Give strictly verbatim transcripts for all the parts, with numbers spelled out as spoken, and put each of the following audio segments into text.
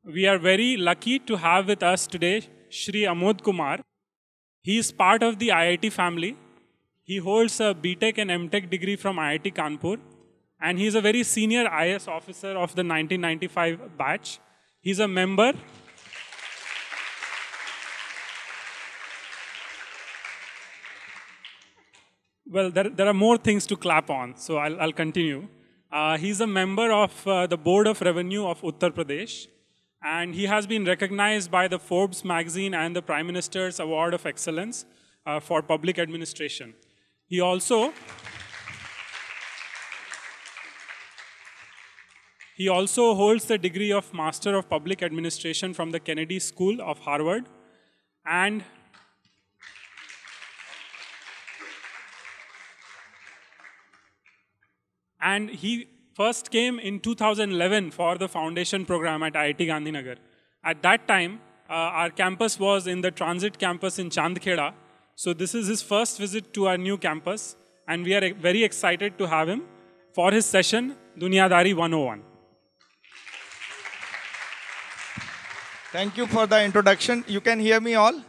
We are very lucky to have with us today Shri Amod Kumar. He is part of the I I T family. He holds a B Tech and M Tech degree from I I T Kanpur. And he is a very senior I A S officer of the nineteen ninety-five batch. He's a member. Well, there, there are more things to clap on, so I'll, I'll continue. Uh, he's a member of uh, the Board of Revenue of Uttar Pradesh. And he has been recognized by the Forbes magazine and the Prime Minister's Award of Excellence uh, for Public Administration. He also, he also holds the degree of Master of Public Administration from the Kennedy School of Harvard. And And he first came in two thousand eleven for the foundation program at I I T Gandhinagar. At that time, uh, our campus was in the transit campus in Chandkheda. So this is his first visit to our new campus. And we are very excited to have him for his session, Duniyadari one oh one. Thank you for the introduction. You can hear me all?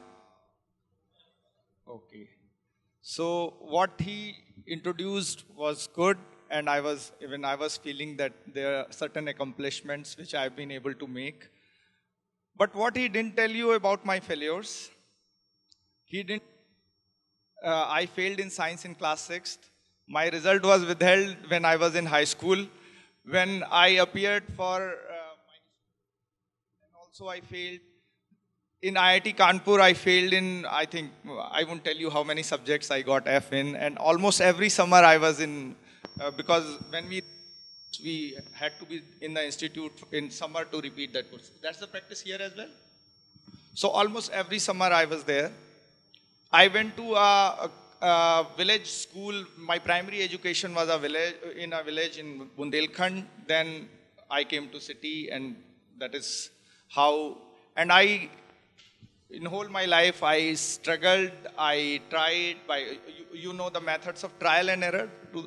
Okay. So what he introduced was good. And I was, even I was feeling that there are certain accomplishments which I've been able to make. But what he didn't tell you about my failures, he didn't, uh, I failed in science in class sixth. My result was withheld when I was in high school. When I appeared for, uh, my, and also I failed. In I I T Kanpur, I failed in, I think, I won't tell you how many subjects I got F in. And almost every summer I was in, Uh, because when we we had to be in the institute in summer to repeat that course. That's the practice here as well. So almost every summer I was there. I went to a, a, a village school. My primary education was a village in a village in Bundelkhand. Then I came to city, and that is how. And I, in whole my life, I struggled. I tried by you, you know the methods of trial and error. To,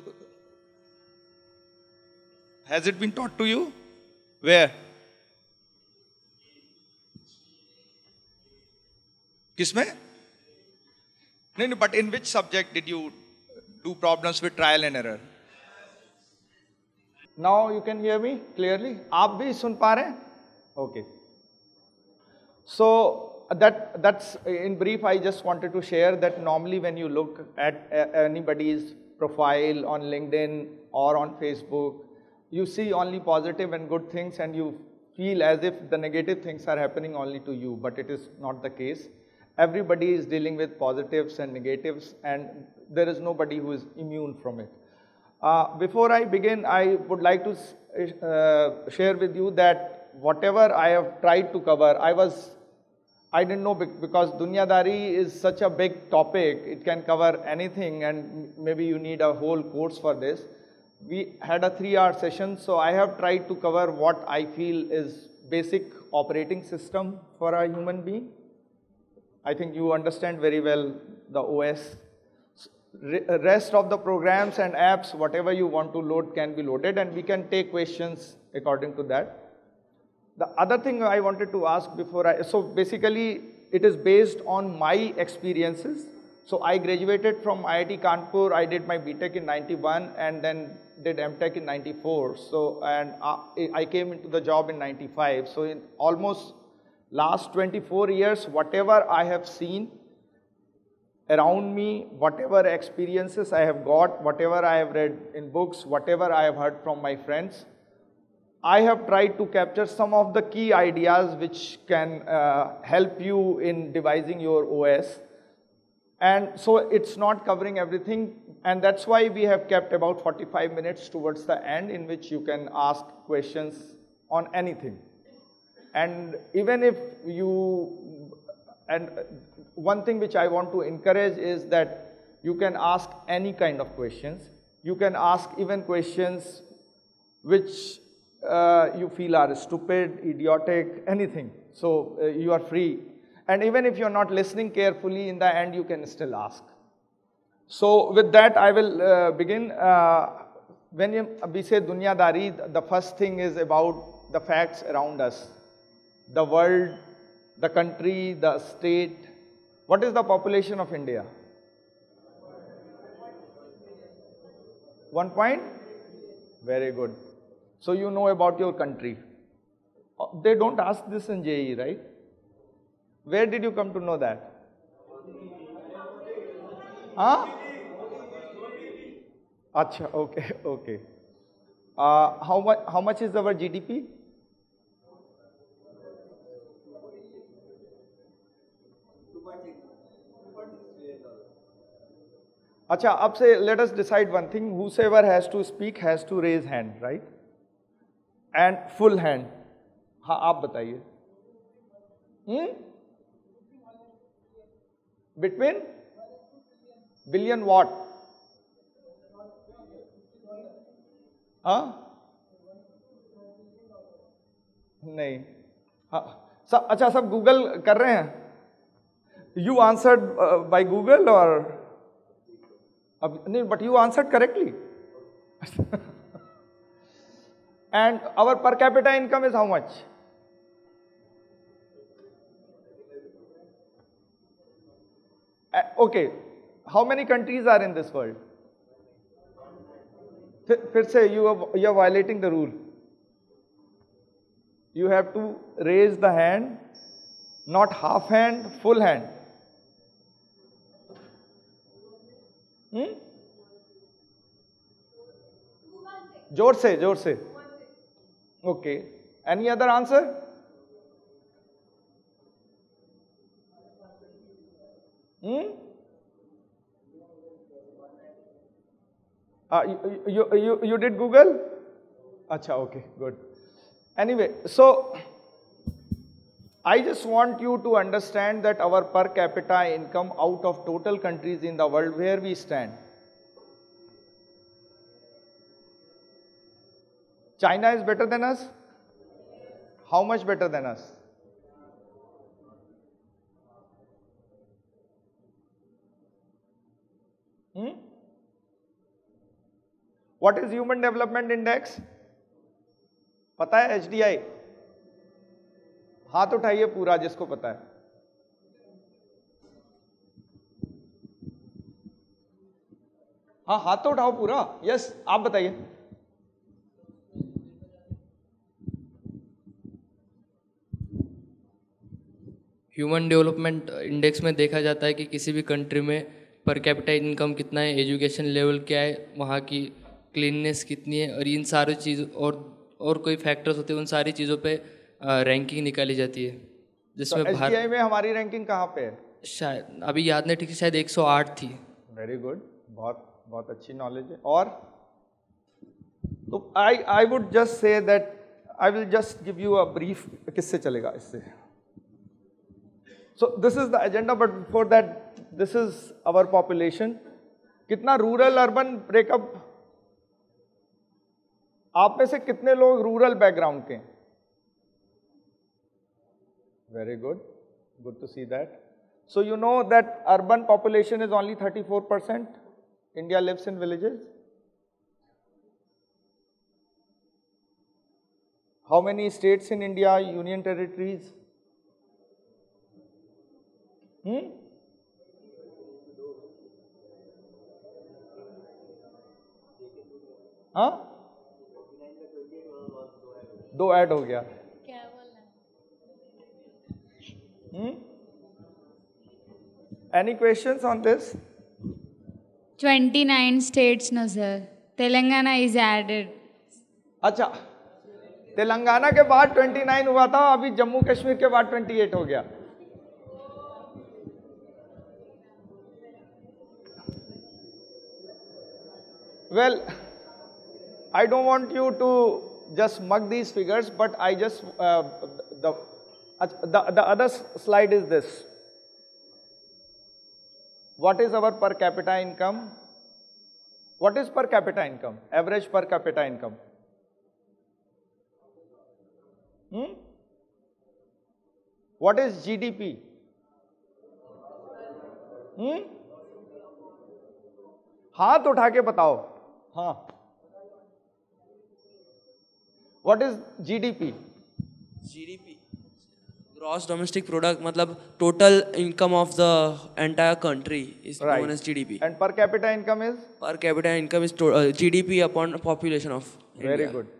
Has it been taught to you? Where? Kisme? No, no, but in which subject did you do problems with trial and error? Now you can hear me clearly? Aap bhi sun pa rahe hain? Okay. So that, that's in brief, I just wanted to share that normally when you look at anybody's profile on LinkedIn or on Facebook, you see only positive and good things, and you feel as if the negative things are happening only to you, but it is not the case. Everybody is dealing with positives and negatives, and there is nobody who is immune from it. Uh, before I begin, I would like to uh, share with you that whatever I have tried to cover, I was, I didn't know, because Duniyadari is such a big topic, it can cover anything, and maybe you need a whole course for this. We had a three-hour session, so I have tried to cover what I feel is basic operating system for a human being. I think you understand very well the O S. Rest of the programs and apps, whatever you want to load can be loaded, and we can take questions according to that. The other thing I wanted to ask before I, so basically it is based on my experiences. So I graduated from I I T Kanpur, I did my B Tech in ninety-one and then did M Tech in ninety-four. So, and I came into the job in ninety-five. So in almost last twenty-four years, whatever I have seen around me, whatever experiences I have got, whatever I have read in books, whatever I have heard from my friends, I have tried to capture some of the key ideas which can uh, help you in devising your O S. And so it's not covering everything, and that's why we have kept about forty-five minutes towards the end in which you can ask questions on anything. And even if you, and one thing which I want to encourage is that you can ask any kind of questions. You can ask even questions which uh, you feel are stupid, idiotic, anything. So uh, you are free. And even if you're not listening carefully, in the end, you can still ask. So with that, I will uh, begin. Uh, when you, we say Duniyadari, the first thing is about the facts around us. the world, the country, the state. What is the population of India? One point? Very good. So you know about your country. They don't ask this in J E E, right? Where did you come to know that? Huh? Acha, okay, okay. Uh, how much? How much is our G D P? Acha, ab se let us decide one thing. Whosoever has to speak has to raise hand, right? And full hand. हाँ आप बताइए. Hmm? Between billion what? हाँ? नहीं. हाँ. सब अच्छा सब Google कर रहे हैं. You answered uh, by Google or? अब नहीं, but you answered correctly. And our per capita income is how much? Uh, okay. How many countries are in this world? फिर से you are, you are violating the rule. You have to raise the hand, not half hand, full hand. Hmm? जोर से, जोर से. Okay. Any other answer? Hmm? Uh, you, you, you, you did Google? Acha, okay, good. Anyway, so I just want you to understand that our per capita income out of total countries in the world, where we stand. China is better than us? How much better than us? Hmm? What is Human Development Index? पता है H D I? हाथ उठाइए पूरा जिसको पता है. हाँ हाथ तो उठाओ पूरा. यस आप बताइए. ह्यूमन डेवलपमेंट इंडेक्स में देखा जाता है कि किसी भी कंट्री में पर कैपिटा इनकम कितना है, एजुकेशन लेवल क्या है, वहाँ की क्लीननेस कितनी है, और इन सारी चीज़ और और कोई फैक्टर्स होते हैं, उन सारी चीज़ों पे रैंकिंग निकाली जाती है. जिसमें तो भारत में हमारी रैंकिंग कहाँ पे है? शायद अभी याद नहीं ठीक है, शायद एक सौ आठ थी. Very good. बहुत बहुत अच्छी नॉलेज है. और तो I I would just say that I will just give you a brief. किससे चलेगा इससे? So this is the agenda, but before that, this is our population. कितना रूरल अर्बन ब्रेकअप? आप में से कितने लोग रूरल बैकग्राउंड के? Very good. Good to see that. So you know that urban population is only thirty-four percent. India lives in villages. How many states in India? Union territories? Hmm? हाँ? दो add हो गया. क्या बोलना? Hmm? Any questions on this? twenty-nine states, no sir. Telangana is added. अच्छा, तेलंगाना के बाद उनतीस हुआ था, अभी जम्मू कश्मीर के बाद अट्ठाईस हो गया. Well, I don't want you to just mug these figures, but I just uh, the, the the other slide is this. What is our per capita income? What is per capita income? Average per capita income. Hmm? What is G D P? Hmm? हाथ उठा के बताओ. हाँ. What is G D P? G D P. Gross domestic product, मतलब total income of the entire country is Right. known as G D P. And per capita income is? Per capita income is to, uh, G D P upon population of Very India. good.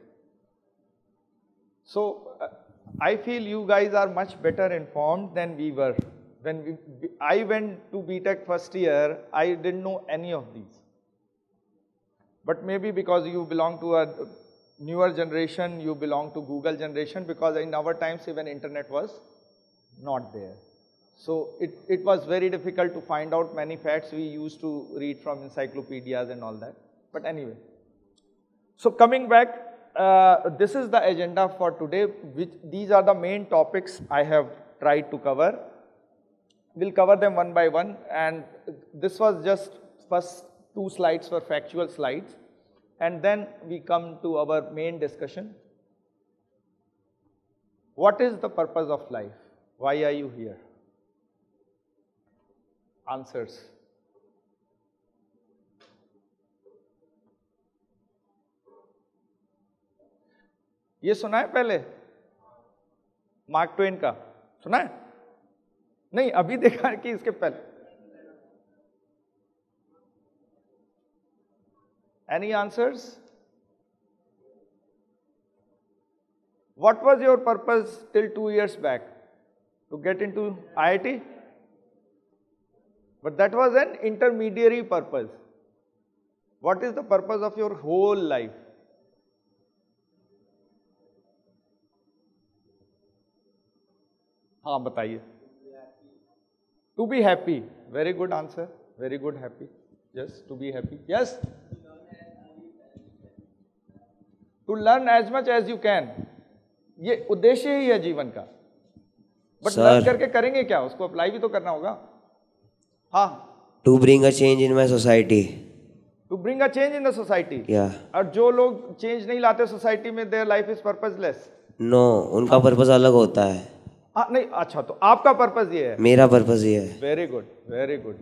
So, uh, I feel you guys are much better informed than we were. When we, I went to B.Tech first year, I didn't know any of these. But maybe because you belong to a newer generation, you belong to Google generation, because in our times even internet was not there. So it, it was very difficult to find out many facts. We used to read from encyclopedias and all that. But anyway. So coming back, uh, this is the agenda for today. Which, these are the main topics I have tried to cover. We'll cover them one by one, and this was just first two slides were factual slides, and then we come to our main discussion. What is the purpose of life? Why are you here? Answers. ये सुना है पहले mark Twain का? सुना है? नहीं, अभी देखा है कि इसके पहले? Any answers? What was your purpose till two years back? To get into I I T? But that was an intermediary purpose. What is the purpose of your whole life? हाँ बताइए. To be happy. Very good answer. Very good, happy. Yes, to be happy. Yes. To learn as much as you can. ये उद्देश्य ही है जीवन का. But learn करके करेंगे क्या? उसको अप्लाई भी तो करना होगा. हाँ. To bring a change in my society. To bring a change in the society. Yeah. और जो लोग change नहीं लाते सोसाइटी में, their life is purposeless. No, उनका पर्पस अलग होता है. हाँ नहीं, अच्छा तो आपका पर्पस ये है. मेरा पर्पस ये है. Very good, very good.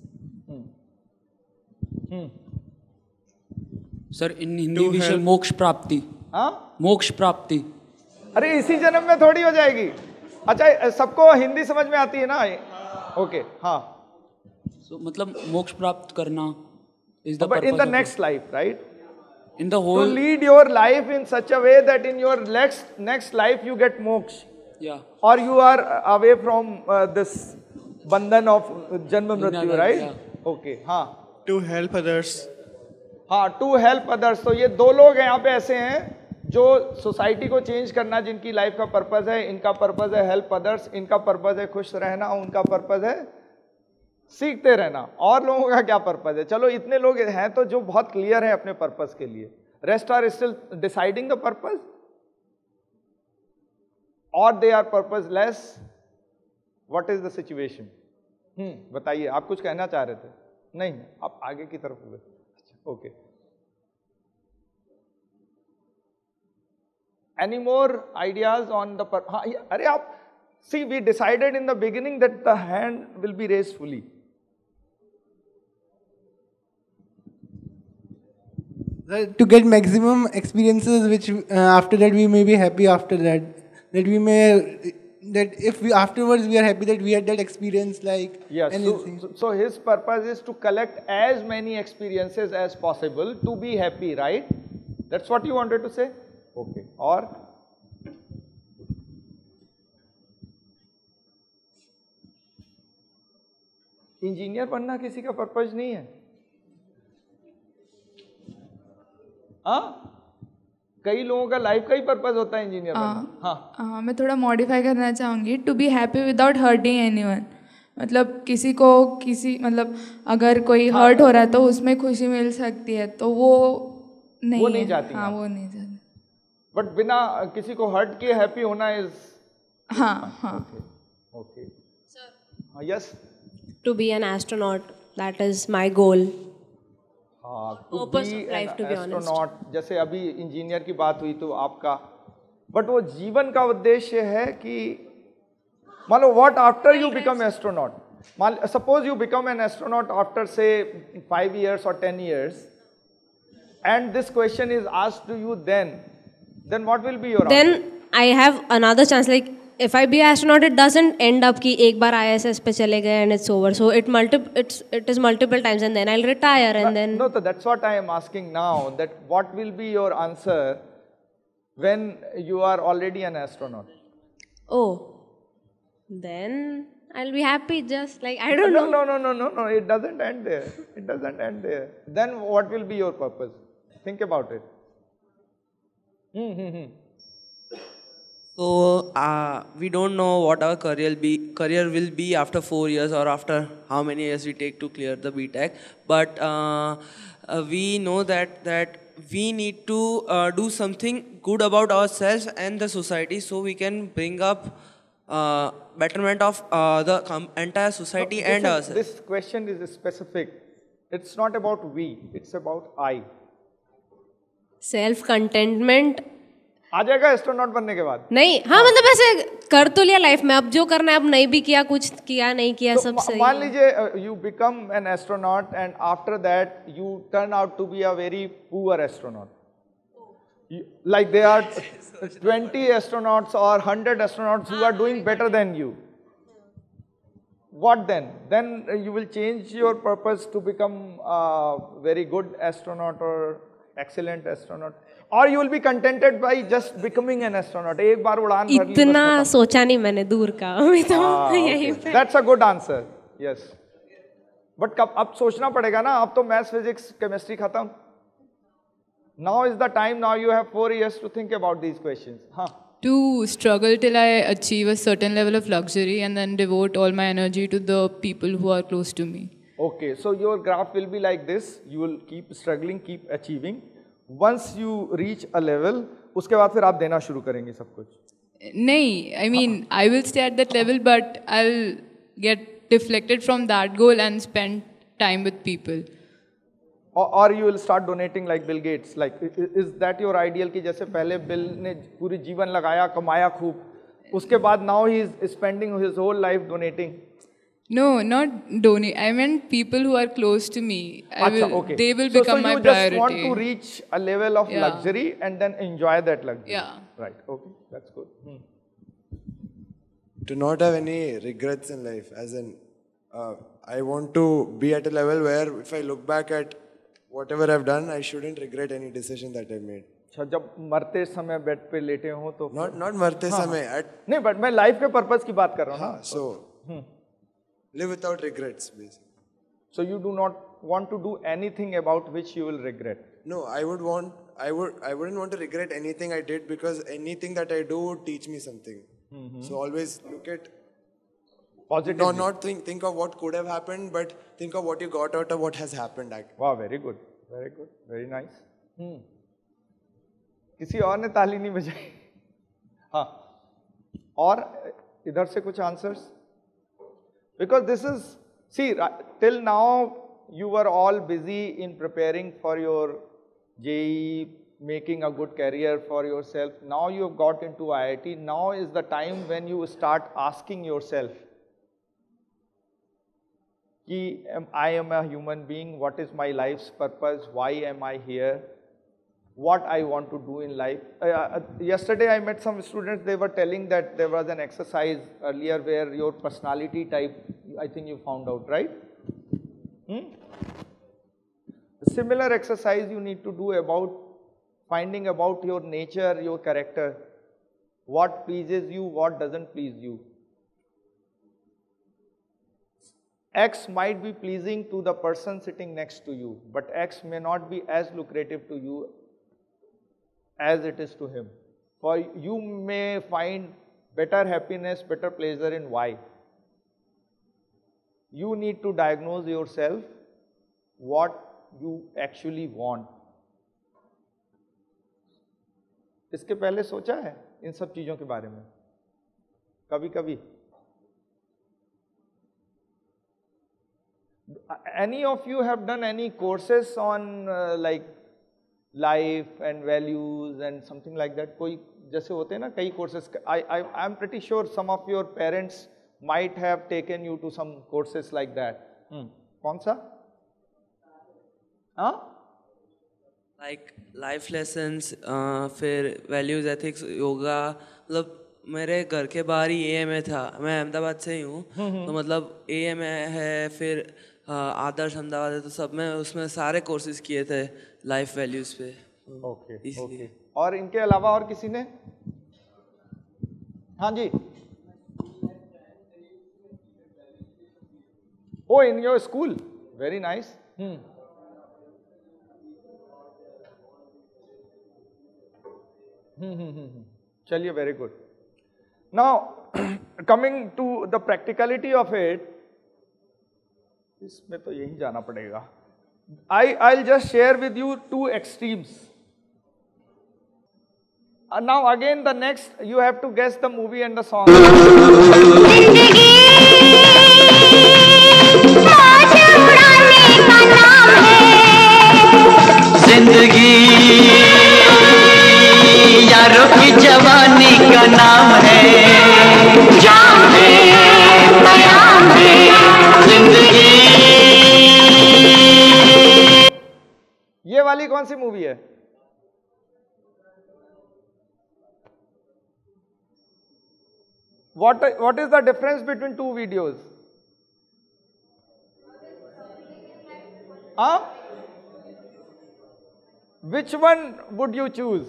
Sir in Hindi विषय मोक्ष प्राप्ति. हाँ, मोक्ष प्राप्ति. अरे इसी जन्म में थोड़ी हो जाएगी. अच्छा सबको हिंदी समझ में आती है ना? ओके. हाँ. सो मतलब मोक्ष प्राप्त करना is the but purpose in the next life, right? In the To whole lead your life in such a way that in your next next life you get moksha. या Or you are away from uh, this bandhan of janma mrityu, right? Yeah. Okay. हाँ. To help others. हाँ, to help others. तो ये दो लोग यहाँ पे ऐसे हैं जो सोसाइटी को चेंज करना, जिनकी लाइफ का पर्पस है. इनका पर्पस है हेल्प अदर्स, इनका पर्पस है खुश रहना, उनका पर्पस है सीखते रहना. और लोगों का क्या पर्पस है? चलो इतने लोग हैं तो जो बहुत क्लियर है अपने पर्पस के लिए. Rest are still deciding the purpose or they are purposeless. What is the situation? Hmm बताइए. आप कुछ कहना चाह रहे थे? नहीं, आप आगे की तरफ हुए. Okay. Any more ideas on the? हाँ, अरे आप see, we decided in the beginning that the hand will be raised fully. To get maximum experiences, which uh, after that we may be happy after that. That we may, that if we afterwards we are happy that we had that experience, like yes. anything. So, so his purpose is to collect as many experiences as possible to be happy, right? That's what you wanted to say? Okay. Or? Engineer बनना किसी का purpose नहीं है. हाँ, कई लोगों का life का ही पर्पस होता है इंजीनियर बनना. हाँ हाँ, मैं थोड़ा मॉडिफाई करना चाहूँगी. To be happy without hurting anyone. मतलब किसी को किसी मतलब अगर कोई हर्ट हो रहा है तो उसमें खुशी मिल सकती है, तो वो नहीं वो नहीं चाहती. हाँ, वो नहीं चाहती. बट बिना किसी को हर्ट किए हैप्पी होना इज. हाँ हाँ. Okay. Sir. Yes. To be an astronaut, that is my goal. हाँ, to Purpose be of life, an to be honest. astronaut. जैसे अभी इंजीनियर की बात हुई तो आपका, बट वो जीवन का उद्देश्य है कि मान लो what after you become astronaut. Suppose you become an astronaut after say five years or ten years, and this question is asked to you then, then what will be your Then answer? I have another chance. Like if I be astronaut, it doesn't end up कि एक बार I S S पे चले गए and it's over. So it multi it's it is multiple times and then I'll retire and no, then. No, so that's what I am asking now. That what will be your answer when you are already an astronaut? Oh, then I'll be happy. Just like I don't no, know. No, no, no, no, no. It doesn't end there. It doesn't end there. Then what will be your purpose? Think about it. Mm-hmm. So uh, we don't know what our career be career will be after four years or after how many years we take to clear the B.Tech. But uh, uh, we know that that we need to uh, do something good about ourselves and the society, so we can bring up uh, betterment of uh, the com entire society no, and is, ourselves. This question is specific. It's not about we. It's about I. Self contentment. आ जाएगा astronaut बनने के बाद नहीं हाँ मतलब ऐसे कर तो लिया लाइफ में अब जो करना है अब नहीं भी किया कुछ किया नहीं किया सब सही मान लीजिए you become an astronaut and after that you turn out to be a very poor astronaut like there are twenty astronauts or one hundred astronauts who are doing better than you. What then? Then you will change your purpose to become a very good astronaut or excellent astronaut. Or you will be contented by just becoming an astronaut. एक बार उड़ान भर ली बस इतना खत्म. सोचा नहीं मैंने दूर का अभी तो यहीं पे. That's a good answer. Yes. But कब अब सोचना पड़ेगा ना. अब तो मैथ्स फिजिक्स केमिस्ट्री खत्म. Now is the time. Now you have four years to think about these questions. Huh. To struggle till I achieve a certain level of luxury and then devote all my energy to the people who are close to me. Okay, so your graph will be like this. You will keep struggling, keep achieving. Once you reach a level, उसके बाद फिर आप देना शुरू करेंगे सब कुछ. नहीं, I mean I will stay at that level, but I'll get deflected from that goal and spend time with people. Or, or you will start donating like Bill Gates. Like, is that your ideal कि जैसे पहले bill ने पूरी जीवन लगाया, कमाया खूब, उसके बाद now he is spending his whole life donating. No, not donate. I meant people who are close to me. I Achha, will, okay. They will so, become so my you priority. just want to reach a level of yeah. luxury and then enjoy that luxury. Yeah. Right. Okay. That's good. Hmm. To not have any regrets in life, as in, uh, I want to be at a level where if I look back at whatever I've done, I shouldn't regret any decision that I made. अच्छा जब मरते समय bed पे लेटे हो तो not not मरते हाँ, समय at नहीं बट मैं लाइफ के पर्पस की बात कर रहा हूँ ना. So live without regrets, basically. So you do not want to do anything about which you will regret. No, I would want. I would. I wouldn't want to regret anything I did because anything that I do would teach me something. Mm-hmm. So always look at positive. No, not think think of what could have happened, but think of what you got out of what has happened. Wow, very good, very good, very nice. Hmm. किसी और ने ताली नहीं बजाई. हाँ. और इधर से कुछ answers. Because this is, see, till now you were all busy in preparing for your J E E, making a good career for yourself. Now you have got into I I T. Now is the time when you start asking yourself, कि I am a human being, what is my life's purpose, why am I here, what I want to do in life. Uh, yesterday I met some students, they were telling that there was an exercise earlier where your personality type, I think you found out, right? Hmm? Similar exercise you need to do about finding about your nature, your character, what pleases you, what doesn't please you. X might be pleasing to the person sitting next to you, but X may not be as lucrative to you as it is to him. For you may find better happiness, better pleasure in Y. You need to diagnose yourself what you actually want. इसके पहले सोचा है इन सब चीजों के बारे में कभी कभी? Any of you have done any courses on uh, like life and values and something like that? कोई जैसे होते हैं ना कई courses. I I I am pretty sure some of your parents might have taken you to some courses like that. Hmm. कौन सा? हाँ? Like life lessons, uh, फिर values, ethics, yoga, मतलब मेरे घर के बाहर ही ए एम ए था, मैं अहमदाबाद से ही हूँ, तो मतलब ए एम ए है, फिर अ, आदर्श अहमदाबाद है, तो सब में उसमें सारे कोर्सेज किए थे लाइफ वैल्यूज पे। ओके इसलिए। और इनके अलावा और किसी ने? हाँ जी। Oh, in your school, very nice. Hmm hmm hmm चलिए, very good. Now coming to the practicality of it, इसमें तो यही जाना पड़ेगा। I I just share with you two extremes. Now again the next you have to guess the movie and the song. जिंदगी यारों की जवानी का नाम है, जाम है, पयाम है जिंदगी। ये वाली कौन सी मूवी है? What what is the difference between two videos? Huh? Which one would you choose?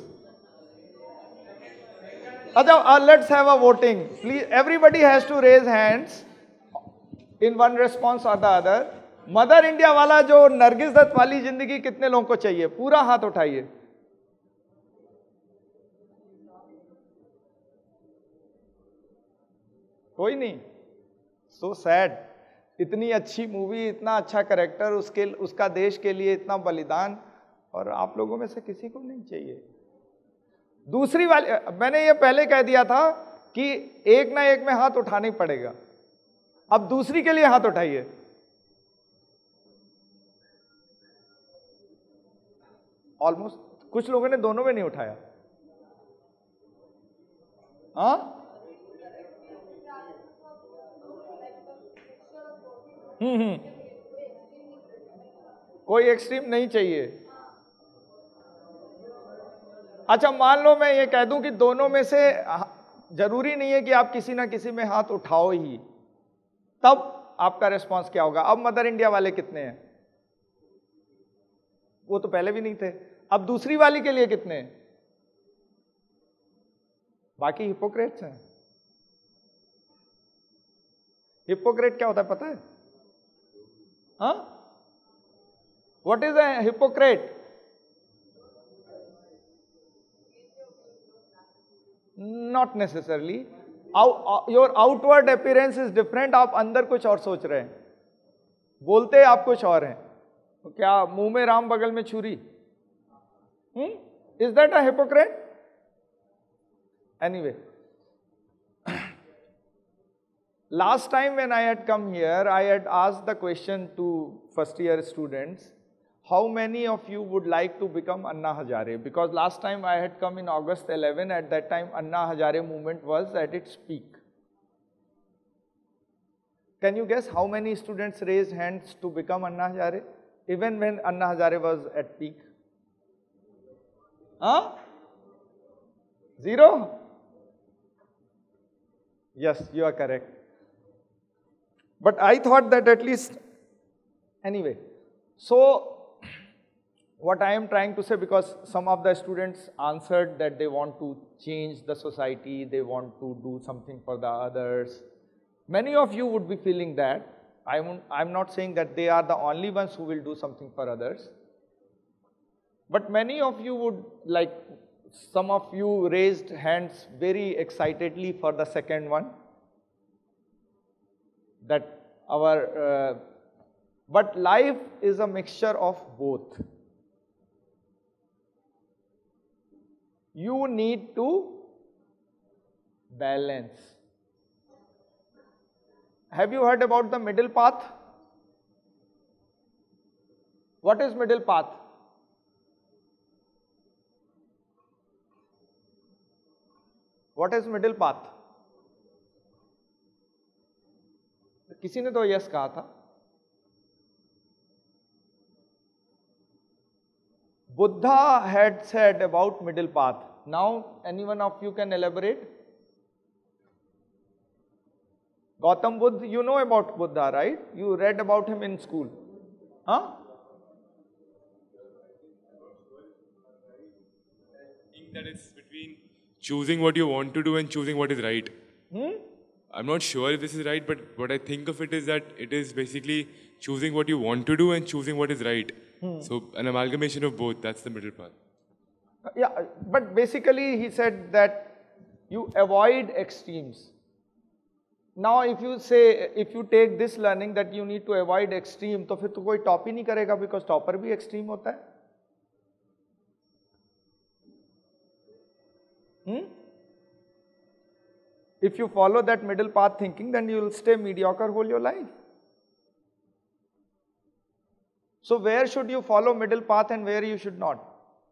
Achha, uh, let's have a voting. Please, everybody has to raise hands in one response or the other. Mother India वाला जो नरगिस दत्त वाली जिंदगी कितने लोगों को चाहिए? पूरा हाथ उठाइए। कोई नहीं। So sad. इतनी अच्छी मूवी, इतना अच्छा कैरेक्टर, उसके उसका देश के लिए इतना बलिदान, और आप लोगों में से किसी को नहीं चाहिए। दूसरी वाली, मैंने ये पहले कह दिया था कि एक ना एक में हाथ उठाना ही पड़ेगा। अब दूसरी के लिए हाथ उठाइए। ऑलमोस्ट कुछ लोगों ने दोनों में नहीं उठाया। हाँ, हम्म हम्म कोई एक्सट्रीम नहीं चाहिए। अच्छा, मान लो मैं ये कह दूं कि दोनों में से, जरूरी नहीं है कि आप किसी ना किसी में हाथ उठाओ ही, तब आपका रिस्पांस क्या होगा? अब मदर इंडिया वाले कितने हैं? वो तो पहले भी नहीं थे। अब दूसरी वाली के लिए कितने हैं? बाकी हिपोक्रेट्स हैं। हिपोक्रेट क्या होता है पता है? हाँ, what is a hypocrite? Not necessarily. Your outward appearance is different. आप अंदर कुछ और सोच रहे हैं, बोलते आप कुछ और हैं। तो क्या मुंह में राम बगल में छुरी? Is that a hypocrite? Anyway, last time when I had come here, I had asked the question to first year students, how many of you would like to become Anna Hazare? Because last time I had come in August eleventh, at that time Anna Hazare movement was at its peak. Can you guess how many students raised hands to become Anna Hazare, even when Anna Hazare was at peak? Huh? Zero? Yes, you are correct. But I thought that at least, anyway, so what I am trying to say, because some of the students answered that they want to change the society, they want to do something for the others. Many of you would be feeling that. I'm, I'm not saying that they are the only ones who will do something for others. But many of you would, like, some of you raised hands very excitedly for the second one. That our, uh, but life is a mixture of both. You need to balance. Have you heard about the middle path? What is middle path? What is middle path? किसी ने तो yes कहा था। Buddha had said about middle path. Now, anyone of you can elaborate? Gautam Buddha, you know about Buddha, right? You read about him in school. Huh? I think that it's between choosing what you want to do and choosing what is right. Hmm? I'm not sure if this is right, but what I think of it is that it is basically choosing what you want to do and choosing what is right. Hmm. So an amalgamation of both, that's the middle path. Yeah, but basically he said that you avoid extremes. Now if you say, if you take this learning that you need to avoid extreme, तो फिर तो कोई top ही नहीं करेगा because topper भी extreme होता है. Hmm? If you follow that middle path thinking, then you will stay mediocre whole your life. So where should you follow middle path and where you should not?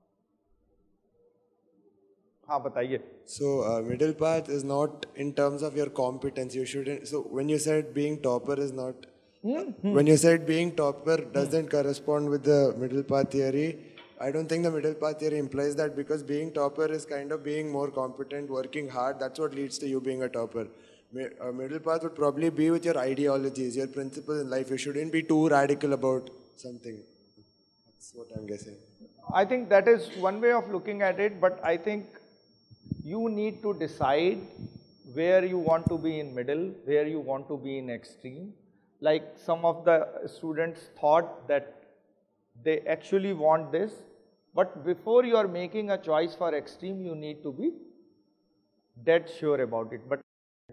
हाँ बताइए. So uh, middle path is not in terms of your competence. You shouldn't. So when you said being topper is not. Mm-hmm. When you said being topper doesn't mm-hmm. correspond with the middle path theory, I don't think the middle path theory implies that, because being topper is kind of being more competent, working hard. That's what leads to you being a topper. A middle path would probably be with your ideologies, your principles in life. You shouldn't be too radical about something. That's what I'm guessing. I think that is one way of looking at it, but I think you need to decide where you want to be in middle, where you want to be in extreme. Like some of the students thought that they actually want this, but before you are making a choice for extreme, you need to be dead sure about it. But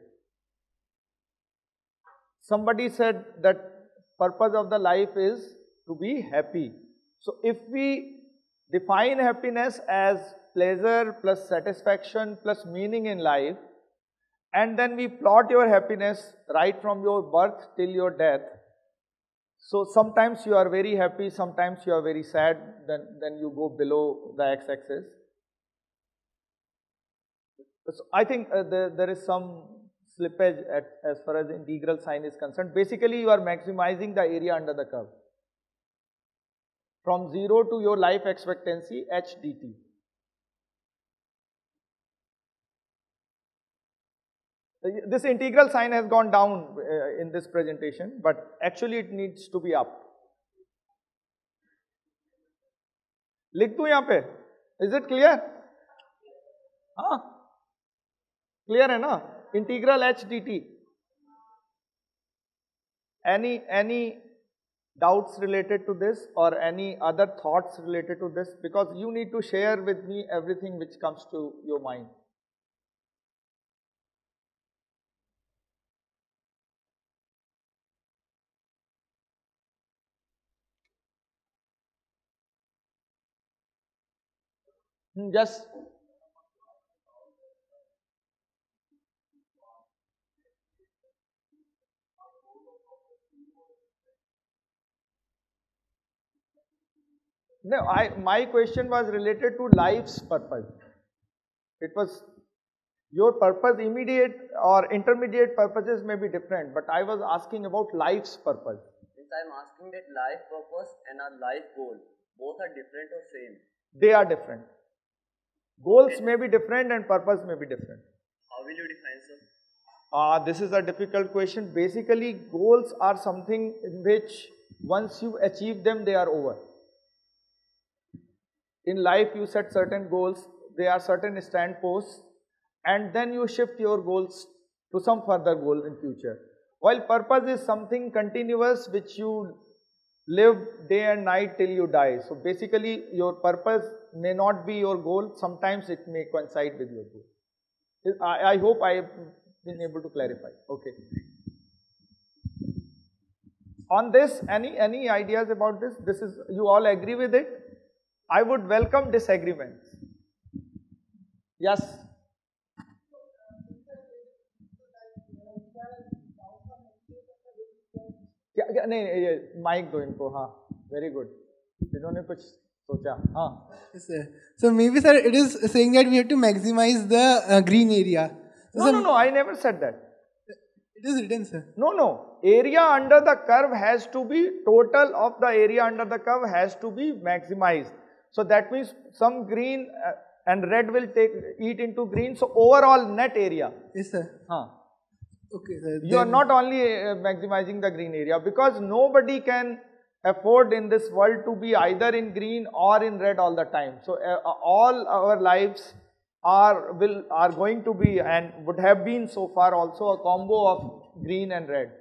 somebody said that purpose of the life is to be happy. So if we define happiness as pleasure plus satisfaction plus meaning in life, and then we plot your happiness right from your birth till your death. So sometimes you are very happy, sometimes you are very sad, then, then you go below the x-axis. So I think uh, there, there is some slippage at, as far as the integral sign is concerned. Basically you are maximizing the area under the curve. From zero to your life expectancy, h dt. This integral sign has gone down uh, in this presentation, but actually it needs to be up. लिख दूं यहाँ पे? Is it clear? हाँ? Clear है ना? Integral h dt. Any any doubts related to this or any other thoughts related to this? Because you need to share with me everything which comes to your mind. Just no, I my question was related to life's purpose. It was your purpose, immediate or intermediate purposes may be different, but I was asking about life's purpose. Since I'm asking that life purpose and our life goal, both are different or same? They are different. Goals may be different and purpose may be different. How will you define, sir? Ah, uh, this is a difficult question. Basically, goals are something in which once you achieve them, they are over. In life, you set certain goals, they are certain stand posts, and then you shift your goals to some further goal in future. While purpose is something continuous which you live day and night till you die. So basically, your purpose may not be your goal. Sometimes it may coincide with your goal. I, I hope I have been able to clarify. Okay. On this, any any ideas about this? This is, you all agree with it? I would welcome disagreements. Yes. क्या नहीं ये mic दो इनको. हाँ, very good. इन्होंने कुछ सोचा. हाँ. Yes, sir. So maybe, sir, it is saying that we have to maximize the uh, green area. So no, no, no. I never said that. It is written, sir. No, no. Area under the curve has to be, total of the area under the curve has to be maximized. So that means some green uh, and red will take eat into green. So overall net area. Yes, sir. Huh. Okay, sir. You are not only uh, maximizing the green area, because nobody can afford in this world to be either in green or in red all the time. So uh, all our lives are will are going to be and would have been so far also a combo of green and red.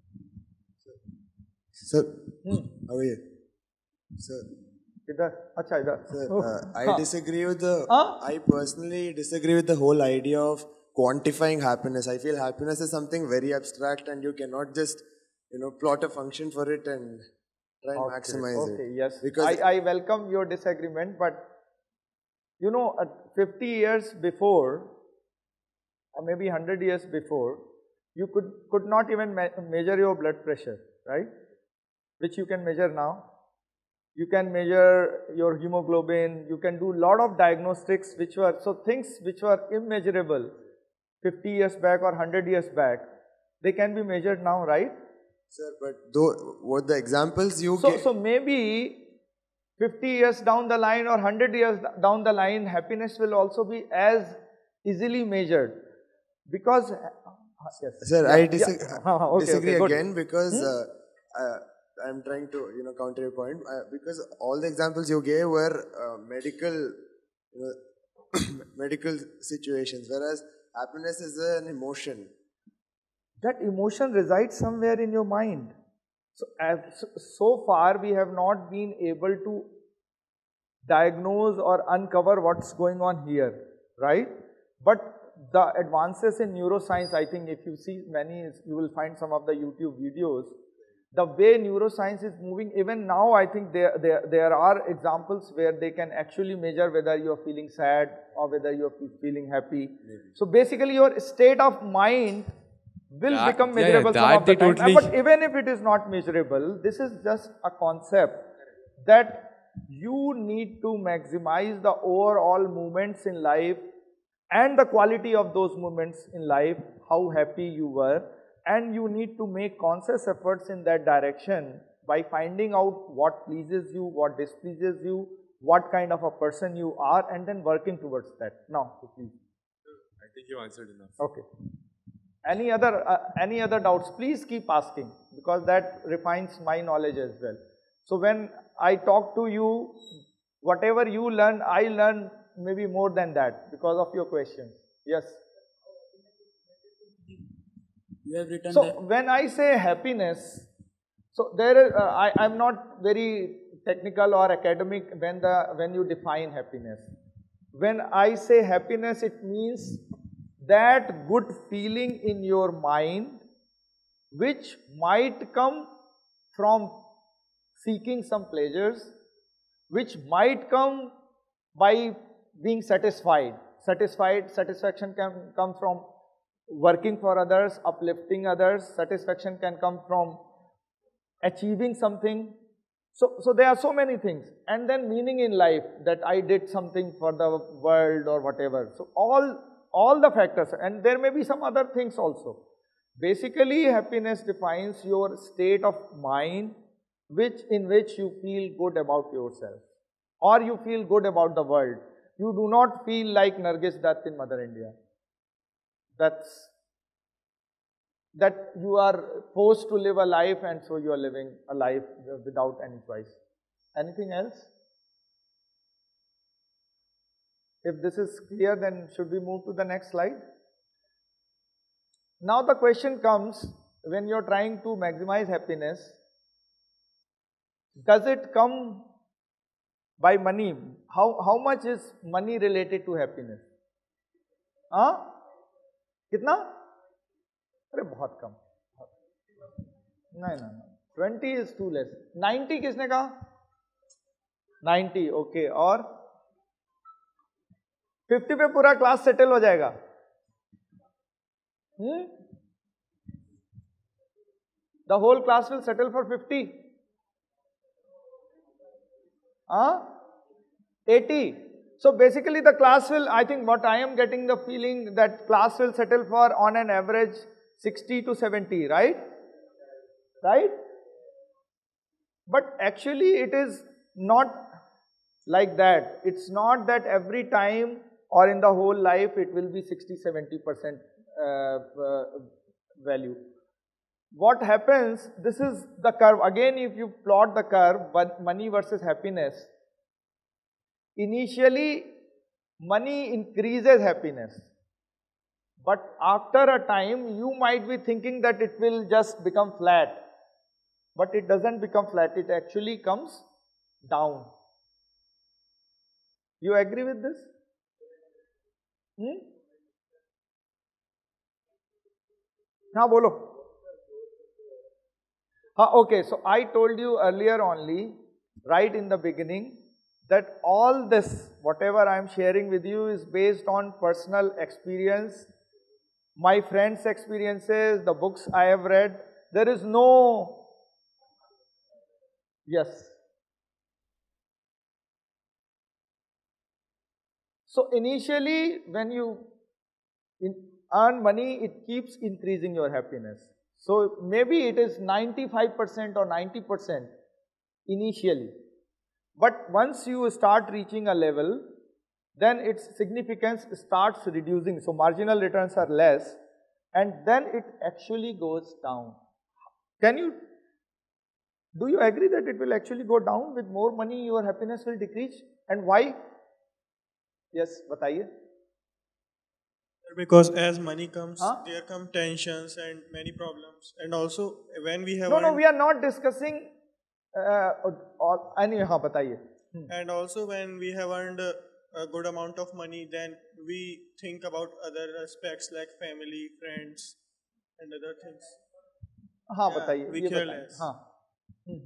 Sir, hmm. how are you? Sir. Idhar, acha, idhar. Sir, Oh. uh, I Huh. disagree with the. Huh? I personally disagree with the whole idea of quantifying happiness. I feel happiness is something very abstract, and you cannot just, you know, plot a function for it and try and Okay, maximize okay, it. yes. Because I, I welcome your disagreement, but you know, uh, fifty years before, or maybe one hundred years before, you could, could not even me measure your blood pressure, right? Which you can measure now. You can measure your hemoglobin, you can do a lot of diagnostics which were, so things which were immeasurable fifty years back or one hundred years back, they can be measured now, right? Sir, but though, what the examples you So, gave. so maybe fifty years down the line or one hundred years down the line, happiness will also be as easily measured. Because, uh, yes. Sir, yeah, I disag yeah. okay, disagree okay, again because hmm? uh, uh, I'm trying to, you know, counter your point. Uh, because all the examples you gave were uh, medical, you know, medical situations, whereas happiness is an emotion. That emotion resides somewhere in your mind. So, as, so far we have not been able to diagnose or uncover what's going on here, right? But the advances in neuroscience, I think if you see many, you will find some of the YouTube videos, the way neuroscience is moving, even now I think there, there, there are examples where they can actually measure whether you are feeling sad or whether you are feeling happy. Maybe. So basically your state of mind will that, become yeah, measurable yeah, some of the time. totally But even if it is not measurable, this is just a concept that you need to maximize the overall movements in life and the quality of those moments in life, how happy you were, and you need to make conscious efforts in that direction by finding out what pleases you, what displeases you, what kind of a person you are, and then working towards that. Now, please. I think you answered enough. Okay. Any other, uh, any other doubts? Please keep asking, because that refines my knowledge as well. So when I talk to you, whatever you learn, I learn maybe more than that because of your questions. Yes. You have written So that. when I say happiness, so there is, uh, I am not very technical or academic when the when you define happiness. When I say happiness, it means that good feeling in your mind which might come from seeking some pleasures, which might come by being satisfied. Satisfied, satisfaction can come from working for others, uplifting others. Satisfaction can come from achieving something. So, so there are so many things. And then meaning in life, that I did something for the world or whatever. So all, all the factors, and there may be some other things also. Basically, happiness defines your state of mind which in which you feel good about yourself or you feel good about the world. You do not feel like Nargis Dutt in Mother India. That's that you are forced to live a life, and so you are living a life without any choice. Anything else? If this is clear, then should we move to the next slide? Now the question comes, when you are trying to maximize happiness, does it come by money? How, how much is money related to happiness? Huh? कितना? अरे बहुत कम. नहीं नहीं नहीं. twenty is too less. ninety किसने कहा? ninety, okay. और fifty पे पूरा क्लास सेटल हो जाएगा. Hmm? The whole class will settle for fifty. Huh? eighty. So basically the class will, I think what I am getting the feeling that class will settle for on an average sixty to seventy, right? Right? But actually it is not like that. It's not that every time or in the whole life it will be sixty to seventy percent uh, uh, value. What happens, this is the curve. Again, if you plot the curve, but money versus happiness, initially money increases happiness. But after a time, you might be thinking that it will just become flat. But it doesn't become flat, it actually comes down. You agree with this? Hmm? Now, bolo. Uh, okay, so I told you earlier only, right in the beginning, that all this, whatever I am sharing with you, is based on personal experience, my friends' experiences, the books I have read. There is no, yes. So initially, when you in, earn money, it keeps increasing your happiness. So maybe it is ninety-five percent or ninety percent initially. But once you start reaching a level, then its significance starts reducing. So marginal returns are less, and then it actually goes down. Can you, do you agree that it will actually go down? With more money, your happiness will decrease? And why? Yes, bataiye. Because as money comes, huh? there come tensions and many problems. And also, when we have no, no, earned, we are not discussing. Uh, or, any, हाँ, बताइए. Hmm. And also, when we have earned a, a good amount of money, then we think about other aspects like family, friends, and other things. हाँ, yeah, बताइए. we ये care बताइए. less. हाँ. Hmm.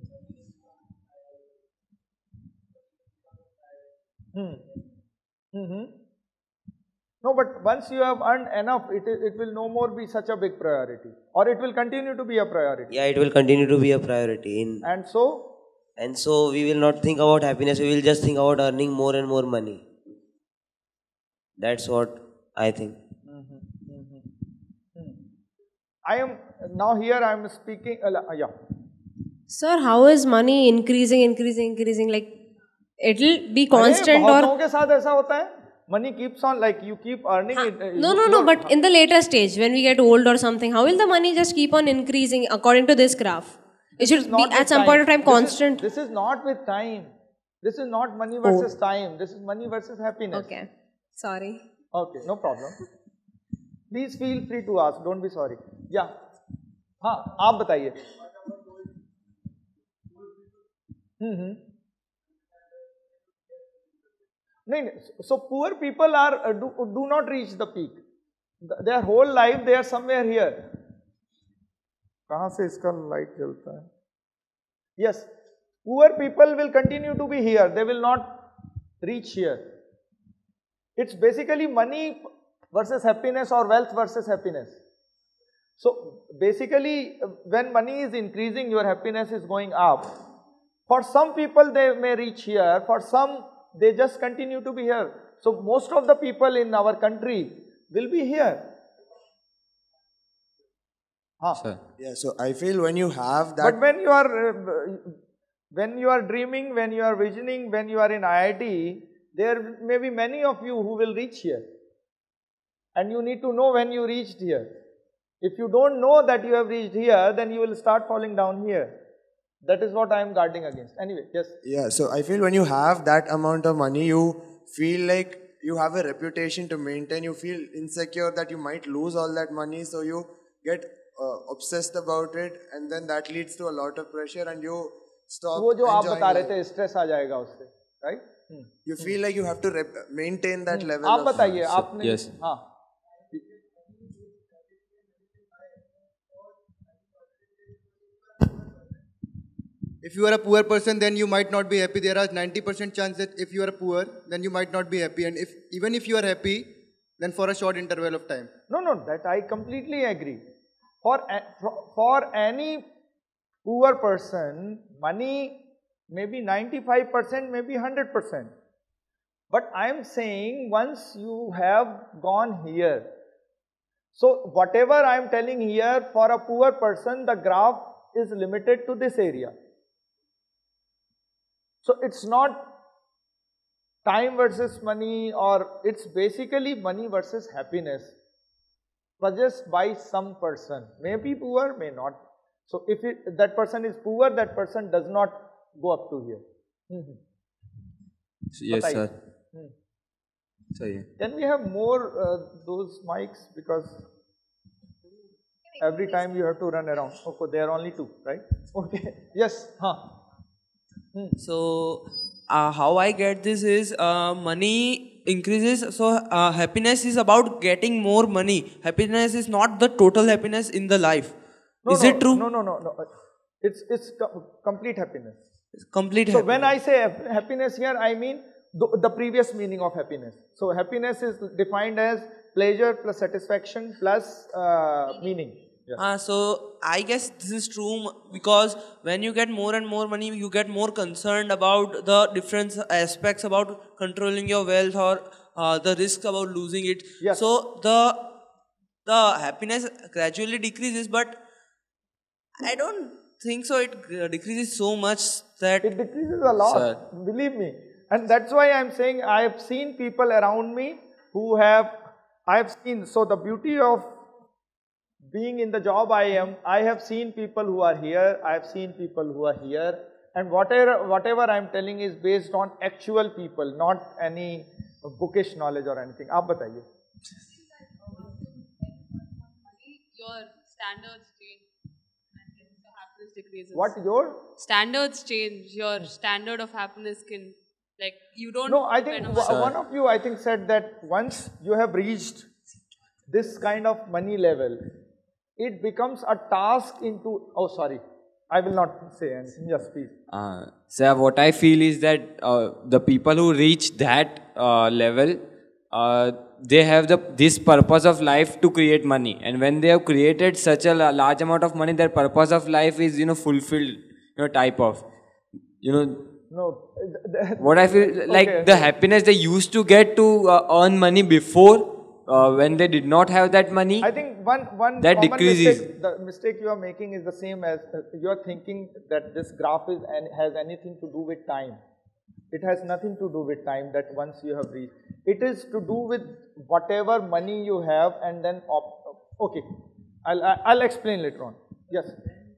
Hmm. Mm-hmm. No, but once you have earned enough, it, it will no more be such a big priority. Or it will continue to be a priority. Yeah, it will continue to be a priority. In and so? And so we will not think about happiness, we will just think about earning more and more money. That's what I think. Mm-hmm. Mm-hmm. Mm. I am, now here I am speaking, uh, yeah. Sir, how is money increasing, increasing, increasing? Like, it'll be constant or... बहुतों के साथ ऐसा होता है. Money keeps on, like you keep earning ha, it. Uh, no, you, no, no, but in the later stage, when we get old or something, how will the money just keep on increasing according to this graph? It should be at some time. point of time constant. This is, this is not with time. This is not money versus oh. time. This is money versus happiness. Okay. Sorry. Okay, no problem. Please feel free to ask. Don't be sorry. Yeah. हाँ, आप बताइए. हम्म. नहीं, so poor people are do, do not reach the peak. Their whole life they are somewhere here. कहाँ से इसका light जलता है? Yes, poor people will continue to be here. They will not reach here. It's basically money versus happiness or wealth versus happiness. So basically, when money is increasing, your happiness is going up. For some people, they may reach here. For some, they just continue to be here. So most of the people in our country will be here. Huh. Sir. Yeah, so I feel when you have that... But when you are, uh, when you are dreaming, when you are visioning, when you are in I I T, there may be many of you who will reach here. And you need to know when you reached here. If you don't know that you have reached here, then you will start falling down here. That is what I am guarding against. Anyway, yes. Yeah, so I feel when you have that amount of money, you feel like you have a reputation to maintain. You feel insecure that you might lose all that money. So you get uh, obsessed about it, and then that leads to a lot of pressure, and you stop वो जो आप enjoying बता रहे life. थे, stress आ जाएगा उससे, right? Hmm. You feel like you have to rep maintain that Hmm. level. आप of बताइए, so, आपने yes. हाँ. If you are a poor person, then you might not be happy. There are ninety percent chance that if you are poor, then you might not be happy. And if even if you are happy, then for a short interval of time. No, no, that I completely agree. For, for any poor person, money may be ninety-five percent, maybe one hundred percent. But I am saying once you have gone here, so whatever I am telling here, for a poor person, the graph is limited to this area. So it's not time versus money, or it's basically money versus happiness. possessed by some person. May be poor, may not. So if it, that person is poor, that person does not go up to here. Mm-hmm. Yes, Bataiye. sir. Hmm. So, yeah. Can we have more uh, those mics, because every time you have to run around. Okay, there are only two, right? Okay. Yes. Huh. Hmm. So uh, how I get this is uh, money increases. So uh, happiness is about getting more money. Happiness is not the total happiness in the life. No, is no, it true? No, no, no, no. It's it's co complete happiness. Complete so happiness. when I say happiness here, I mean the, the previous meaning of happiness. So happiness is defined as pleasure plus satisfaction plus uh, meaning. Yeah. Uh, so I guess this is true because when you get more and more money, you get more concerned about the different aspects about controlling your wealth or uh, the risks about losing it. Yes. So the the happiness gradually decreases, but I don't think so. It decreases so much that it decreases a lot. Sir. Believe me, and that's why I'm saying I have seen people around me who have. I have seen. So the beauty of being in the job I am, I have seen people who are here, I have seen people who are here, and whatever whatever I am telling is based on actual people, not any bookish knowledge or anything. आप बताइए. Your standards change and the happiness decreases. What your standards change? Your standard of happiness can, like, you don't. No, I think one of you I think said that once you have reached this kind of money level, it becomes a task into, oh sorry, I will not say anything, yes please. Uh, sir, what I feel is that uh, the people who reach that uh, level, uh, they have the this purpose of life to create money, and when they have created such a large amount of money, their purpose of life is, you know, fulfilled, you know, type of, you know. No. What I feel like okay, the okay. happiness they used to get to uh, earn money before. Uh, when they did not have that money, I think one one that common decreases. mistake, the mistake you are making is the same as uh, you are thinking that this graph is and has anything to do with time. It has nothing to do with time. That once you have reached, it is to do with whatever money you have, and then op okay, I'll I'll explain later on. Yes.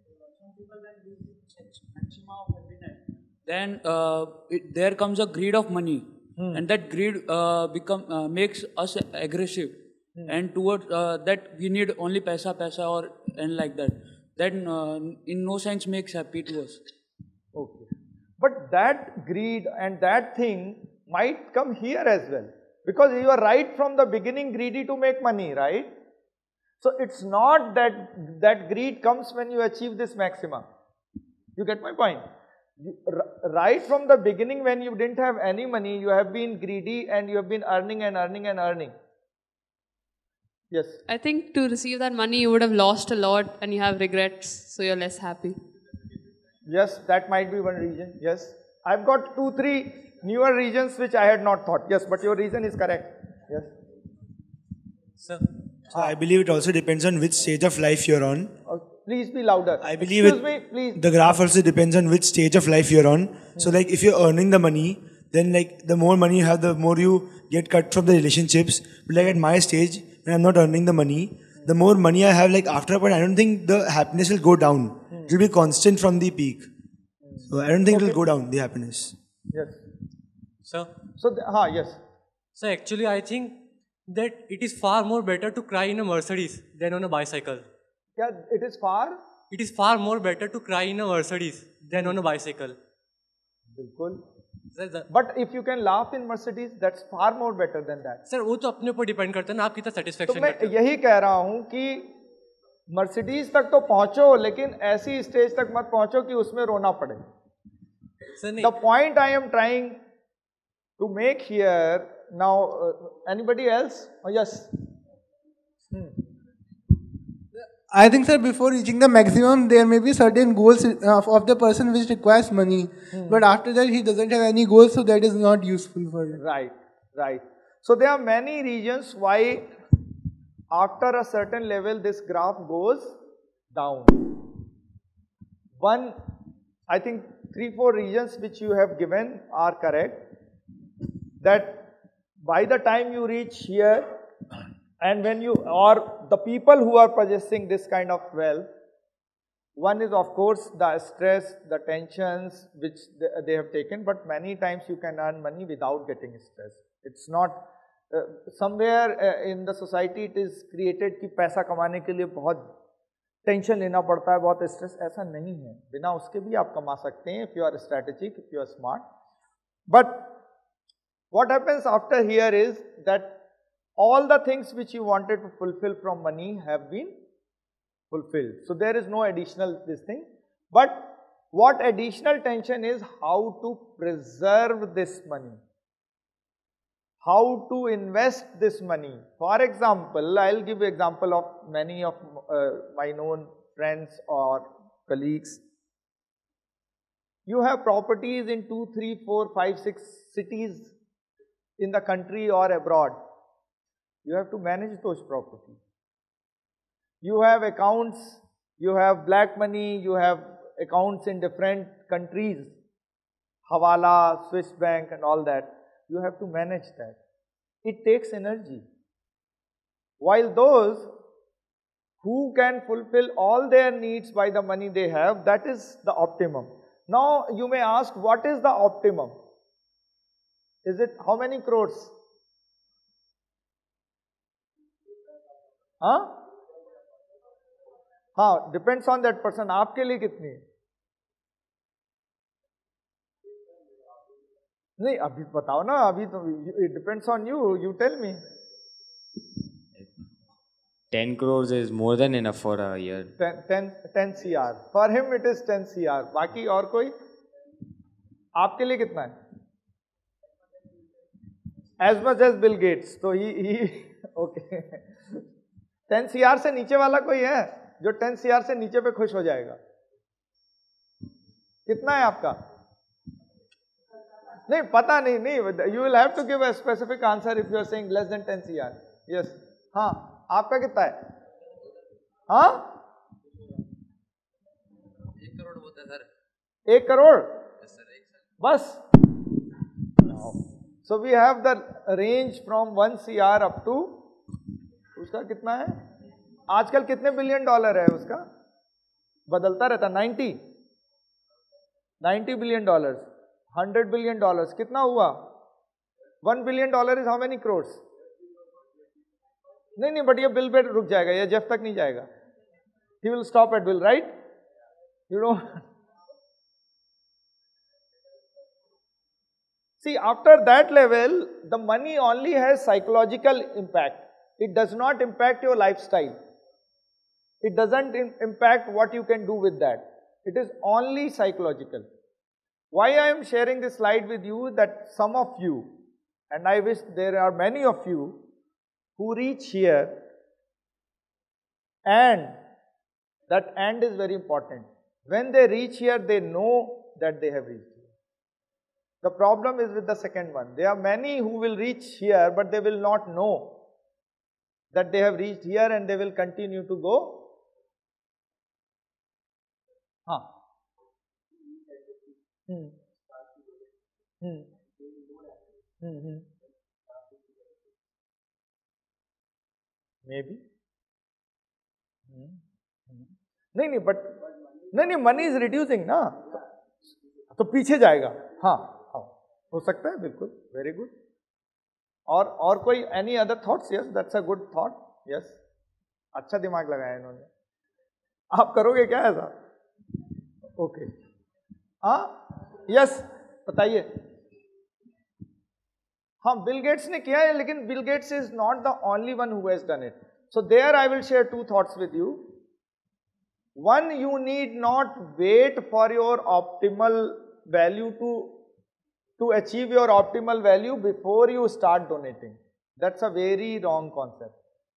Then uh, it, there comes a greed of money. Hmm. And that greed uh, become uh, makes us aggressive, hmm. and towards uh, that we need only paisa, paisa, or and like that. That uh, in no sense makes happy to us. Okay, but that greed and that thing might come here as well, because you are right from the beginning greedy to make money, right? So it's not that that greed comes when you achieve this maxima. You get my point? You, right from the beginning, when you didn't have any money, you have been greedy and you have been earning and earning and earning. Yes. I think to receive that money, you would have lost a lot and you have regrets, so you're less happy. Yes, that might be one reason. Yes. I've got two, three newer reasons which I had not thought. Yes, but your reason is correct. Yes. Sir, so I believe it also depends on which stage of life you're on. Okay. Please be louder. I believe Excuse it, me, please. The graph also depends on which stage of life you're on. Hmm. So like if you're earning the money, then like the more money you have, the more you get cut from the relationships. But like at my stage, when I'm not earning the money, the more money I have, like after a point, I don't think the happiness will go down. Hmm. It will be constant from the peak. Hmm. So I don't think okay. it will go down, the happiness. Yes. Sir? So, the, ah, yes. So actually I think that it is far more better to cry in a Mercedes than on a bicycle. Yeah, it is far? It is far more better to cry in a Mercedes than on a bicycle. Bilkul. But if you can laugh in Mercedes, that's far more better than that. Sir, वो तो अपने ऊपर depend करता है ना, आप कितना satisfaction तो मैं यही कह रहा हूँ कि Mercedes तक तो पहुँचो, लेकिन ऐसी स्टेज तक मत पहुँचो कि उसमें रोना पड़े. The point I am trying to make here now. Uh, anybody else? Oh, yes. Hmm. I think, sir, before reaching the maximum, there may be certain goals of, of the person which requires money. Hmm. But after that, he doesn't have any goals, so that is not useful for him. Right, right. So there are many reasons why after a certain level, this graph goes down. One, I think three, four reasons which you have given are correct. That by the time you reach here, and when you, or the people who are possessing this kind of wealth, one is of course the stress, the tensions which they, they have taken, but many times you can earn money without getting stress. It's not uh, somewhere uh, in the society it is created कि पैसा कमाने के लिए बहुत tension लेना पड़ता है, बहुत स्ट्रेस. ऐसा नहीं है, बिना उसके भी आप कमा सकते हैं if you are strategic, if you are smart. But what happens after here is that all the things which you wanted to fulfill from money have been fulfilled. So there is no additional this thing. But what additional tension is how to preserve this money, how to invest this money. For example, I'll give example of many of uh, my known friends or colleagues. You have properties in two, three, four, five, six cities in the country or abroad. You have to manage those properties. You have accounts, you have black money, you have accounts in different countries, Hawala, Swiss bank and all that. You have to manage that. It takes energy. While those who can fulfill all their needs by the money they have, that is the optimum. Now you may ask, what is the optimum? Is it how many crores? Huh? हाँ, depends on that person. आपके लिए कितनी? नहीं, अभी बताओ ना, अभी तो it depends on you. You tell me. ten crores is more than enough for a year. ten, ten, ten C R. For him it is ten C R. बाकी और कोई? आपके लिए कितना है? As much as Bill Gates. तो he he okay. ten C R से नीचे वाला कोई है जो ten C R से नीचे पे खुश हो जाएगा? कितना है आपका? नहीं पता नहीं नहीं. You will have to give a specific answer if you are saying less than ten C R. Yes. हाँ, आपका कितना है? हाँ? एक करोड़ होता है सर. एक करोड़? बस. So we have the range from one C R up to, उसका कितना है? आजकल कितने बिलियन डॉलर है उसका? बदलता रहता. ninety ninety billion dollars, one hundred billion dollars. कितना हुआ? one billion dollar is how many crores? नहीं नहीं, बट ये बिल पे रुक जाएगा, ये जेफ तक नहीं जाएगा. He will stop at Bill, right? You know. See, after that level, the money only has psychological impact. It does not impact your lifestyle. It doesn't impact what you can do with that. It is only psychological. Why I am sharing this slide with you, that some of you, and I wish there are many of you, who reach here, and that end is very important. When they reach here, they know that they have reached. The problem is with the second one. There are many who will reach here, but they will not know that they have reached here and they will continue to go. Huh. Hmm. Hmm. Hmm. Hmm. Maybe. Hmm. Hmm. नहीं नहीं, but नहीं नहीं, money is reducing ना, तो पीछे जाएगा. हाँ, हो सकता है, बिल्कुल. Very good. और और कोई any other thoughts? Yes, that's a good thought. Yes, अच्छा दिमाग लगाया इन्होंने. आप करोगे क्या ऐसा? ओके. हाँ, यस, बताइए. हाँ, बिल गेट्स ने किया है, लेकिन Bill Gates is not the only one who has done it. So there I will share two thoughts with you. One, you need not wait for your optimal value to to achieve your optimal value before you start donating. That's a very wrong concept.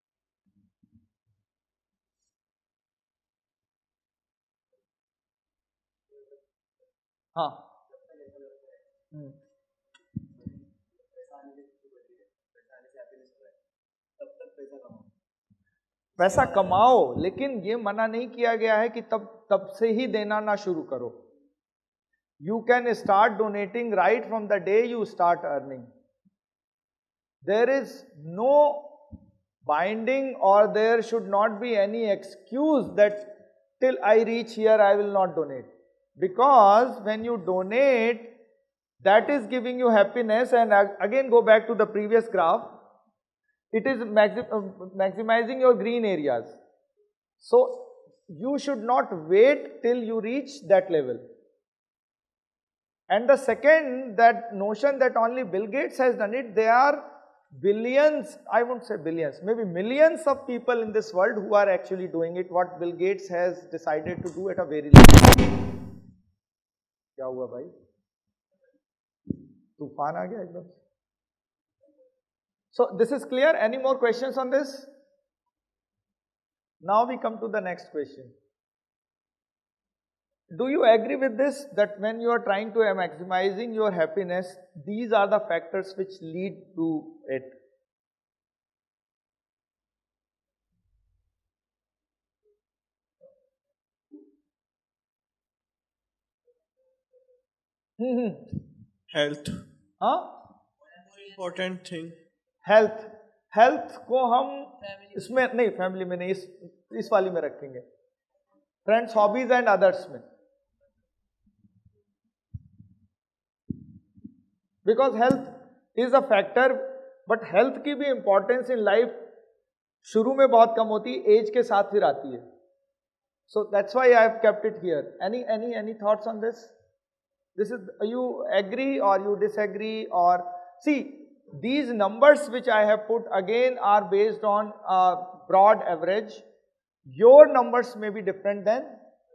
हाँ. hmm. पैसा कमाओ, लेकिन ये मना नहीं किया गया है कि तब तब से ही देना ना शुरू करो. You can start donating right from the day you start earning. There is no binding, or there should not be any excuse that till I reach here I will not donate. Because when you donate, that is giving you happiness, and again go back to the previous graph, it is maxi maximizing your green areas. So you should not wait till you reach that level. And the second, that notion that only Bill Gates has done it, there are billions, I won't say billions, maybe millions of people in this world who are actually doing it, what Bill Gates has decided to do at a very low level. क्या हुआ भाई? तूफान आ गया एकदम. So this is clear. Any more questions on this? Now we come to the next question. Do you agree with this, that when you are trying to maximizing your happiness, these are the factors which lead to it? Health. हाँ? Important thing. Health. Health को हम इसमें नहीं, family में नहीं, इस इस वाली में रखेंगे. Friends, hobbies and others में. Because health is a factor, but health की भी importance in life शुरू में बहुत कम होती है, age के साथ फिर आती है. So that's why I have kept it here. Any any any thoughts on this? This is, you agree or you disagree, or see, these numbers which I have put again are based on a broad average. Your numbers may be different than,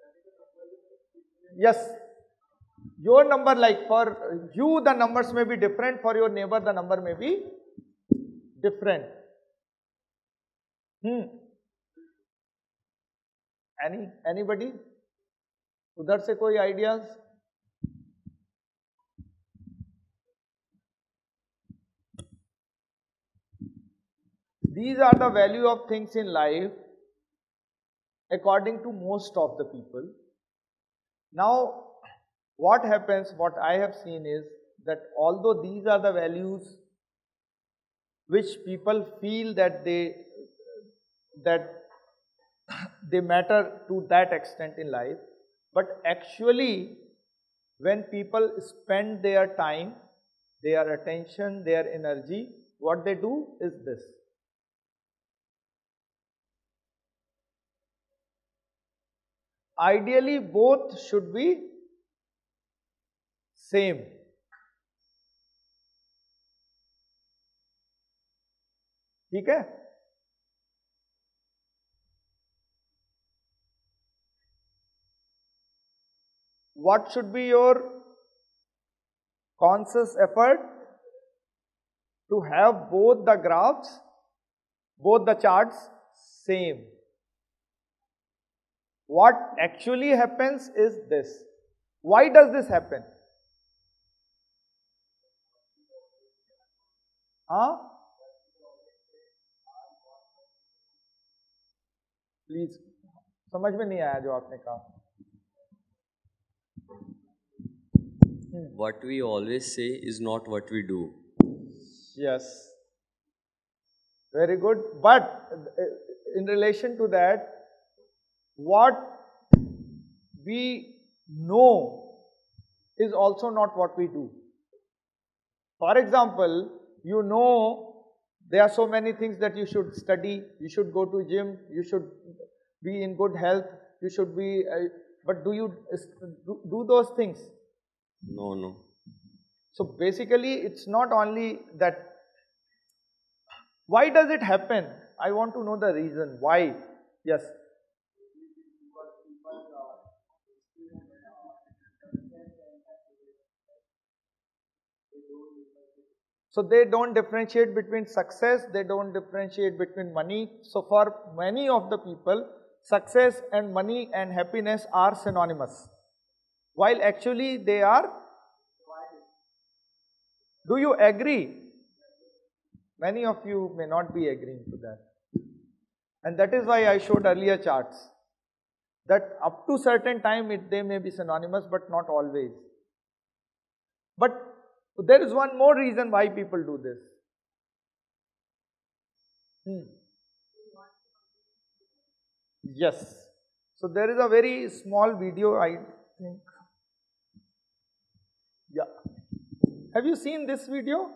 yes, your number, like for you the numbers may be different, for your neighbor the number may be different. Hmm. Any, anybody? उधर से कोई ideas? These are the value of things in life according to most of the people. Now, what happens, what I have seen is that although these are the values which people feel that they that they matter to that extent in life, but actually when people spend their time, their attention, their energy, what they do is this. Ideally, both should be same. ठीक है? What should be your conscious effort? To have both the graphs, both the charts same. What actually happens is this. Why does this happen? Huh? Please, समझ में नहीं आया जो आपने कहा. What we always say is not what we do. Yes. Very good. But in relation to that, what we know is also not what we do. For example, you know there are so many things that you should study, you should go to gym, you should be in good health, you should be, uh, but do you do, do those things? No, no. So basically it's not only that. Why does it happen? I want to know the reason. Why? Yes. So they don't differentiate between success, they don't differentiate between money. So for many of the people, success and money and happiness are synonymous, while actually they are. Do you agree? Many of you may not be agreeing to that. And that is why I showed earlier charts, that up to certain time it, they may be synonymous, but not always. But there is one more reason why people do this. Hmm. Yes. So there is a very small video, I think. Yeah. Have you seen this video?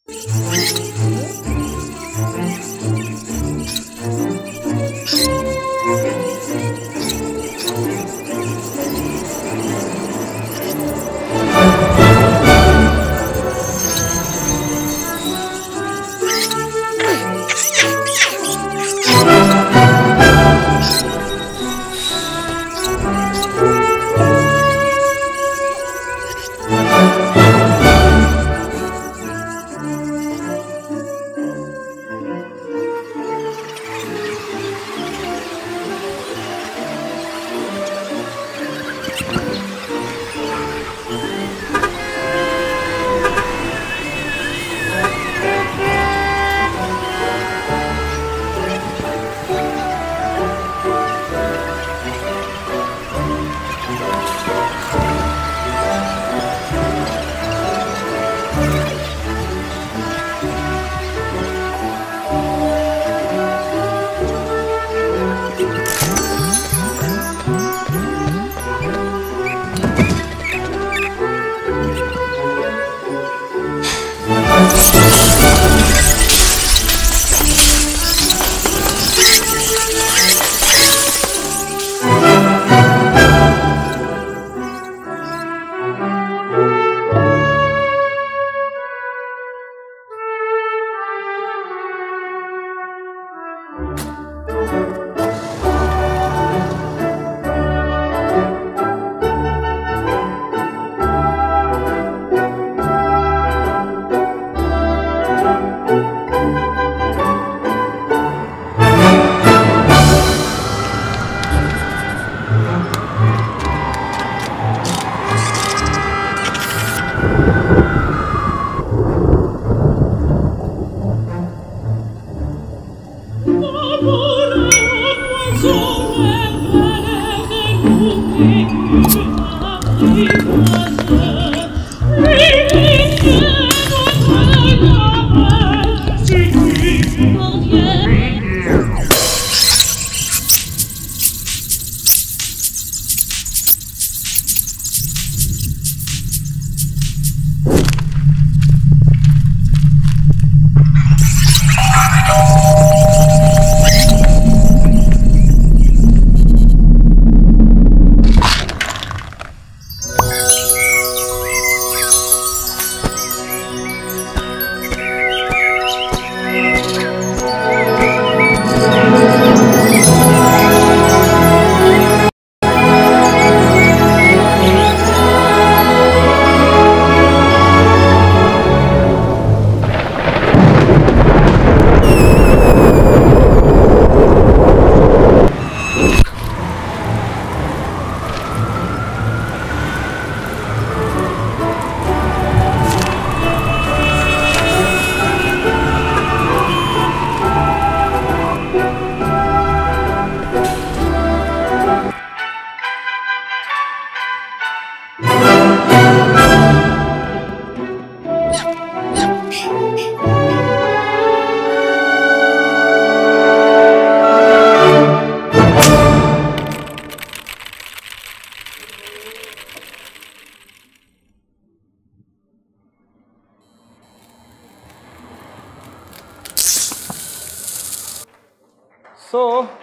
So,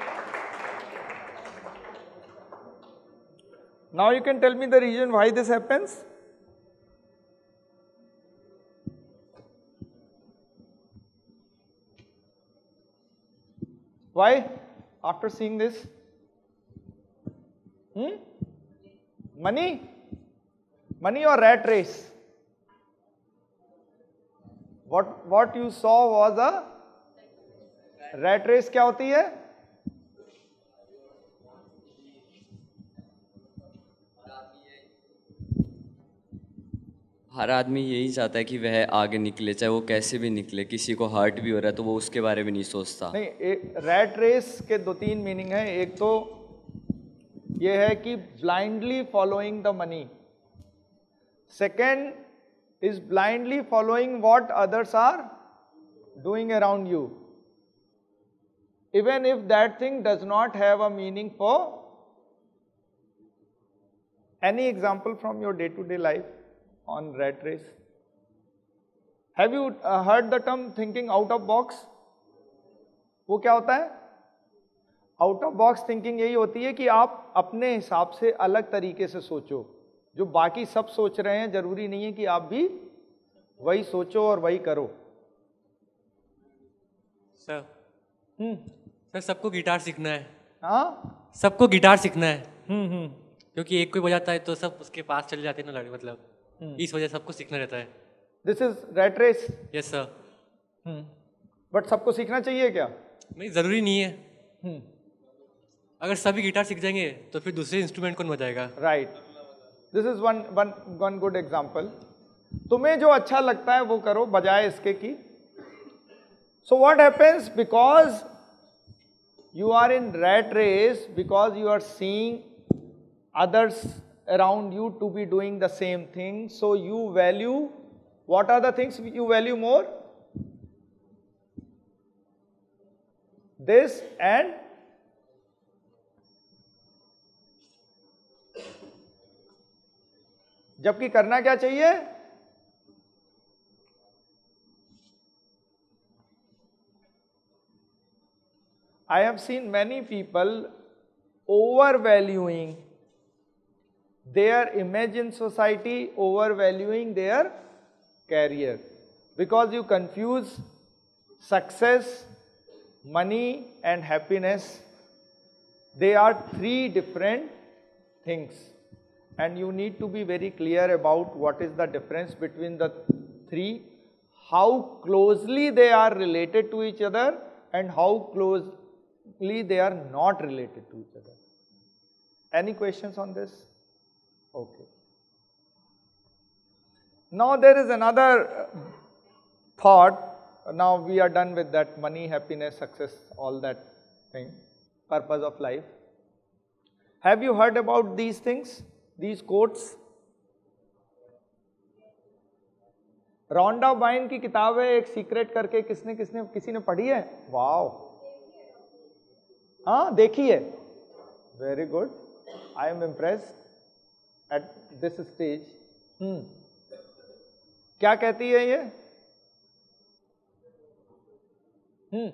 now you can tell me the reason why this happens? Why? After seeing this? Hmm? Money? Money or rat race? What, what you saw was a rat race. क्या होती है? हर आदमी यही चाहता है कि वह आगे निकले, चाहे वो कैसे भी निकले. किसी को हर्ट भी हो रहा है तो वो उसके बारे में नहीं सोचता. नहीं, रैट रेस के दो तीन मीनिंग है. एक तो ये है कि blindly following the money. Second is blindly following what others are doing around you. even if that thing does not have a meaning for any example from your day-to-day life on rat race. Have you uh, heard the term thinking out of box? वो क्या होता है? Out of box thinking यही होती है कि आप अपने हिसाब से अलग तरीके से सोचो. जो बाकी सब सोच रहे हैं जरूरी नहीं है कि आप भी वही सोचो और वही करो. सर हम्म सर सबको गिटार सीखना है. हाँ सबको गिटार सीखना है. हम्म हम्म क्योंकि एक कोई बजाता है तो सब उसके पास चले जाते हैं ना लड़के, मतलब हम्म. इस वजह से सबको सीखना रहता है. This is rat race. Yes sir. Hmm but सबको सीखना चाहिए क्या? नहीं, जरूरी नहीं है. हम्म अगर सभी गिटार सीख जाएंगे तो फिर दूसरे इंस्ट्रूमेंट कौन बजाएगा? Right. This is one one one good example. तुम्हें जो अच्छा लगता है वो करो बजाय इसके की. So what happens because you are in rat race, because you are seeing others around you to be doing the same thing, so you value, what are the things you value more? This and जबकि करना क्या चाहिए? I have seen many people overvaluing their image in society, overvaluing their career, because you confuse success, money and happiness. They are three different things, and you need to be very clear about what is the difference between the three, how closely they are related to each other, and how close they are not related to each other. Any questions on this? Okay. Now there is another thought. Now we are done with that money, happiness, success, all that thing, purpose of life. Have you heard about these things, these quotes? Rhonda Byrne की किताब है एक secret करके, किसने किसने किसी ने पढ़ी है? वाओ, हाँ देखी है. Very good, I am impressed at this stage. Hmm क्या कहती है ये? हम्म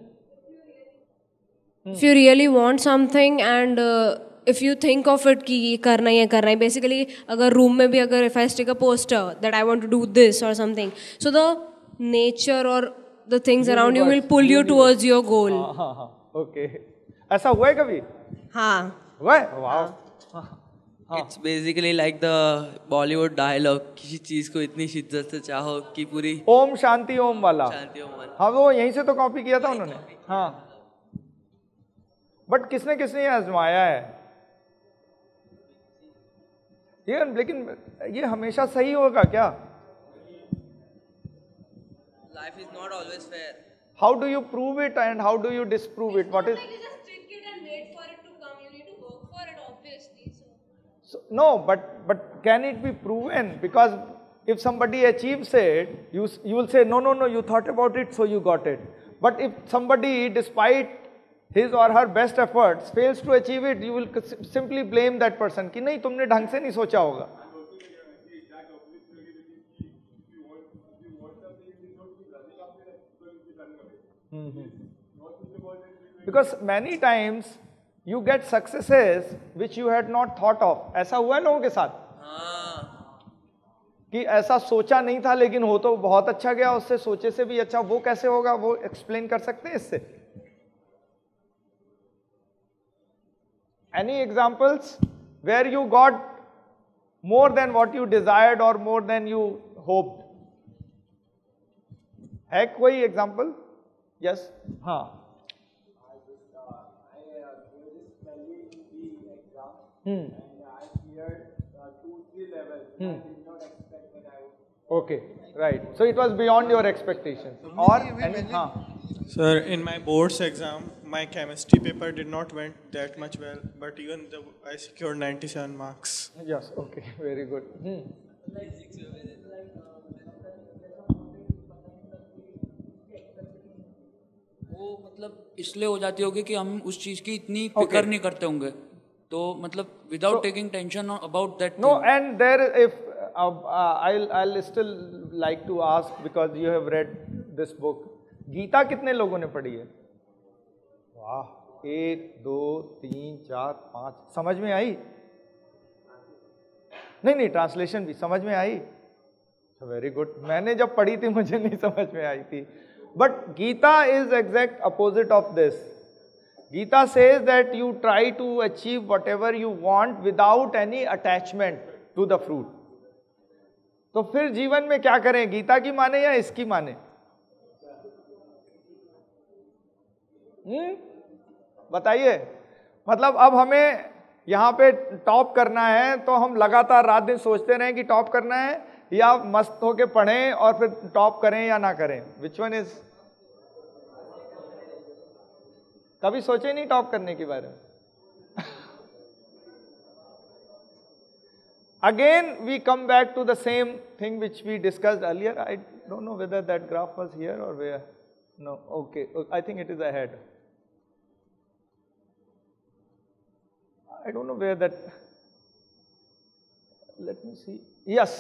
If you really want something and uh, if you think of it कि ये करना ही है करना ही, basically अगर room में भी अगर if I stick a poster that I want to do this or something, so the nature or the things around you will pull you towards your goal. हाँ हाँ हाँ, okay. ऐसा हुआ है कभी? हाँ. हुआ है? वाह. It's basically like the Bollywood dialogue, किसी चीज को इतनी शिद्दत से चाहो कि पूरी ओम शांति ओम वाला. शांति ओम वाला. हाँ वो यहीं से तो कॉपी किया था उन्होंने. हाँ बट किसने किसने ये आजमाया है ये? लेकिन ये हमेशा सही होगा क्या? Life is not always fair. How do you prove it and how do you disprove it? What is? So, no, but but can it be proven? Because if somebody achieves it, you you will say no no no, you thought about it so you got it. But if somebody, despite his or her best efforts, fails to achieve it, you will simply blame that person कि नहीं तुमने ढंग से नहीं सोचा होगा. Because many times you get successes which you had not thought of. ऐसा हुआ है लोगों के साथ कि ऐसा सोचा नहीं था लेकिन हो तो बहुत अच्छा गया, उससे सोचे से भी अच्छा. वो कैसे होगा, वो एक्सप्लेन कर सकते हैं इससे? Any examples where you got more than what you desired or more than you hoped? है कोई एग्जाम्पल? यस. हाँ. Hmm. Hmm. Okay, right. So it was beyond your expectations. Or any, हाँ. Sir, in my boards exam, my chemistry paper did not went that much well, but even the, I secured ninety-seven marks. Yes, okay, very good. Hmm. वो मतलब इसलिए हो जाती होगी कि हम उस चीज की इतनी फिक्र नहीं करते होंगे, तो मतलब without taking tension about that. No, and there if uh, uh, I'll I'll still like to ask because you have read this book. Gita कितने लोगों ने पढ़ी है? वाह, एक दो तीन चार पाँच. समझ में आई? नहीं नहीं, ट्रांसलेशन भी समझ में आई. Very good. मैंने जब पढ़ी थी मुझे नहीं समझ में आई थी. But Gita is exact opposite of this. Gita says that you try to achieve whatever you want without any attachment to the fruit. तो फिर जीवन में क्या करें, गीता की माने या इसकी माने? हम्म बताइए. मतलब अब हमें यहाँ पे टॉप करना है तो हम लगातार रात दिन सोचते रहें कि टॉप करना है, या मस्त होके पढ़ें और फिर टॉप करें या ना करें? Which one is? कभी सोचे नहीं टॉप करने के बारे में? Again we come back to the same thing which we discussed earlier. I don't know whether that graph was here or where. No, okay, I think it is ahead. I don't know where that, let me see. Yes,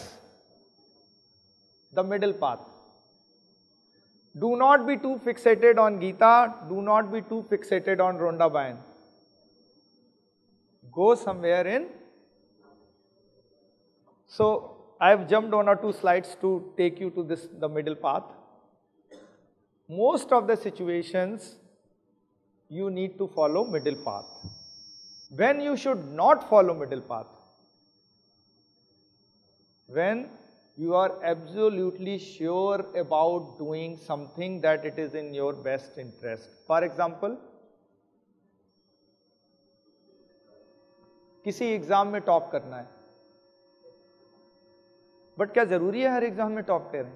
the middle path. Do not be too fixated on Gita, do not be too fixated on Rhonda Byrne. Go somewhere in. So I have jumped one or two slides to take you to this, the middle path. Most of the situations you need to follow middle path. When you should not follow middle path? When you are absolutely sure about doing something that it is in your best interest. For example, किसी exam में top करना है, but क्या जरूरी है हर exam में top करें?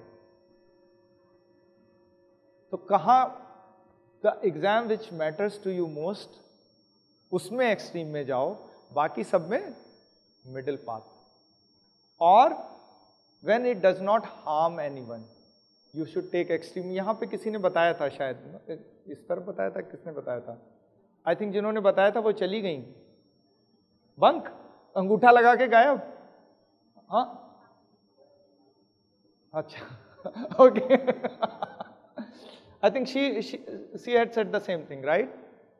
तो कहाँ the exam which matters to you most, उसमें एक्सट्रीम में जाओ, बाकी सब में मिडिल पाथ. और when it does not harm anyone, you should take extreme. यहाँ पे किसी ने बताया था, शायद इस तरफ बताया था, किसने बताया था? आई थिंक जिन्होंने बताया था वो चली गई. बंक, अंगूठा लगा के गायब. हाँ अच्छा, okay. I think she she had said the same thing, right?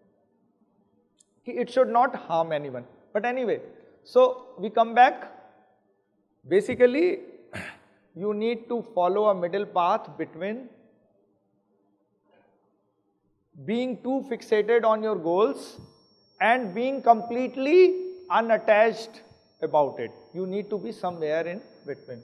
It should not harm anyone. But anyway, so we come back. Basically, you need to follow a middle path between being too fixated on your goals and being completely unattached about it. You need to be somewhere in between.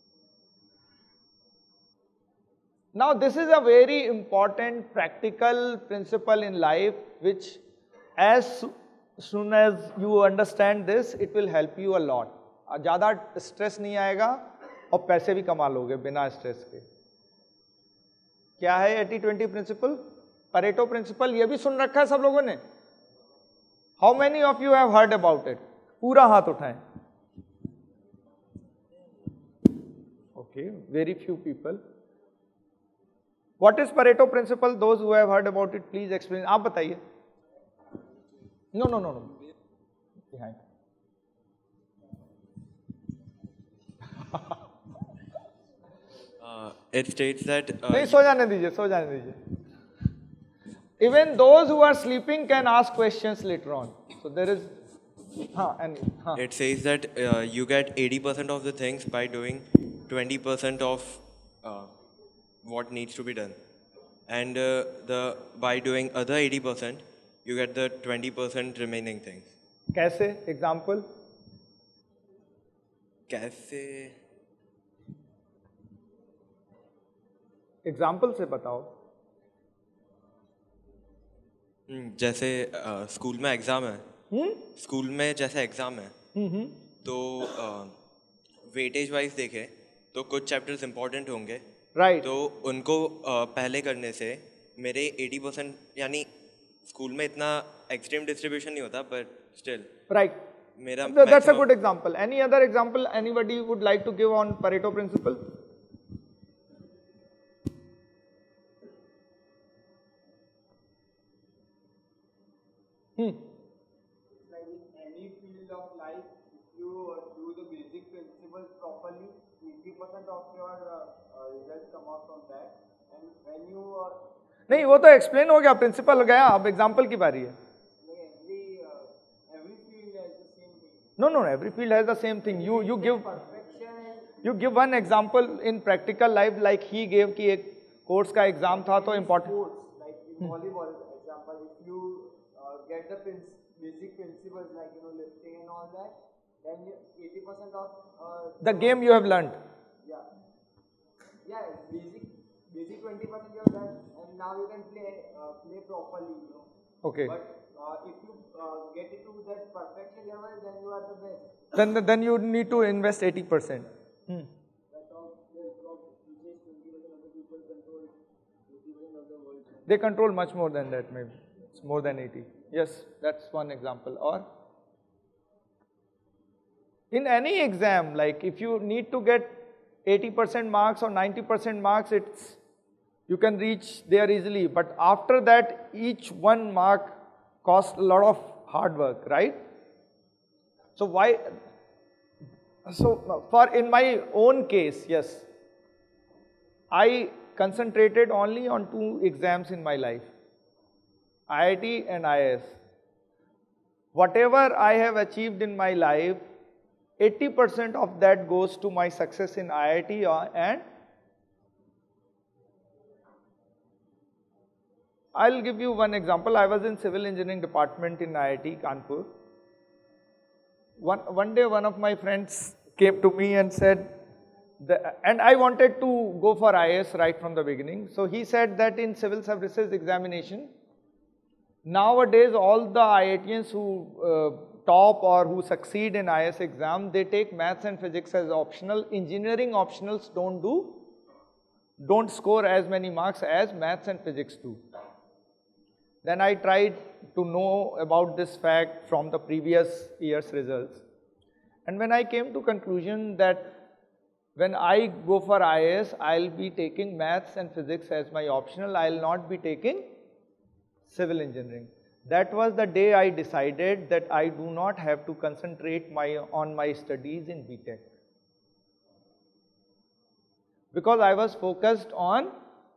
Now, this is a very important practical principle in life, which as soon as you understand this, it will help you a lot. ज़्यादा stress नहीं आएगा और पैसे भी कमा लोगे बिना stress के. क्या है eighty twenty principle? Pareto principle. ये भी सुन रखा है सब लोगों ने? How many of you have heard about it? पूरा हाथ उठाएं. Okay, very few people. What is Pareto principle? Those who have heard about it please explain. आप बताइए. No no no no behind. Uh, it states that uh, नहीं, सो जाने दीजिए, सो जाने दीजिए. Even those who are sleeping can ask questions later on. So there is, हाँ, and हाँ. It says that uh, you get eighty percent of the things by doing twenty percent of uh, what needs to be done, and uh, the by doing other eighty percent you get the twenty percent remaining things. कैसे? Example? कैसे? Example से बताओ. जैसे school में exam है, school में जैसे exam है, तो वेटेज वाइज देखें तो कुछ चैप्टर्स इंपॉर्टेंट होंगे, राइट? तो उनको uh, पहले करने से मेरे eighty percent, यानी स्कूल में इतना एक्सट्रीम डिस्ट्रीब्यूशन नहीं होता, बट स्टिल राइट. मेरा that's a good example. Any other example anybody would like to give on Pareto principle? Hmm. Like in any field of life, if you uh, do the basic principles properly, eighty percent of your uh, uh, results come out from that. And when you uh, नहीं वो तो explain हो गया, principal हो गया, अब example की बारी है. every uh, every field has the same thing. No, no, every field has the same thing. You you give you give one example in practical life, like he gave कि एक course का exam था तो important. Like in volleyball, example, if you uh, get the prin basic principles like you know lifting and all that, then eighty percent of uh, The game you have learned. Yeah, yeah, basic basic twenty percent you have done, and now you can play uh, play properly, you know. Okay. But uh, if you uh, get it to that perfection level, then you are the best. Then then you need to invest eighty percent. Hmm. They control much more than that, maybe. It's more than eighty. Yes, that's one example. Or in any exam, like if you need to get eighty percent marks or ninety percent marks, it's you can reach there easily. But after that, each one mark costs a lot of hard work, right? So why? So for in my own case, yes, I concentrated only on two exams in my life, I I T and I A S. Whatever I have achieved in my life, eighty percent of that goes to my success in I I T and I'll give you one example. I was in civil engineering department in I I T Kanpur. One, one day one of my friends came to me and said, the, and I wanted to go for I A S right from the beginning. So he said that in civil services examination, nowadays all the IITians who uh, top or who succeed in I A S exam, they take maths and physics as optional. Engineering optionals don't do, don't score as many marks as maths and physics do. Then I tried to know about this fact from the previous year's results. And when I came to conclusion that when I go for I A S, I'll be taking maths and physics as my optional, I'll not be taking civil engineering. That was the day I decided that I do not have to concentrate my, on my studies in B.Tech. Because I was focused on,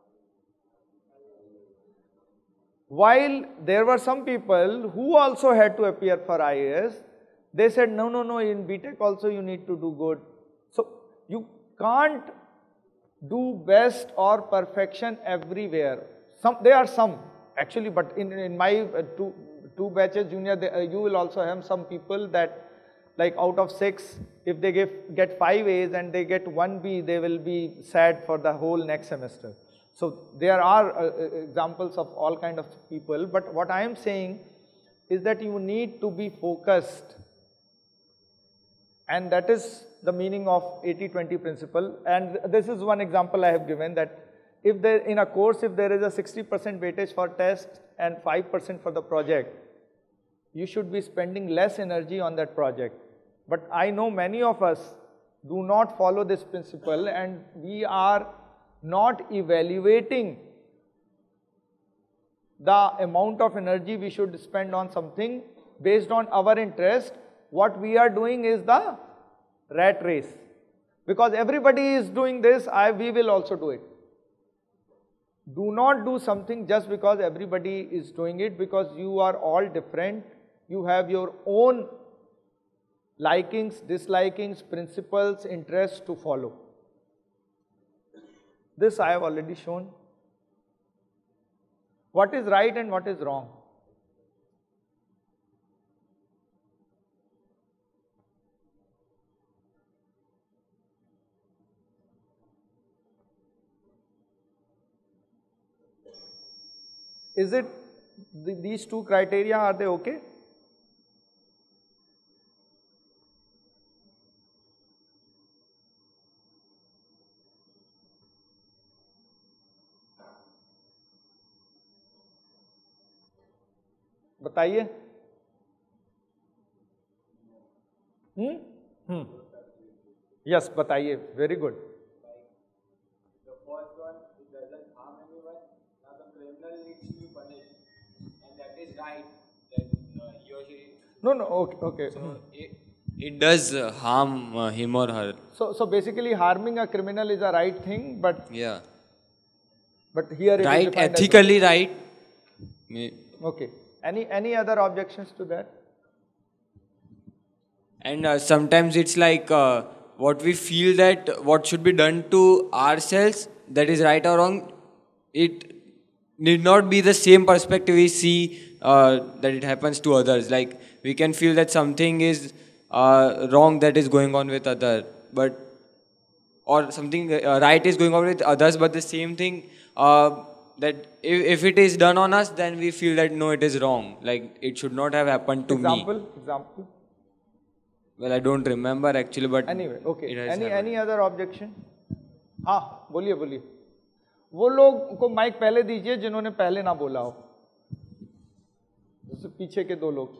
while there were some people who also had to appear for I A S, they said, no, no, no, in B.Tech also you need to do good. So you can't do best or perfection everywhere. Some, there are some actually, but in, in my uh, two, two batches junior, they, uh, you will also have some people that like out of six, if they give, get five A's and they get one B, they will be sad for the whole next semester. So there are uh, examples of all kind of people, but what I am saying is that you need to be focused, and that is the meaning of eighty twenty principle. And this is one example I have given, that if there in a course, if there is a sixty percent weightage for test and five percent for the project, you should be spending less energy on that project. But I know many of us do not follow this principle, and we are not evaluating the amount of energy we should spend on something based on our interest. What we are doing is the rat race. Because everybody is doing this, I, we will also do it. Do not do something just because everybody is doing it, because you are all different. You have your own likings, dislikings, principles, interests to follow. This I have already shown. What is right and what is wrong? Is it, th these two criteria, are they okay? बताइए. Hmm? Hmm. Yes, बताइए. Very good. The first one, it doesn't harm anyone. Now the criminal needs to be punished, and that is right. That uh, No, no, okay, okay. So it, it does uh, harm uh, him or her. So, so basically, harming a criminal is a right thing, but Yeah. but here it is Right, defined as ethically right. May- wrong. Okay. Any any other objections to that? And uh, sometimes it's like uh, what we feel that what should be done to ourselves, that is right or wrong, it need not be the same perspective we see uh, that it happens to others. Like we can feel that something is uh, wrong that is going on with other, but or something uh, right is going on with others, but the same thing uh, that if, if it is done on us, then we feel that no, it is wrong. Like it should not have happened to Example, me. example. Well, I don't remember actually, but Anyway, okay. it has Any happened. any other objection? हाँ, बोलिए बोलिए. वो लोग को mic पहले दीजिए जिन्होंने पहले ना बोला हो. जैसे पीछे के दो लोग.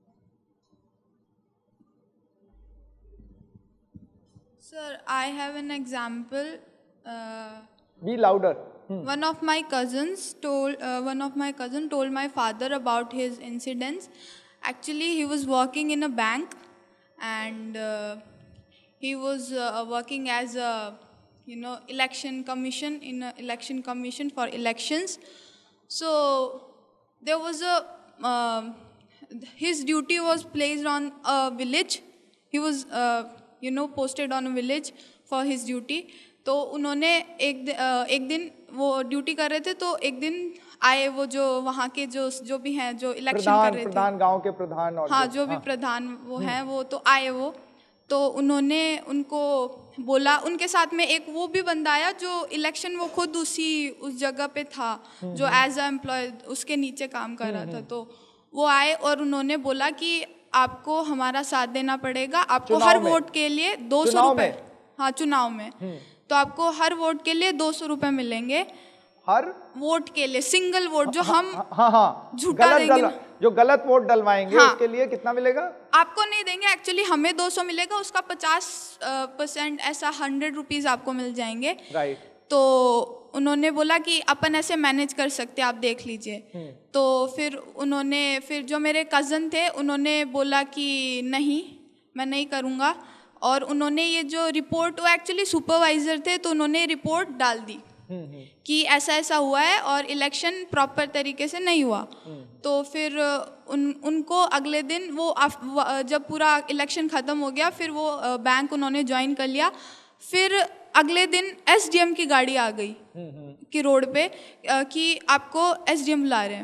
Sir, I have an example. Uh, Be louder. Hmm. One of my cousins told uh, one of my cousin told my father about his incidents. Actually, he was working in a bank, and uh, he was uh, working as a you know election commission in a election commission for elections. So there was a um his duty was placed on a village. He was uh, you know posted on a village for his duty. तो उन्होंने एक दि, uh, एक दिन वो duty कर रहे थे, तो एक दिन आए वो जो वहाँ के जो जो भी हैं जो इलेक्शन कर रहे थे, प्रधान गांव के प्रधान और हाँ जो भी प्रधान वो हैं वो तो आए वो तो उन्होंने उनको बोला, उनके साथ में एक वो भी बंदा आया जो इलेक्शन वो खुद उसी उस जगह पे था जो एज अ एम्प्लॉय उसके नीचे काम कर रहा था. तो वो आए और उन्होंने बोला कि आपको हमारा साथ देना पड़ेगा, आपको हर वोट के लिए दो सौ रुपये, हाँ चुनाव में, तो आपको हर वोट के लिए दो सौ रुपये मिलेंगे. हर वोट के लिए सिंगल वोट जो हम हाँ हाँ झूठा देंगे ना, जो गलत वोट डलवाएंगे हाँ, उसके लिए कितना मिलेगा? आपको नहीं देंगे, एक्चुअली हमें दो सौ मिलेगा, उसका पचास परसेंट ऐसा हंड्रेड रुपीज आपको मिल जाएंगे. राइट. तो उन्होंने बोला कि अपन ऐसे मैनेज कर सकते, आप देख लीजिए. तो फिर उन्होंने फिर जो मेरे कज़न थे उन्होंने बोला कि नहीं मैं नहीं करूँगा, और उन्होंने ये जो रिपोर्ट, वो एक्चुअली सुपरवाइज़र थे, तो उन्होंने रिपोर्ट डाल दी कि ऐसा ऐसा हुआ है और इलेक्शन प्रॉपर तरीके से नहीं हुआ. तो फिर उन उनको अगले दिन वो जब पूरा इलेक्शन ख़त्म हो गया फिर वो बैंक उन्होंने ज्वाइन कर लिया. फिर अगले दिन एसडीएम की गाड़ी आ गई कि रोड पे कि आपको एसडीएम बुला रहे हैं.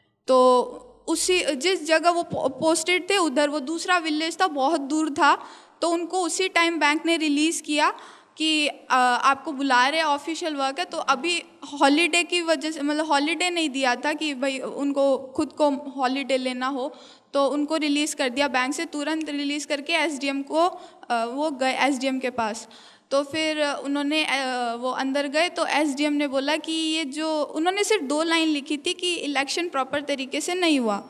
तो उसी जिस जगह वो पोस्टेड थे उधर वो दूसरा विलेज था, बहुत दूर था. तो उनको उसी टाइम बैंक ने रिलीज़ किया कि आ, आपको बुला रहे हैं, ऑफिशियल वर्क है. तो अभी हॉलीडे की वजह से, मतलब हॉलीडे नहीं दिया था कि भाई उनको खुद को हॉलीडे लेना हो, तो उनको रिलीज़ कर दिया बैंक से, तुरंत रिलीज़ करके एसडीएम को आ, वो गए एसडीएम के पास. तो फिर उन्होंने आ, वो अंदर गए तो एसडीएम ने बोला कि ये जो उन्होंने सिर्फ दो लाइन लिखी थी कि इलेक्शन प्रॉपर तरीके से नहीं हुआ.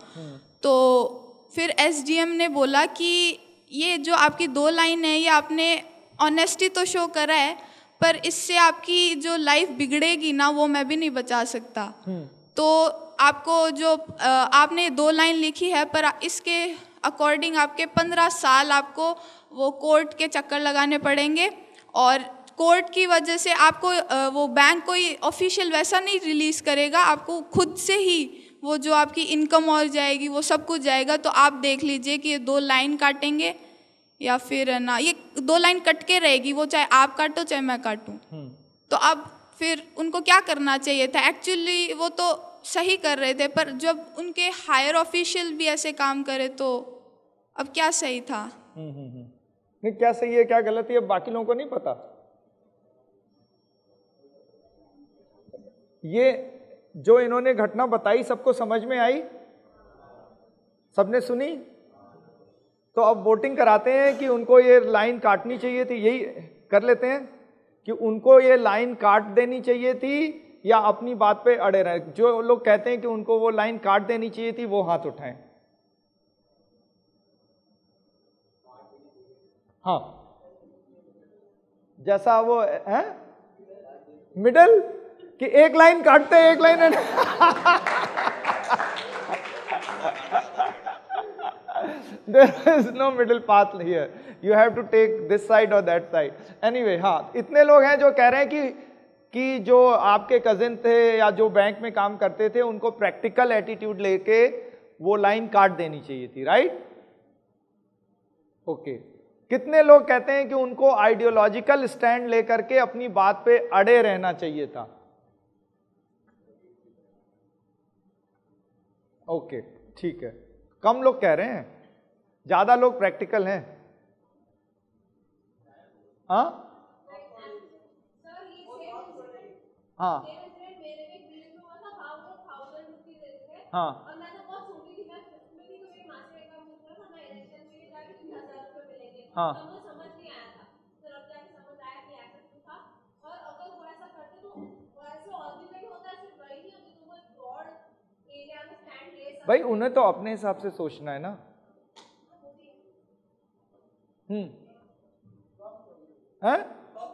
तो फिर एसडीएम ने बोला कि ये जो आपकी दो लाइन है ये आपने ऑनेस्टी तो शो करा है, पर इससे आपकी जो लाइफ बिगड़ेगी ना वो मैं भी नहीं बचा सकता. तो आपको जो आपने दो लाइन लिखी है, पर इसके अकॉर्डिंग आपके पंद्रह साल आपको वो कोर्ट के चक्कर लगाने पड़ेंगे, और कोर्ट की वजह से आपको वो बैंक कोई ऑफिशियल वैसा नहीं रिलीज़ करेगा, आपको खुद से ही वो जो आपकी इनकम और जाएगी वो सब कुछ जाएगा. तो आप देख लीजिए कि ये दो लाइन काटेंगे या फिर ना, ये दो लाइन कट के रहेगी, वो चाहे आप काटो चाहे मैं काटूं. तो अब फिर उनको क्या करना चाहिए था? एक्चुअली वो तो सही कर रहे थे, पर जब उनके हायर ऑफिशियल भी ऐसे काम करे तो अब क्या सही था? नहीं, क्या सही है क्या गलत है अब बाकी लोगों को नहीं पता. ये जो इन्होंने घटना बताई सबको समझ में आई, सबने सुनी. तो अब वोटिंग कराते हैं कि उनको ये लाइन काटनी चाहिए थी, यही कर लेते हैं कि उनको ये लाइन काट देनी चाहिए थी या अपनी बात पे अड़े रहे. जो लोग कहते हैं कि उनको वो लाइन काट देनी चाहिए थी वो हाथ उठाएं. हाँ, जैसा वो है मिडल कि एक लाइन काटते हैं एक line there is no middle path here. You have to take this side or that side. Anyway, हाँ, इतने लोग हैं जो कह रहे हैं कि कि जो आपके कजिन थे या जो बैंक में काम करते थे उनको प्रैक्टिकल एटीट्यूड लेके वो लाइन काट देनी चाहिए थी, राइट? ओके. कितने लोग कहते हैं कि उनको आइडियोलॉजिकल स्टैंड लेकर के अपनी बात पे अड़े रहना चाहिए था? ओके, ठीक है. कम लोग कह रहे हैं, ज्यादा लोग प्रैक्टिकल हैं. हाँ हाँ हाँ हाँ भाई, उन्हें तो अपने हिसाब से सोचना है ना. हम्म है?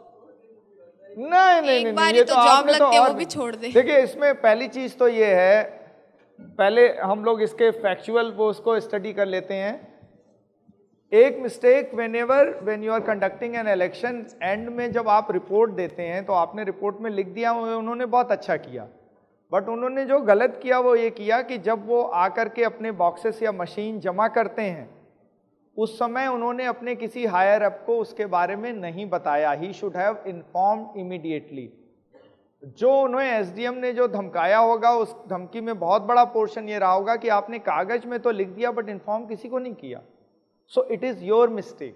नहीं नहीं नहीं, ये तो आपने तो और भी छोड़ दे. देखिए, इसमें पहली चीज तो ये है, पहले हम लोग इसके फैक्चुअल वो उसको स्टडी कर लेते हैं. एक mistake whenever when you are conducting an election, end में जब आप रिपोर्ट देते हैं तो आपने रिपोर्ट में लिख दिया उन्होंने बहुत अच्छा किया, बट उन्होंने जो गलत किया वो ये किया कि जब वो आकर के अपने बॉक्सेस या मशीन जमा करते हैं उस समय उन्होंने अपने किसी हायर अप को उसके बारे में नहीं बताया. He should have informed immediately. जो उन्हें एसडीएम ने जो धमकाया होगा उस धमकी में बहुत बड़ा पोर्शन ये रहा होगा कि आपने कागज में तो लिख दिया बट इन्फॉर्म किसी को नहीं किया. So it is your mistake.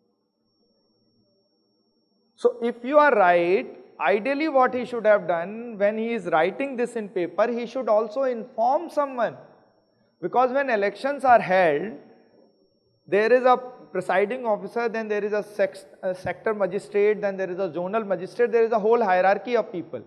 So if you are right, ideally what he should have done when he is writing this in paper, he should also inform someone, because when elections are held there is a presiding officer, then there is a, sex, a sector magistrate, then there is a zonal magistrate, there is a whole hierarchy of people.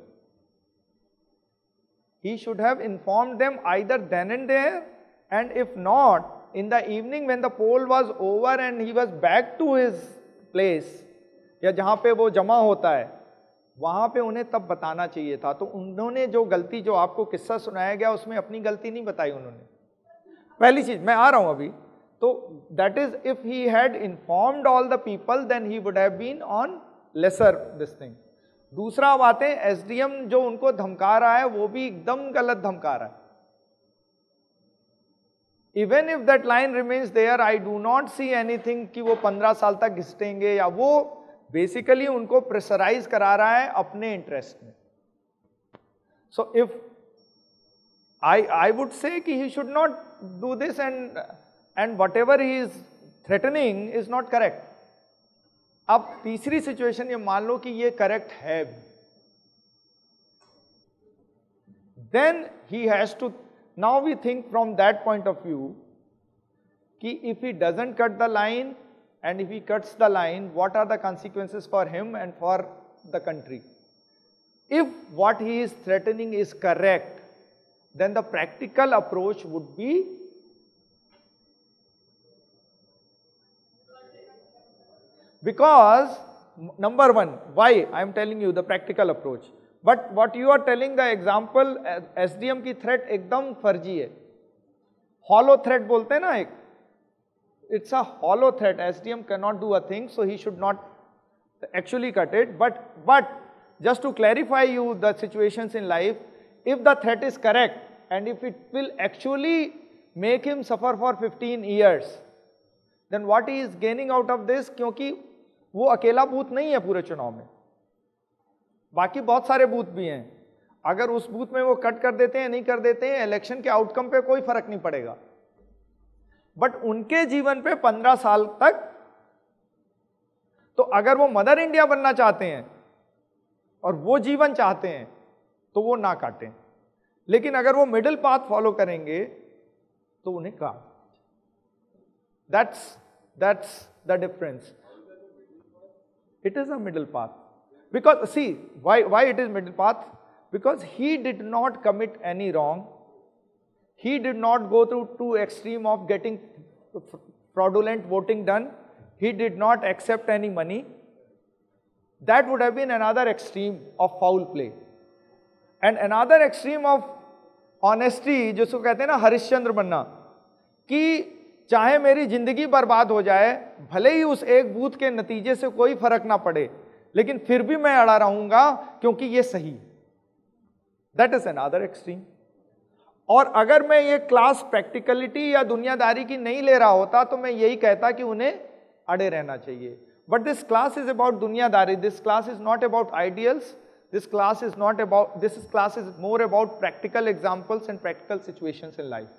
He should have informed them either then and there, and if not, in the evening when the poll was over and he was back to his place या जहाँ पे वो जमा होता है वहाँ पे उन्हें तब बताना चाहिए था. तो उन्होंने जो गलती, जो आपको किस्सा सुनाया गया उसमें अपनी गलती नहीं बताई उन्होंने. पहली चीज, मैं आ रहा हूँ अभी. तो that is if he had informed all the people then he would have been on lesser this thing. दूसरा बात है, एसडीएम जो उनको धमका रहा है वो भी एकदम गलत धमका रहा है. Even if that line remains there, I do not see anything कि वो पंद्रह साल तक घिसटेंगे, या वो बेसिकली उनको प्रेशराइज करा रहा है अपने इंटरेस्ट में. So if I I would say कि he should not do this, and and whatever he is threatening is not correct. अब तीसरी सिचुएशन ये मान लो कि ये करेक्ट है, then he has to, now we think from that point of view कि if he doesn't cut the line, and if he cuts the line, what are the consequences for him and for the country? If what he is threatening is correct, then the practical approach would be because number one, why I am telling you the practical approach, but what you are telling the example S D M की threat एकदम फर्जी है. hollow threat बोलते हैं ना एक, it's a hollow threat. S D M cannot do a thing, so he should not actually cut it. But but just to clarify you the situations in life, if the threat is correct and if it will actually make him suffer for fifteen years, then what he is gaining out of this, क्योंकि वो अकेला booth नहीं है पूरे चुनाव में, बाकी बहुत सारे बूथ भी हैं. अगर उस बूथ में वो कट कर देते हैं, नहीं कर देते हैं, इलेक्शन के आउटकम पे कोई फर्क नहीं पड़ेगा. बट उनके जीवन पे पंद्रह साल तक, तो अगर वो मदर इंडिया बनना चाहते हैं और वो जीवन चाहते हैं तो वो ना काटें, लेकिन अगर वो मिडिल पाथ फॉलो करेंगे तो उन्हें काट. That's that's the difference. It is a middle path because see why why it is middle path, because he did not commit any wrong. He did not go through two extreme of getting fraudulent voting done. He did not accept any money. That would have been another extreme of foul play. And another extreme of honesty, जिसको कहते हैं ना हरिश्चंद्र बनना, कि चाहे मेरी जिंदगी बर्बाद हो जाए, भले ही उस एक बूथ के नतीजे से कोई फर्क ना पड़े, लेकिन फिर भी मैं अड़ा रहूंगा क्योंकि ये सही। That is another extreme. और अगर मैं ये क्लास प्रैक्टिकलिटी या दुनियादारी की नहीं ले रहा होता तो मैं यही कहता कि उन्हें अड़े रहना चाहिए। But this class is about दुनियादारी, this class is not about ideals, this class is not about, this is class is more about practical examples and practical situations in life.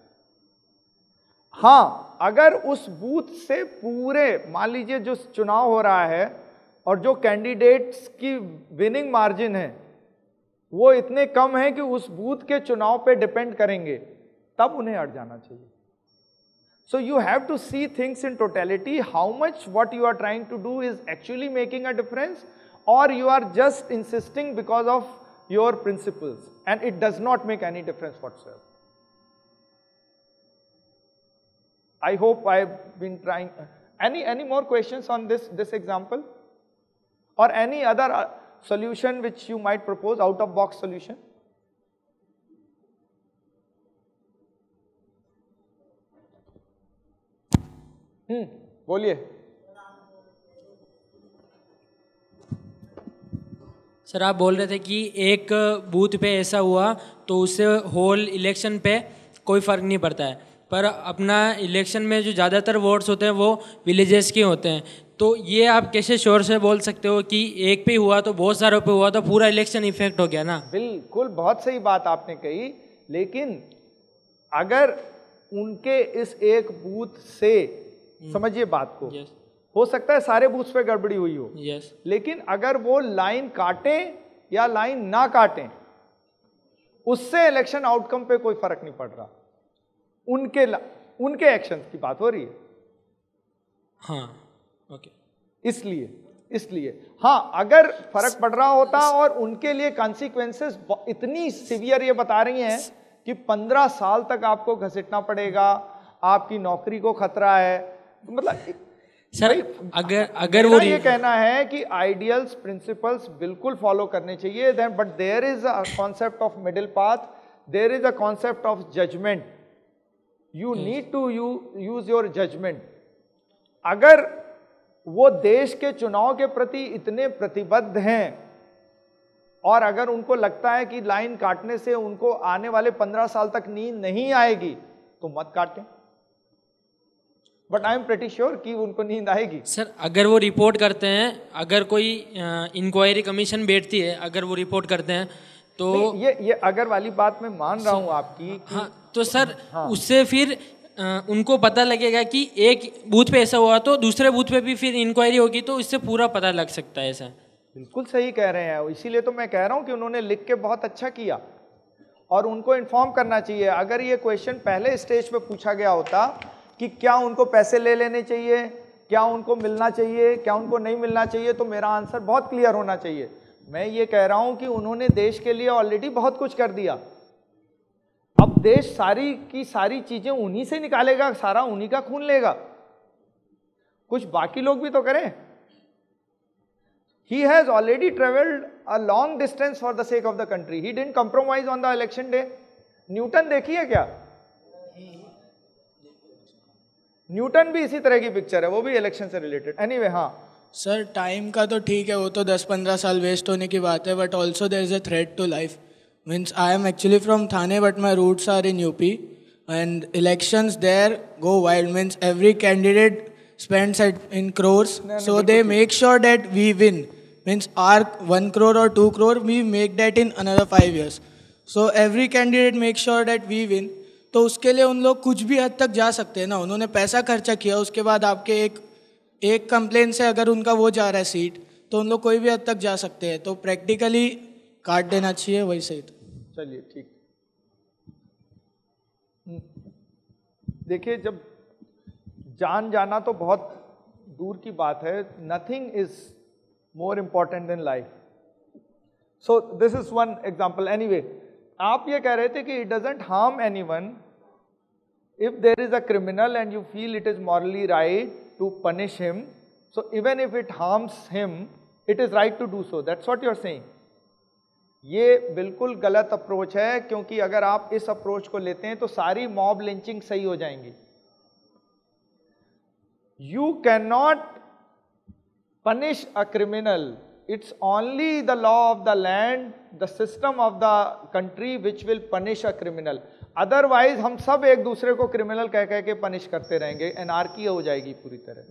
हाँ, अगर उस बूथ से पूरे, मान लीजिए जो चुनाव हो रहा है और जो कैंडिडेट्स की विनिंग मार्जिन है वो इतने कम है कि उस बूथ के चुनाव पे डिपेंड करेंगे, तब उन्हें अड़ जाना चाहिए। So you have to see things in totality, how much what you are trying to do is actually making a difference, or you are just insisting because of your principles and it does not make any difference whatsoever. I hope I've been trying. Any any more questions on this this example, or any other uh, solution which you might propose, out of box solution? Hmm, बोलिए। Sir आप बोल रहे थे कि एक booth पे ऐसा हुआ तो उससे होल इलेक्शन पे कोई फ़र्क नहीं पड़ता है, पर अपना इलेक्शन में जो ज़्यादातर वोट्स होते हैं वो विलेजेस के होते हैं, तो ये आप कैसे श्योर से बोल सकते हो कि एक पे हुआ तो बहुत सारों पे हुआ तो पूरा इलेक्शन इफेक्ट हो गया ना? बिल्कुल, बहुत सही बात आपने कही, लेकिन अगर उनके इस एक बूथ से, समझिए बात को, yes. हो सकता है सारे बूथ पे गड़बड़ी हुई हो, yes. लेकिन अगर वो लाइन काटें या लाइन ना काटें, उससे इलेक्शन आउटकम पे कोई फर्क नहीं पड़ रहा। उनके उनके एक्शंस की बात हो रही है। हाँ, ओके। इसलिए इसलिए हाँ, अगर फर्क पड़ रहा होता और उनके लिए कॉन्सिक्वेंसेस इतनी सिवियर ये बता रही हैं कि पंद्रह साल तक आपको घसीटना पड़ेगा, आपकी नौकरी को खतरा है, मतलब सर अगर अगर वो ये कहना है कि आइडियल्स प्रिंसिपल्स बिल्कुल फॉलो करने चाहिए, then but there is a concept of middle path, there is a concept of judgement, you need to you use your judgement. अगर वो देश के चुनाव के प्रति इतने प्रतिबद्ध हैं और अगर उनको लगता है कि लाइन काटने से उनको आने वाले पंद्रह साल तक नींद नहीं आएगी तो मत काटें, but I am pretty sure कि उनको नींद आएगी। सर अगर वो रिपोर्ट करते हैं, अगर कोई इंक्वायरी कमीशन बैठती है, अगर वो रिपोर्ट करते हैं तो ये ये अगर वाली बात मैं मान रहा हूँ आपकी। हाँ, तो सर हाँ। उससे फिर आ, उनको पता लगेगा कि एक बूथ पे ऐसा हुआ तो दूसरे बूथ पे भी फिर इंक्वायरी होगी, तो इससे पूरा पता लग सकता है। ऐसा बिल्कुल सही कह रहे हैं, इसीलिए तो मैं कह रहा हूँ कि उन्होंने लिख के बहुत अच्छा किया और उनको इन्फॉर्म करना चाहिए। अगर ये क्वेश्चन पहले स्टेज पे पूछा गया होता कि क्या उनको पैसे ले लेने चाहिए, क्या उनको मिलना चाहिए, क्या उनको नहीं मिलना चाहिए, तो मेरा आंसर बहुत क्लियर होना चाहिए। मैं ये कह रहा हूं कि उन्होंने देश के लिए ऑलरेडी बहुत कुछ कर दिया, अब देश सारी की सारी चीजें उन्हीं से निकालेगा, सारा उन्हीं का खून लेगा, कुछ बाकी लोग भी तो करें। He has already traveled a long distance for the sake of the country. He didn't compromise on the election day. Newton देखिए क्या, न्यूटन भी इसी तरह की पिक्चर है, वो भी इलेक्शन से रिलेटेड। एनीवे हाँ सर, टाइम का तो ठीक है, वो तो दस पंद्रह साल वेस्ट होने की बात है, but also there is a threat to life. Means I am actually from Thane but my roots are in UP and elections there go wild. Means every candidate spends at in crores, so they make sure that we win. Means our one crore or two crore, we make that in another five years. So every candidate makes sure that we win. तो उसके लिए उन लोग कुछ भी हद तक जा सकते हैं ना, उन्होंने पैसा खर्चा किया, उसके बाद आपके एक एक कंप्लेन से अगर उनका वो जा रहा है सीट, तो उन लोग कोई भी हद तक जा सकते हैं, तो प्रैक्टिकली काट देना चाहिए, वही सही था। चलिए ठीक। देखिए, जब जान जाना तो बहुत दूर की बात है, nothing is more important than life. So this is one example. Anyway, आप ये कह रहे थे कि it doesn't harm anyone if there is a criminal and you feel it is morally right to punish him, so even if it harms him it is right to do so. That's what you are saying. ये बिल्कुल गलत approach है, क्योंकि अगर आप इस approach को लेते हैं तो सारी मॉब लिंचिंग सही हो जाएंगी। You cannot punish a criminal. It's only the law of the land, the system of the country which will punish a criminal. Otherwise हम सब एक दूसरे को क्रिमिनल कह कह के पनिश करते रहेंगे, एनार्की हो जाएगी पूरी तरह.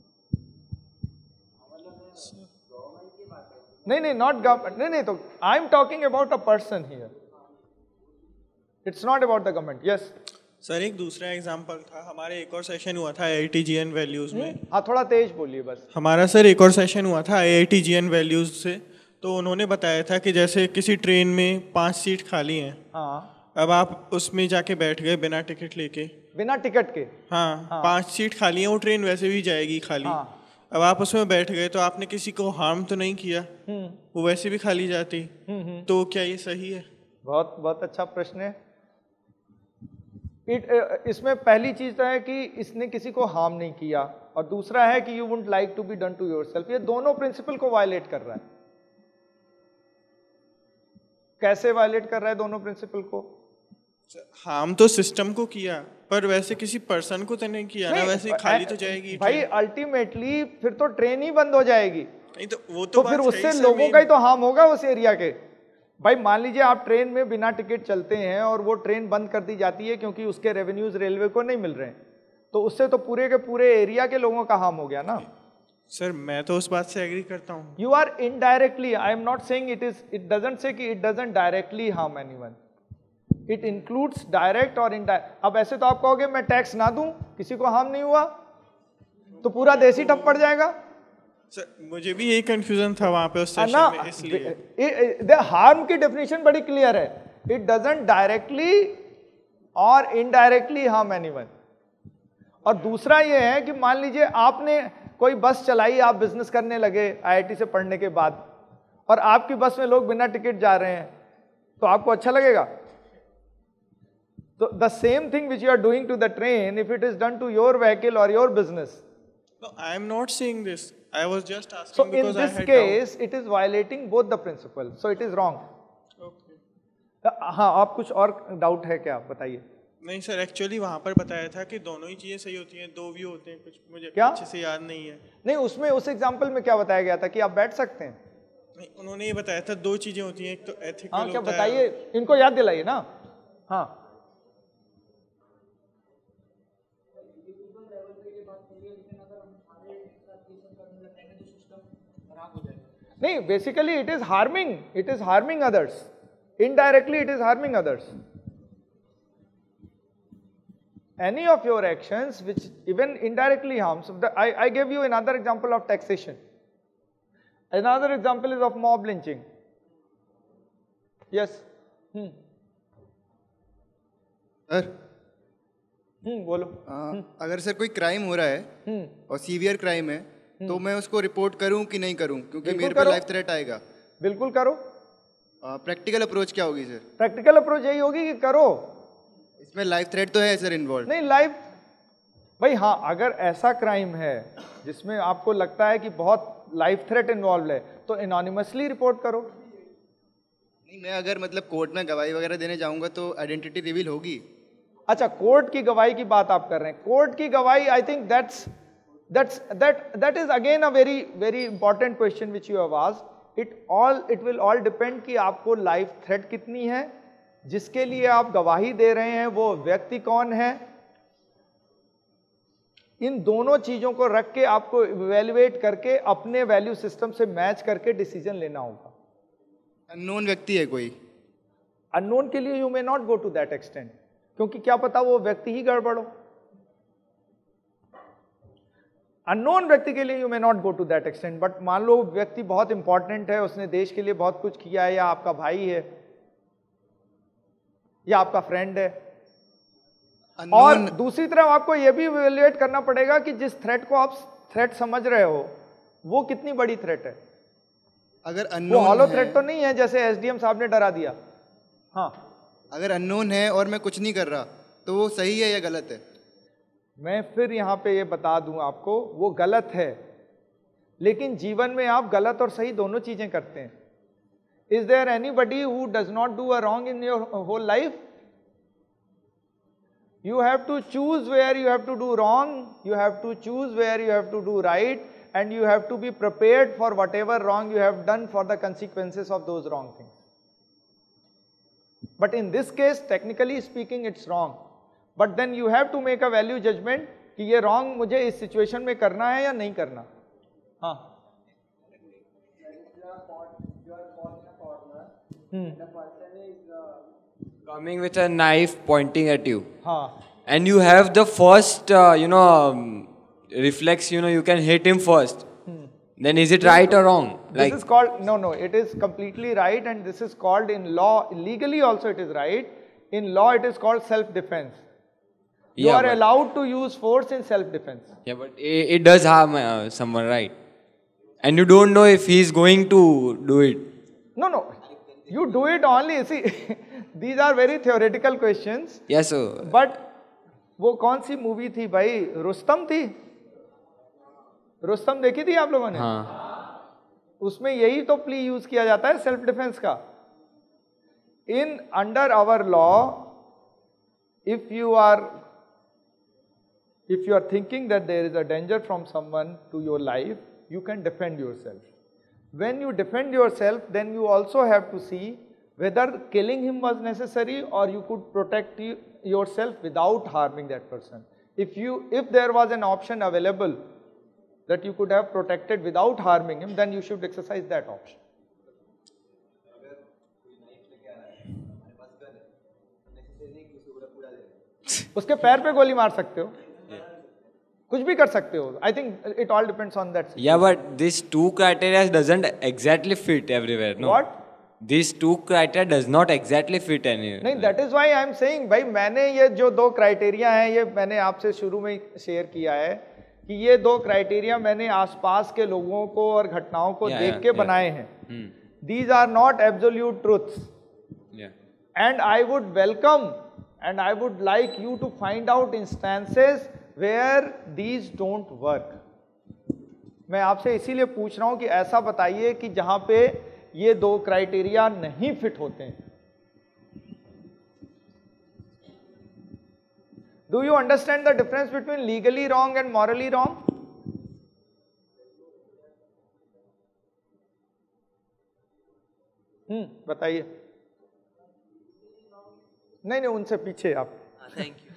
नहीं नहीं नॉट गवर्नमेंट, नहीं नहीं तो I am talking about a person here, it's not about the government. Yes sir, एक दूसरा एग्जांपल था, हमारे एक और सेशन हुआ था I I T G N values में. हाँ थोड़ा तेज बोलिए बस. हमारा सर एक और सेशन हुआ था I I T G N values से, तो उन्होंने बताया था कि जैसे किसी ट्रेन में पांच सीट खाली हैं. हाँ. अब आप उसमें जाके बैठ गए बिना टिकट लेके. बिना टिकट के. हाँ, हाँ. पांच सीट खाली हैं, वो ट्रेन वैसे भी जाएगी खाली. हाँ. अब आप उसमें बैठ गए तो आपने किसी को हार्म तो नहीं किया, वो वैसे भी खाली जाती. तो क्या ये सही है? बहुत बहुत अच्छा प्रश्न है. It, इसमें पहली चीज तो है कि इसने किसी को हार्म नहीं किया, और दूसरा है कि you wouldn't like to be done to yourself. ये दोनों प्रिंसिपल को वायलेट कर रहा है. कैसे वायलेट कर रहा है दोनों प्रिंसिपल को? हार्म तो सिस्टम को किया, पर वैसे किसी पर्सन को तो नहीं किया ना, वैसे खाली तो जाएगी भाई. अल्टीमेटली फिर तो ट्रेन ही बंद हो जाएगी. नहीं तो वो तो, तो फिर उससे लोगों का ही तो हार्म होगा उस एरिया के. भाई मान लीजिए आप ट्रेन में बिना टिकट चलते हैं और वो ट्रेन बंद कर दी जाती है क्योंकि उसके रेवेन्यूज रेलवे को नहीं मिल रहे हैं, तो उससे तो पूरे के पूरे एरिया के लोगों का हार्म हो गया ना. सर मैं तो उस बात से एग्री करता हूँ. You are indirectly, I am not saying it is, it doesn't say कि it doesn't directly harm anyone. It includes direct और इनडायरेक्ट. अब ऐसे तो आप कहोगे मैं टैक्स ना दूं, किसी को हार्म नहीं हुआ, तो पूरा देश ही ठप पड़ जाएगा. सर मुझे भी यही कंफ्यूजन था वहां पे उस सेशन में, इसलिए. हार्म की डेफिनेशन बड़ी क्लियर है. इट डजंट डायरेक्टली और इनडायरेक्टली हार्म एनीवन. और दूसरा ये है कि मान लीजिए आपने कोई बस चलाई, आप बिजनेस करने लगे आई आई टी से पढ़ने के बाद, और आपकी बस में लोग बिना टिकट जा रहे हैं, तो आपको अच्छा लगेगा? तो the same thing which you are doing to the train, if it is done to your vehicle और your business. No, I am not saying this. I was just asking so because I had in this case, doubt. It is violating both the principles. So it is wrong. Okay. हाँ, आप कुछ और doubt है क्या? बताइए. नहीं sir, actually वहाँ पर बताया था कि दोनों ही चीजें सही होती हैं, दो व्यू होते हैं. कुछ मुझे क्या? अच्छे से याद नहीं है. नहीं, उसमें उस एग्जाम्पल में क्या बताया गया था कि आप बैठ सकते हैं? नहीं, उन्होंने ये बताया था दो चीजें होती हैं, एक तो एथिकल. हाँ, क्या बताइए, इनको याद दिलाइए ना. हाँ. नहीं, basically it is harming, it is harming others. Indirectly it is harming others. Any of your actions which even indirectly harms. The, I, I gave you another example of taxation. Another example is of mob lynching. Yes. Hmm. Sir. हम्म बोलो. आ, अगर sir कोई crime हो रहा है और severe crime है, तो मैं उसको रिपोर्ट करूं कि नहीं करूं, क्योंकि मेरे पे लाइफ थ्रेट आएगा? बिल्कुल करो. प्रैक्टिकल अप्रोच क्या होगी सर? प्रैक्टिकल अप्रोच यही होगी कि करो. इसमें लाइफ थ्रेट तो है सर इन्वॉल्व? नहीं, लाइफ भाई हाँ, अगर ऐसा क्राइम है जिसमें आपको लगता है कि बहुत लाइफ थ्रेट इन्वॉल्व है, तो एनोनिमसली रिपोर्ट करो. नहीं, मैं अगर मतलब कोर्ट में गवाही वगैरह देने जाऊंगा तो आइडेंटिटी रिवील होगी. अच्छा, कोर्ट की गवाही की बात आप कर रहे हैं. कोर्ट की गवाही, I think that's that's that that is again a very very important question which you have asked. It all it will all depend कि आपको लाइफ थ्रेट कितनी है, जिसके लिए आप गवाही दे रहे हैं वो व्यक्ति कौन है. इन दोनों चीजों को रख के आपको इवैल्यूएट करके अपने वैल्यू सिस्टम से मैच करके डिसीजन लेना होगा. अननोन व्यक्ति है कोई, अननोन के लिए you may not go to that extent, क्योंकि क्या पता वो व्यक्ति ही गड़बड़ हो. अननोन व्यक्ति के लिए you may not go to that extent. But मान लो व्यक्ति बहुत इंपॉर्टेंट है, उसने देश के लिए बहुत कुछ किया है, या आपका भाई है या आपका फ्रेंड है. और दूसरी तरफ आपको यह भी इवैल्यूएट करना पड़ेगा कि जिस थ्रेट को आप थ्रेट समझ रहे हो वो कितनी बड़ी थ्रेट है. अगर वो हॉलो थ्रेट तो नहीं है जैसे एसडीएम साहब ने डरा दिया. हाँ, अगर अननोन है और मैं कुछ नहीं कर रहा तो वो सही है या गलत है? मैं फिर यहां पे ये बता दूं आपको, वो गलत है. लेकिन जीवन में आप गलत और सही दोनों चीजें करते हैं. Is there anybody who does not do a wrong in your whole life? You have to choose where you have to do wrong, you have to choose where you have to do right, and you have to be prepared for whatever wrong you have done for the consequences of those wrong things. But in this case, technically speaking, it's wrong. But then you have to make a value judgment कि ये wrong मुझे इस situation में करना है या नहीं करना. हाँ. Hmm. Coming with a knife pointing at you. हाँ. And you have the first, uh, you know, um, reflex, you know, you can hit him first. Hmm. Then is it right or wrong? This like, is called, no, no, it is completely right, and this is called in law, legally also it is right. In law it is called self-defense. You yeah, are allowed to use force in self-defense. Yeah, but it, it does harm uh, someone, right? And you don't know if he is going to do it. No, no. You do it only. See, these are very theoretical questions. Yes, sir. But वो कौन सी movie थी भाई? रुस्तम थी? रुस्तम देखी थी आप लोगों ने? हाँ. उसमें यही तो प्ली यूज किया जाता है सेल्फ डिफेंस का. In under our law, if you are if you are thinking that there is a danger from someone to your life, you can defend yourself. When you defend yourself, then you also have to see whether killing him was necessary or you could protect you, yourself without harming that person. If you if there was an option available that you could have protected without harming him, then you should exercise that option. उसके पैर पे गोली मार सकते हो, कुछ भी कर सकते हो. I think it all depends on that. Yeah, but these two criteria doesn't exactly fit everywhere. No. What? These two criteria does not exactly fit anywhere. नहीं, that is why I am saying भाई मैंने ये जो दो criteria हैं ये मैंने आपसे शुरू में शेयर किया है कि ये दो क्राइटेरिया मैंने आसपास के लोगों को और घटनाओं को yeah, देख yeah, के yeah. बनाए हैं. Hmm. These are not absolute truths. Yeah. And I would welcome and I would like you to find out instances where these don't work. मैं आपसे इसीलिए पूछ रहा हूं कि ऐसा बताइए कि जहां पे ये दो क्राइटेरिया नहीं फिट होते हैं. Do you understand the difference between legally wrong and morally wrong? हम्म बताइए. नहीं नहीं उनसे पीछे आप. Thank you.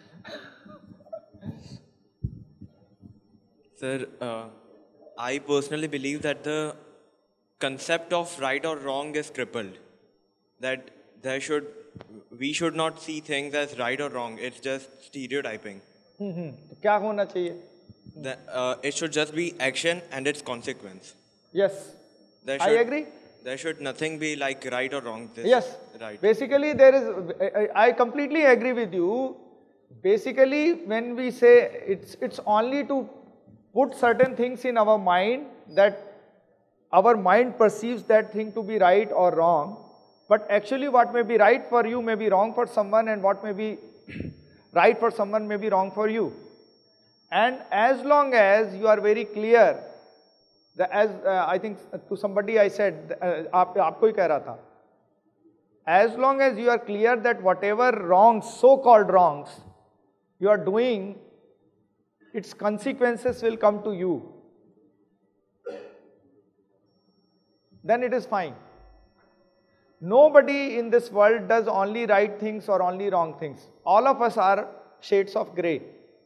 Sir, uh, I personally believe that the concept of right or wrong is crippled. That there should, we should not see things as right or wrong. It's just stereotyping. Hmm तो क्या होना चाहिए? The, uh, it should just be action and its consequence. Yes, There I should, agree. There should nothing be like right or wrong. This Yes, right. basically there is, I, I completely agree with you. Basically when we say it's, it's only to put certain things in our mind that our mind perceives that thing to be right or wrong, but actually what may be right for you may be wrong for someone, and what may be right for someone may be wrong for you. And as long as you are very clear, the, as uh, I think to somebody I said, uh, aap, aapko hi keh raha tha, as long as you are clear that whatever wrongs, so-called wrongs, you are doing, its consequences will come to you, then it is fine. Nobody in this world does only right things or only wrong things. All of us are shades of grey.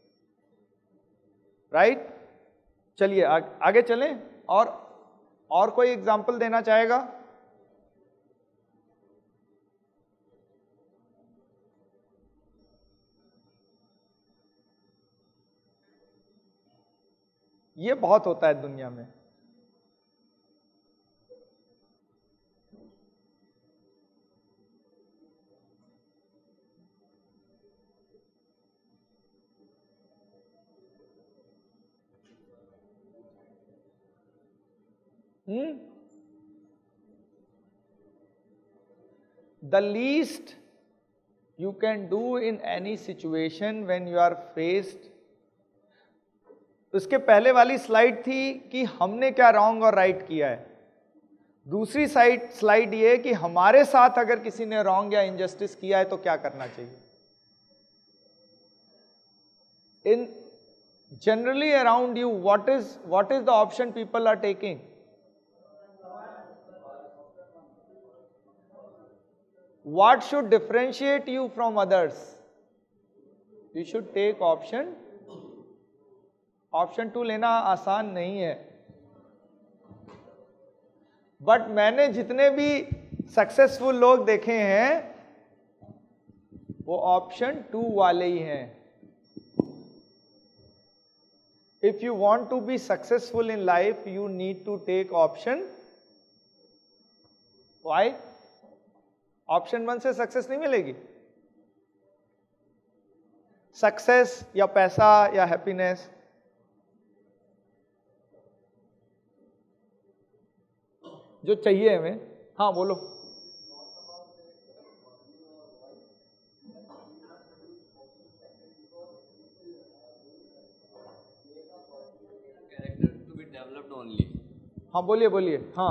Right? चलिए आगे चलें. और और कोई example देना चाहेगा? ये बहुत होता है दुनिया में. Hmm? The least you can do in any situation when you are faced. उसके पहले वाली स्लाइड थी कि हमने क्या रॉन्ग और राइट किया है. दूसरी साइड स्लाइड ये कि हमारे साथ अगर किसी ने रॉन्ग या इनजस्टिस किया है तो क्या करना चाहिए. in generally around you, what is what is the option people are taking? What should differentiate you from others? You should take option. Option two लेना आसान नहीं है, बट मैंने जितने भी सक्सेसफुल लोग देखे हैं वो ऑप्शन टू वाले ही हैं. If you want to be successful in life you need to take option. Why? Option one से सक्सेस नहीं मिलेगी. सक्सेस या पैसा या हैप्पीनेस, जो चाहिए हमें. हाँ बोलो. हाँ बोलिए बोलिए. हाँ,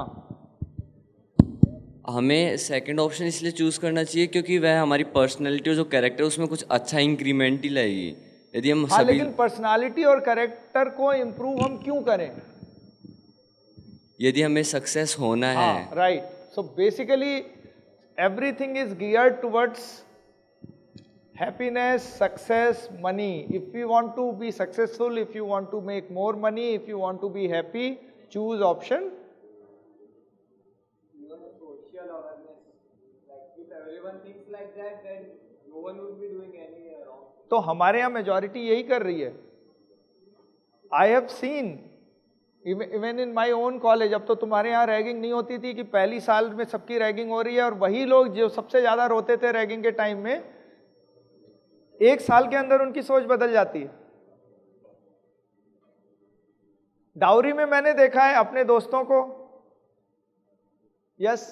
हमें सेकंड ऑप्शन इसलिए चूज करना चाहिए क्योंकि वह हमारी पर्सनैलिटी और जो कैरेक्टर उसमें कुछ अच्छा इंक्रीमेंट ही लाएगी. यदि हम हाँ, सभी लेकिन पर्सनालिटी और कैरेक्टर को इम्प्रूव हम क्यों करें? यदि हमें सक्सेस होना है. Right. So basically everything is geared towards happiness, success, money. If you want to be successful, if you want to make more money, if you want to be happy, choose option. Even social awareness. Like if everyone thinks like that, then no one would be doing any wrong. तो हमारे यहाँ majority यही कर रही है. I have seen even in my own college. अब तो तुम्हारे यहाँ रैगिंग नहीं होती थी कि पहली साल में सबकी रैगिंग हो रही है, और वही लोग जो सबसे ज्यादा रोते थे रैगिंग के टाइम में, एक साल के अंदर उनकी सोच बदल जाती है. डाउरी में मैंने देखा है अपने दोस्तों को. यस.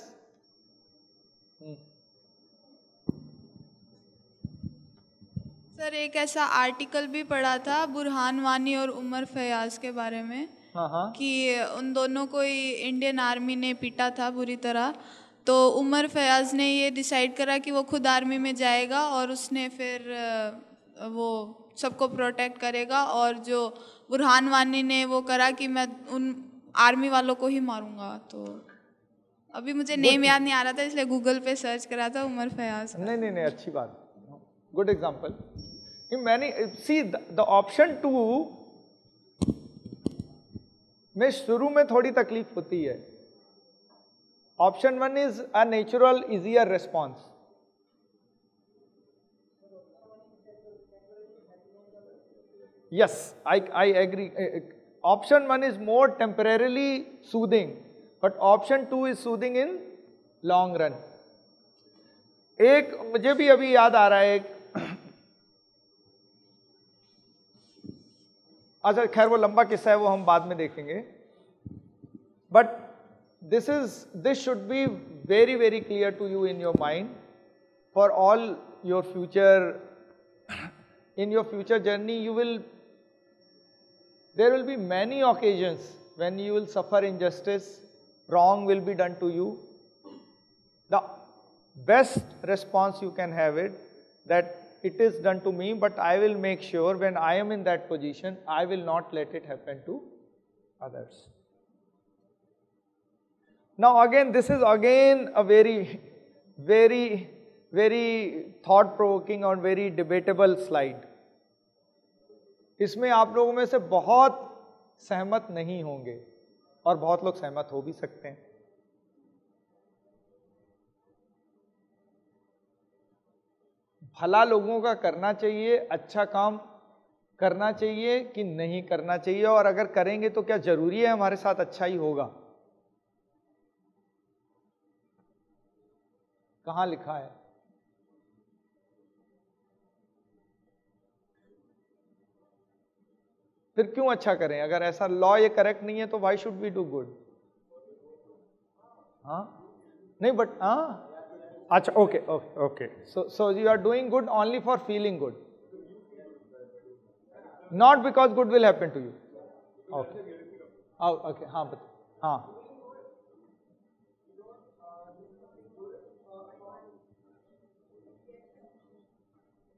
सर एक ऐसा आर्टिकल भी पढ़ा था बुरहान वानी और उमर फयाज के बारे में. हाँ हाँ. कि उन दोनों को ही इंडियन आर्मी ने पीटा था बुरी तरह. तो उमर फयाज ने ये डिसाइड करा कि वो खुद आर्मी में जाएगा और उसने फिर वो सबको प्रोटेक्ट करेगा, और जो बुरहान वानी ने वो करा कि मैं उन आर्मी वालों को ही मारूंगा. तो अभी मुझे नेम याद नहीं आ रहा था इसलिए गूगल पे सर्च करा था उमर फयाज. नहीं नहीं नहीं अच्छी बात. Good example. मैंने सी द ऑप्शन टू में शुरू में थोड़ी तकलीफ होती है. Option one is a natural, easier response. Yes, I, I agree. Option one is more temporarily soothing, but option two is soothing in long run. एक मुझे भी अभी याद आ रहा है एक, अच्छा खैर वो लंबा किस्सा है, वो हम बाद में देखेंगे. But This is this should be very very clear to you in your mind for all your future in your future journey. You will there will be many occasions when you will suffer injustice, wrong will be done to you. The best response you can have it that it is done to me, but I will make sure when I am in that position I will not let it happen to others. Now again, this is again a very, very, very thought-provoking और very debatable slide. इसमें आप लोगों में से बहुत सहमत नहीं होंगे और बहुत लोग सहमत हो भी सकते हैं. भला लोगों का करना चाहिए, अच्छा काम करना चाहिए कि नहीं करना चाहिए, और अगर करेंगे तो क्या जरूरी है हमारे साथ अच्छा ही होगा? कहाँ लिखा है? फिर क्यों अच्छा करें? अगर ऐसा लॉ ये करेक्ट नहीं है तो why should we do good? हाँ नहीं बट हाँ अच्छा okay okay okay so so you are doing good only for feeling good, not because good will happen to you. Okay okay हाँ बता. हाँ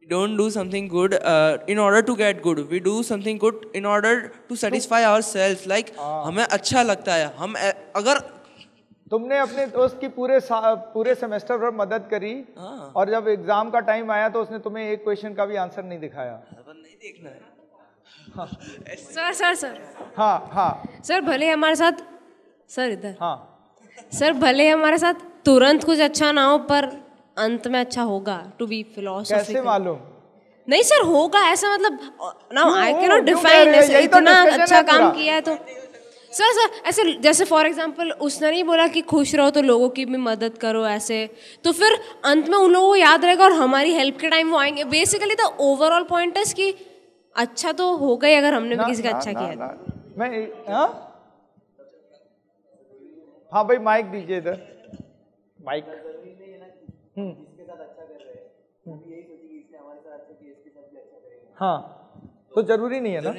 don't do something good uh, in order to get good. We do something good in order to satisfy ourselves. Like हमें अच्छा लगता है. हम अगर तुमने अपने दोस्त की पूरे पूरे सेमेस्टर पर मदद करी और जब एग्जाम का टाइम आया तो उसने तुम्हें एक क्वेश्चन का भी आंसर नहीं दिखाया. नहीं देखना है. हाँ. सर सर सर हाँ हाँ सर भले हमारे साथ सर इधर हाँ सर भले हमारे साथ तुरंत कुछ अच्छा ना हो पर अंत में अच्छा होगा. To be philosophical. कैसे मालूम? नहीं सर होगा ऐसा मतलब now I can not define. ऐसे इतना अच्छा काम किया है तो सर सर ऐसे जैसे फॉर एग्जांपल उसने नहीं बोला कि खुश रहो तो लोगों की भी मदद करो ऐसे, तो फिर अंत में उन लोगों को याद रहेगा और हमारी हेल्प के टाइम वो आएंगे. बेसिकली द ओवरऑल पॉइंट है कि अच्छा तो होगा ही अगर हमने भी किसी का अच्छा किया. मैं हाँ हाँ भाई माइक दीजिए इधर. माइक हाँ तो जरूरी नहीं है ना.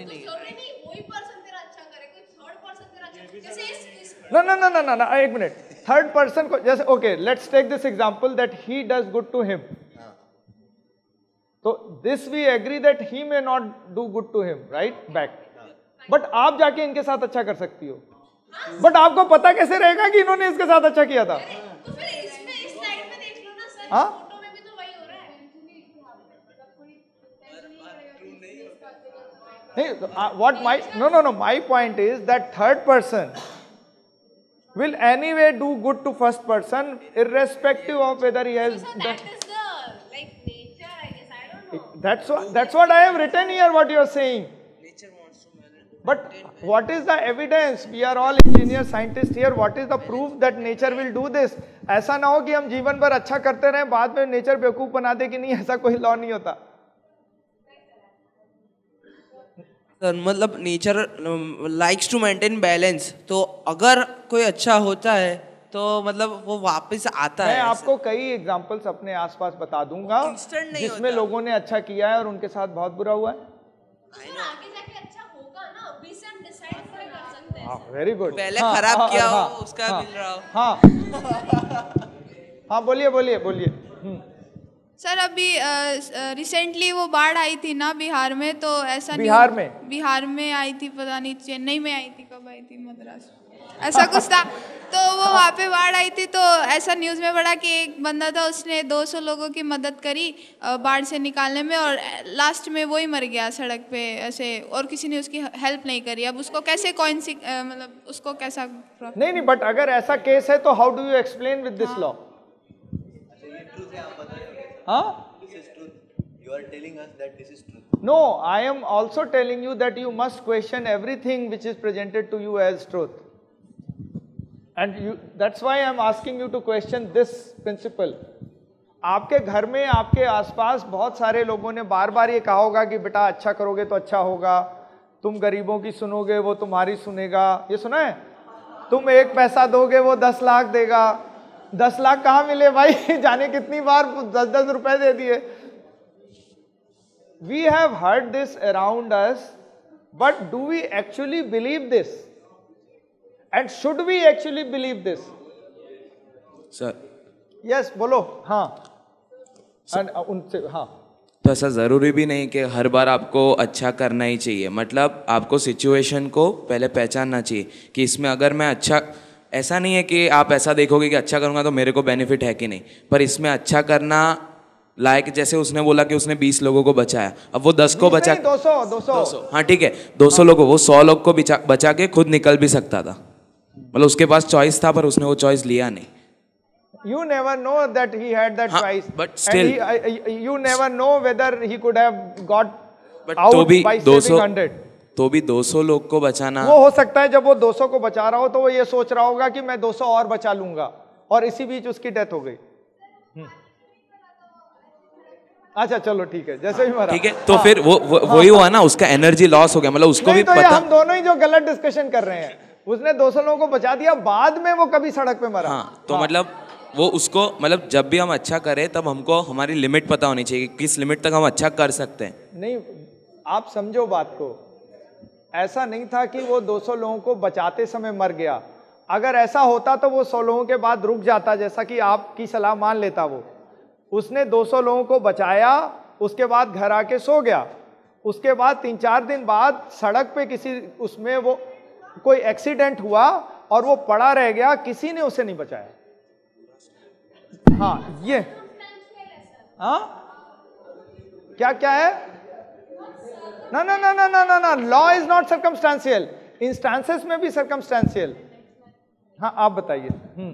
No, no, no, no, no, no. एक मिनट. थर्ड पर्सन को जैसे okay let's take this example that he does good to him. तो this we agree that he may not do good to him right back. But आप जाके इनके साथ अच्छा कर सकती हो. बट आपको पता कैसे रहेगा कि इन्होंने इसके साथ अच्छा किया था? हाँ what my no no no my point is that third person will anyway do good to first person irrespective of whether he has so that is the like nature I guess. I don't know. That's what that's what I have written here. What you are saying. Nature wants to manage. But what is the evidence? We are all engineers, scientists here. What is the proof that nature will do this? ऐसा ना हो कि हम जीवन भर अच्छा करते रहें बाद में नेचर बेवकूफ बना दे कि नहीं. ऐसा कोई लॉ नहीं होता. सर मतलब nature likes to maintain balance. तो अगर कोई अच्छा होता है तो मतलब वो वापस आता मैं है. मैं आपको कई एग्जांपल्स अपने आसपास बता दूंगा जिसमें लोगों ने अच्छा किया है और उनके साथ बहुत बुरा हुआ है. आगे जाके अच्छा होगा ना, अभी से हम डिसाइड थोड़ी कर सकते हैं. Very good. पहले हाँ, खराब हाँ, किया हाँ, हो उसका हाँ, मिल रहा हो. हाँ हाँ बोलिए बोलिए बोलिए. सर अभी रिसेंटली वो बाढ़ आई थी ना बिहार में, तो ऐसा बिहार में बिहार में आई थी, पता नहीं चेन्नई में आई थी, कब आई थी, मद्रास ऐसा कुछ था. तो वो वहाँ पे बाढ़ आई थी तो ऐसा न्यूज़ में पड़ा कि एक बंदा था उसने दो सौ लोगों की मदद करी बाढ़ से निकालने में और लास्ट में वो ही मर गया सड़क पे ऐसे, और किसी ने उसकी हेल्प नहीं करी. अब उसको कैसे कौन सी मतलब उसको कैसा नहीं नहीं बट अगर ऐसा केस है तो how do you explain with this law? Huh? This is truth. You are telling us that this is truth. No, I am also telling you that you must question everything which is presented to you as truth. And you, that's why I am asking you to question this principle. आपके घर में आपके आसपास बहुत सारे लोगों ने बार बार ये कहा होगा कि बेटा अच्छा करोगे तो अच्छा होगा, तुम गरीबों की सुनोगे वो तुम्हारी सुनेगा. ये सुना है? तुम एक पैसा दोगे वो दस लाख देगा. दस लाख कहाँ मिले भाई? जाने कितनी बार दस दस रुपए दे दिए. We have heard this around us, but do we actually believe this? And should we actually believe this? Sir. Yes, बोलो. हाँ. And, uh, उनसे हाँ. तो ऐसा ज़रूरी भी नहीं कि हर बार आपको अच्छा करना ही चाहिए. मतलब आपको सिचुएशन को पहले पहचानना चाहिए कि इसमें अगर मैं अच्छा, ऐसा नहीं है कि आप ऐसा देखोगे कि अच्छा करूँगा तो मेरे को बेनिफिट है कि नहीं, पर इसमें अच्छा करना लायक, जैसे उसने बोला कि उसने बीस लोगों को बचाया, अब वो दस को बचा, दो सौ दो सौ हाँ ठीक है, दो सौ लोगों, वो सौ लोग को बचा बचा के खुद निकल भी सकता था. मतलब उसके पास चॉइस था पर उसने वो चॉइस लिया नहीं. You never know that he had that choice. But still, he, uh, you never know whether he could have got but out तो भी by दो सौ, saving hundred. तो भी दो सौ लोग को बचाना. वो हो सकता है जब वो दो सौ को बचा रहा हो तो वो ये सोच रहा होगा कि मैं दो सौ और बचा लूंगा, और इसी बीच उसकी डेथ हो गई. अच्छा चलो ठीक है, जैसे भी मरा. ठीक है, तो फिर वो वही हुआ ना, उसका एनर्जी लॉस हो गया. मतलब उसको भी तो पता. हम दोनों ही जो गलत डिस्कशन कर रहे हैं. उसने दो सौ लोगों को बचा दिया, बाद में वो कभी सड़क पे मरा. हाँ, तो हाँ. मतलब वो उसको, मतलब जब भी हम अच्छा करें तब हमको हमारी लिमिट पता होनी चाहिए कि किस लिमिट तक हम अच्छा कर सकते हैं. नहीं, आप समझो बात को. ऐसा नहीं था कि वो दो सौ लोगों को बचाते समय मर गया. अगर ऐसा होता तो वो सौ लोगों के बाद रुक जाता, जैसा कि आपकी सलाह मान लेता. वो उसने दो सौ लोगों को बचाया उसके बाद घर आके सो गया, उसके बाद तीन चार दिन बाद सड़क पे किसी उसमें वो कोई एक्सीडेंट हुआ और वो पड़ा रह गया, किसी ने उसे नहीं बचाया। हाँ ये हाँ क्या क्या है? ना ना ना ना ना ना ना law is not circumstantial, instances में भी सर्कमस्टेंशियल। हाँ आप बताइए। हम्म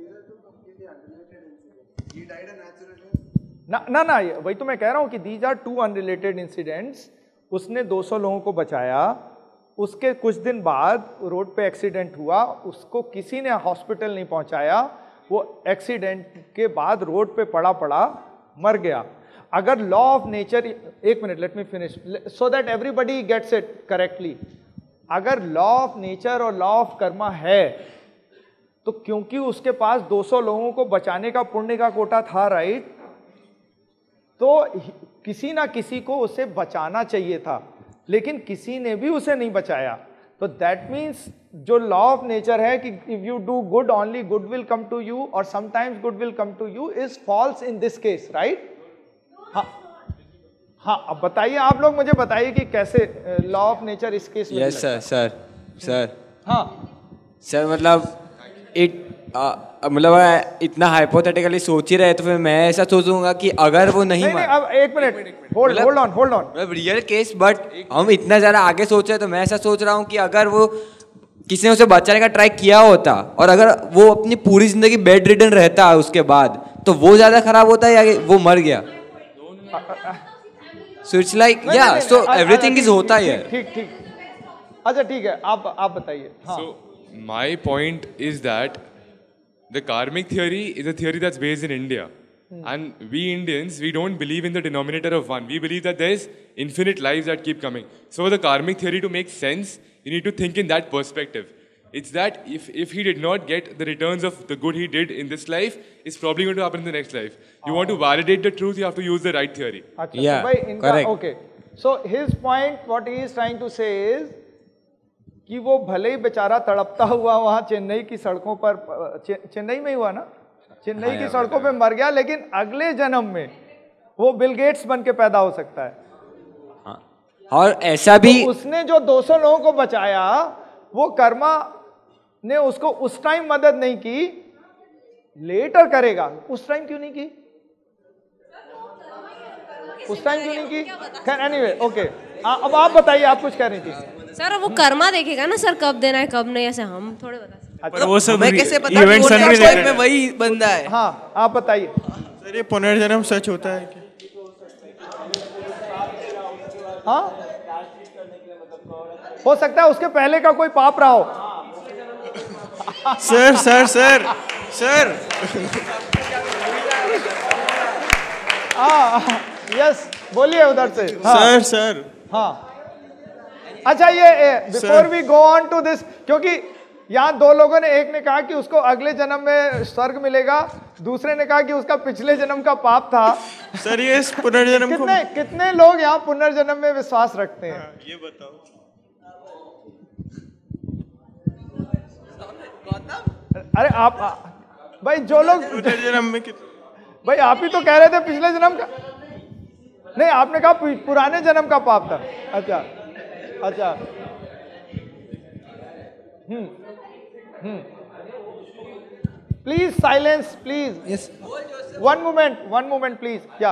ना ना ना वही तो मैं कह रहा हूं कि these are two unrelated incidents. उसने दो सौ लोगों को बचाया, उसके कुछ दिन बाद रोड पे एक्सीडेंट हुआ, उसको किसी ने हॉस्पिटल नहीं पहुंचाया, वो एक्सीडेंट के बाद रोड पे पड़ा पड़ा मर गया। अगर लॉ ऑफ नेचर, एक minute let me finish so that everybody gets it correctly, अगर लॉ ऑफ नेचर और लॉ ऑफ कर्मा है तो क्योंकि उसके पास दो सौ लोगों को बचाने का पुण्य का कोटा था, राइट, तो किसी ना किसी को उसे बचाना चाहिए था, लेकिन किसी ने भी उसे नहीं बचाया। तो दैट मीन्स जो लॉ ऑफ नेचर है कि if you do good only good will come to you और sometimes good will come to you is false in this case, right? हाँ हाँ अब बताइए आप लोग, मुझे बताइए कि कैसे लॉ ऑफ नेचर इस केस में। यस सर सर सर हाँ सर मतलब इट मतलब इतना हाइपोथेटिकली सोच ही रहे तो फिर मैं ऐसा सोचूंगा कि अगर वो नहीं, नहीं, नहीं अब एक minute hold hold on hold on मतलब रियल केस, बट हम इतना ज़्यादा आगे सोच रहे हैं तो मैं ऐसा सोच रहा हूँ कि अगर वो किसी ने उसे बचाने का ट्राई किया होता और अगर वो अपनी पूरी जिंदगी बेड रिडन रहता है उसके बाद, तो वो ज़्यादा खराब होता है या वो मर गया? सो इट्स लाइक या सो एवरीथिंग इज होता है। ठीक ठीक अच्छा ठीक है, आप आप बताइए। So my point is that the karmic theory is a theory that's based in India. Hmm. And we Indians, we don't believe in the denominator of one. We believe that there's infinite lives that keep coming. So the karmic theory to make sense, you need to think in that perspective. It's that if, if he did not get the returns of the good he did in this life, it's probably going to happen in the next life. You oh. want to validate the truth, you have to use the right theory. Achha, yeah, so inka, correct. Okay. So his point, what he is trying to say is, कि वो भले ही बेचारा तड़पता हुआ वहाँ चेन्नई की सड़कों पर, चे, चेन्नई में ही हुआ ना, चेन्नई हाँ, की सड़कों पे मर गया, लेकिन अगले जन्म में वो बिल गेट्स बन के पैदा हो सकता है। हाँ। और ऐसा भी तो उसने जो दो सौ लोगों को बचाया, वो कर्मा ने उसको उस टाइम मदद नहीं की, लेटर करेगा। उस टाइम क्यों नहीं की? उस टाइम क्यों नहीं की? खैर एनीवे ओके, अब आप बताइए, आप कुछ कह रही थी। सर वो कर्मा देखेगा ना सर, कब देना है कब नहीं, ऐसे हम थोड़े बता सकते। पर वो सब मैं कैसे पता इवेंट सन में में वही बंदा है। हाँ आप बताइए सर, ये पुनर्जन्म सच होता है क्या? हाँ हो सकता है उसके पहले का कोई पाप रहा हो। सर सर सर सर हाँ यस बोलिए उधर से। सर सर हाँ अच्छा, ये before we go on to this, क्योंकि यहाँ दो लोगों ने, एक ने कहा कि उसको अगले जन्म में स्वर्ग मिलेगा, दूसरे ने कहा कि उसका पिछले जन्म का पाप था। सर ये पुनर्जन्म कितने को... कितने लोग यहाँ पुनर्जन्म में विश्वास रखते हैं? हाँ, ये बताओ। अरे आप आ, भाई जो लोग पुनर्जन्म में कित... भाई आप ही तो कह रहे थे पिछले जन्म का, नहीं आपने कहा पुराने जन्म का पाप था। अच्छा अच्छा हम्म हम्म please silence please. Yes one moment one moment please. या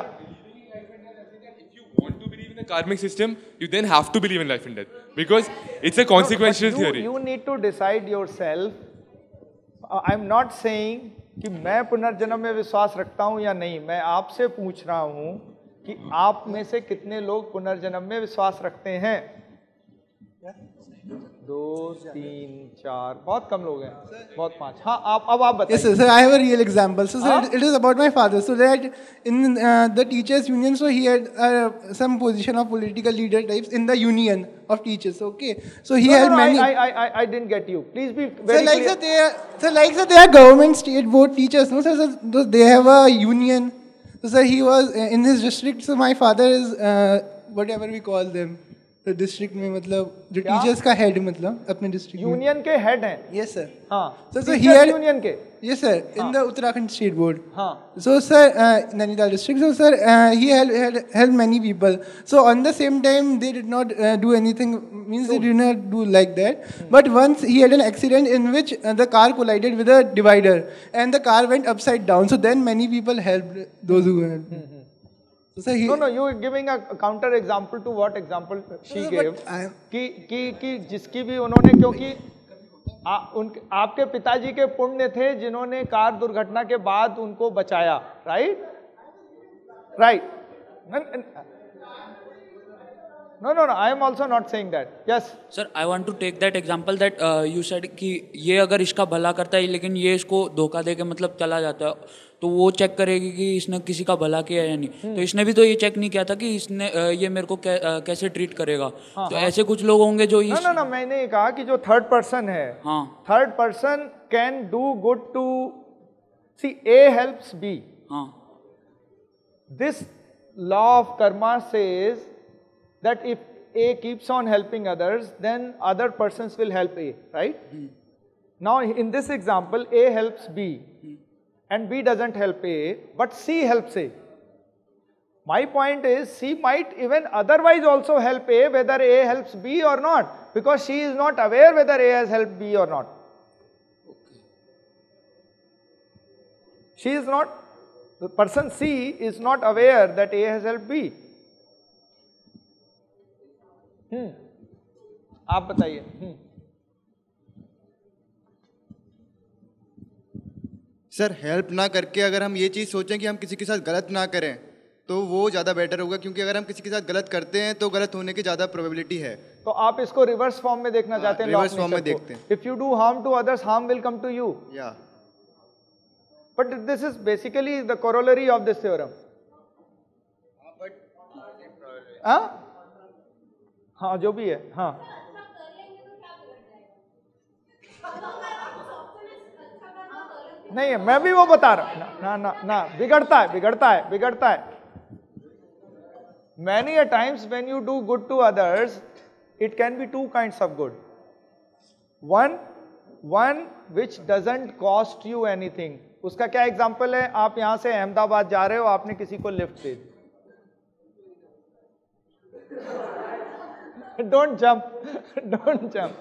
the karmic system, you then have to believe in life and death because it's a consequential no, you, theory. You need to decide yourself. uh, I'm not saying कि मैं पुनर्जन्म में विश्वास रखता हूं या नहीं, मैं आपसे पूछ रहा हूं कि आप में से कितने लोग पुनर्जन्म में विश्वास रखते हैं? दो तीन चार, बहुत कम लोग हैं, बहुत पांच। हाँ आप अब आप बताइए। Yes sir, I have a real example. So sir, it is about my father. So that in uh, the teachers union, so he had uh, some position of political leader types in the union of teachers. Okay, so he no, had no, many. I, I I I didn't get you. Please be very so like clear. So they are, so like so they are government state board teachers. No sir, so they have a union. So sir, he was uh, in his district. So my father is uh, whatever we call them. तो district में मतलब जो teachers का head मतलब अपने district union के head हैं? Yes sir. हाँ. So, so he had, union के? Yes sir, in the Uttarakhand State Board. हाँ. So sir, uh, Nainital district. So sir, uh, he had, had helped many people. So on the same time, they did not uh, do anything. Means they did not do like that. Hmm. But once he had an accident in which uh, the car collided with a divider, and the car went upside down. So then many people helped those who had. Hmm. So sir, he, no, no, you are giving a counter example to what example she no, gave. कि कि कि जिसकी भी उन्होंने क्योंकि आ, उन आपके पिताजी के पुण्य थे जिन्होंने कार दुर्घटना के बाद उनको बचाया, right right. No, no, no. I am also not saying that. Yes. Sir, I want to take that example that uh, you said कि ये अगर इसका भला करता है लेकिन ये इसको धोखा दे के मतलब चला जाता है, तो वो चेक करेगी कि इसने किसी का भला किया या नहीं. hmm. तो इसने भी तो ये चेक नहीं किया था कि इसने uh, ये मेरे को कै, uh, कैसे ट्रीट करेगा. हाँ, तो हाँ. ऐसे कुछ लोग होंगे जो इस... ना ना ना मैंने ये कहा कि जो थर्ड पर्सन है, हाँ. Third person can do good to C A helps B. हाँ. This law of karma says that if A keeps on helping others, then other persons will help A, right? Hmm. Now in this example, A helps B, hmm. and B doesn't help A, but C helps A. My point is, C might even otherwise also help A, whether A helps B or not, because she is not aware whether A has helped B or not. Okay. She is not, the person C is not aware that A has helped B. हम्म आप बताइए. हम्म sir, help ना करके अगर हम ये चीज़ सोचें कि हम किसी के साथ गलत ना करें तो वो ज़्यादा बेटर होगा, क्योंकि अगर हम किसी के साथ गलत करते हैं तो गलत होने की ज़्यादा प्रोबेबिलिटी है. तो आप इसको रिवर्स फॉर्म में देखना चाहते हैं? रिवर्स फॉर्म में देखते हैं. If you do harm to others, harm will come to you. या but this is basically the corollary of this theorem. हाँ हाँ जो भी है. हाँ नहीं, मैं भी वो बता रहा हूं ना ना ना, ना बिगड़ता है बिगड़ता है बिगड़ता है. Many a times when you do good to others, it can be two kinds of good. One, one which doesn't cost you anything. उसका क्या एग्जाम्पल है? आप यहां से अहमदाबाद जा रहे हो, आपने किसी को लिफ्ट दे दी. Don't jump, don't jump.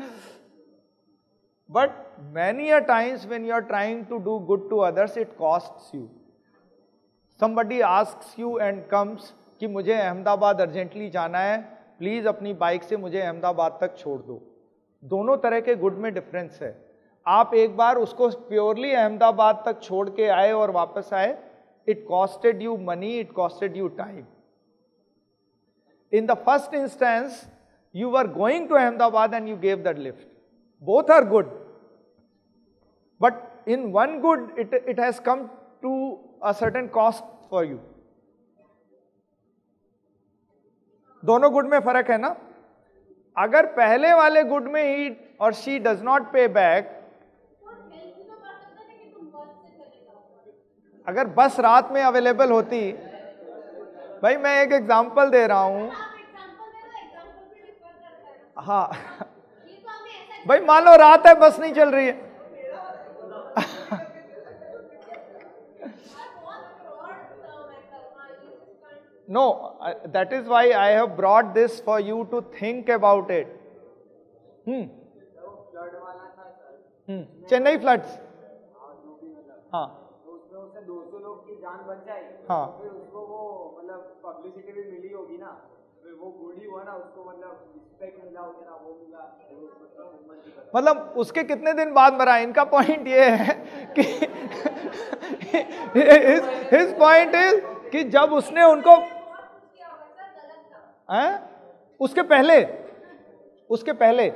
But many a times when you are trying to do good to others, it costs you. Somebody asks you and comes कि मुझे अहमदाबाद अर्जेंटली जाना है, प्लीज अपनी बाइक से मुझे अहमदाबाद तक छोड़ दो. दोनों तरह के गुड में डिफरेंस है. आप एक बार उसको प्योरली अहमदाबाद तक छोड़ के आए और वापस आए, it costed you money, it costed you time. In the first instance, you were going to Ahmedabad and you gave that lift. Both are good. But in one good, it, it has come to a certain cost for you. दोनों good में फर्क है ना? अगर पहले वाले good में ही और she does not pay back, अगर बस रात में अवेलेबल होती, भाई मैं एक एग्जांपल दे रहा हूं. हाँ भाई मान लो रात है, बस नहीं चल रही है. No, that is why I have brought this for you to think about it. Hmm. Hmm. Chennai floods. हाँ. दो सौ लोग की जान बच जाए. हाँ. फिर उसको वो मतलब पब्लिसिटी भी मिली होगी ना, फिर वो गुड ही हुआ ना, उसको मतलब रिस्पेक्ट मिला होगा ना, वो मिला. मतलब उसके कितने दिन बाद मरा. इनका पॉइंट ये है कि his point is कि जब उसने उनको हैं, उसके पहले उसके पहले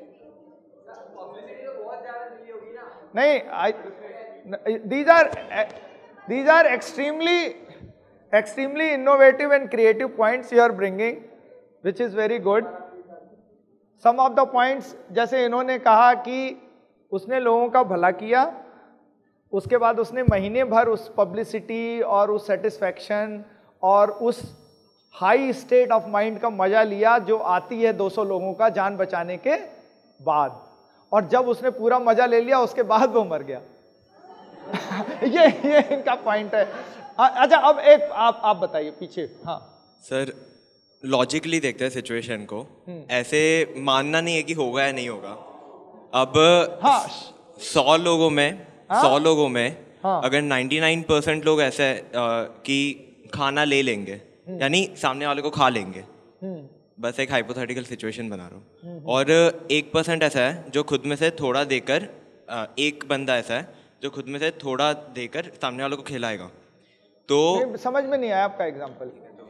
नहीं, आई these are these are extremely extremely innovative and creative points you are bringing, which is very good. Some of the points, जैसे इन्होंने कहा कि उसने लोगों का भला किया, उसके बाद उसने महीने भर उस पब्लिसिटी और उस सेटिस्फैक्शन और उस हाई स्टेट ऑफ माइंड का मजा लिया जो आती है दो सौ लोगों का जान बचाने के बाद, और जब उसने पूरा मजा ले लिया उसके बाद वो मर गया। ये ये इनका पॉइंट है। अच्छा अब एक आप आप बताइए पीछे। हाँ सर, लॉजिकली देखते हैं सिचुएशन को, ऐसे मानना नहीं है कि होगा या नहीं होगा। अब हाँ, सौ लोगों में हाँ, सौ लोगों में हाँ, अगर निन्यानवे परसेंट लोग ऐसे हैं कि खाना ले लेंगे, यानी सामने वाले को खा लेंगे, बस एक हाइपोथेटिकल सिचुएशन बना रहा हूँ, और एक परसेंट ऐसा है जो खुद में से थोड़ा देकर, एक बंदा ऐसा है जो खुद में से थोड़ा देकर सामने वालों को खिलाएगा, तो समझ में नहीं आया आपका एग्जांपल।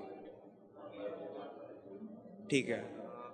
ठीक है,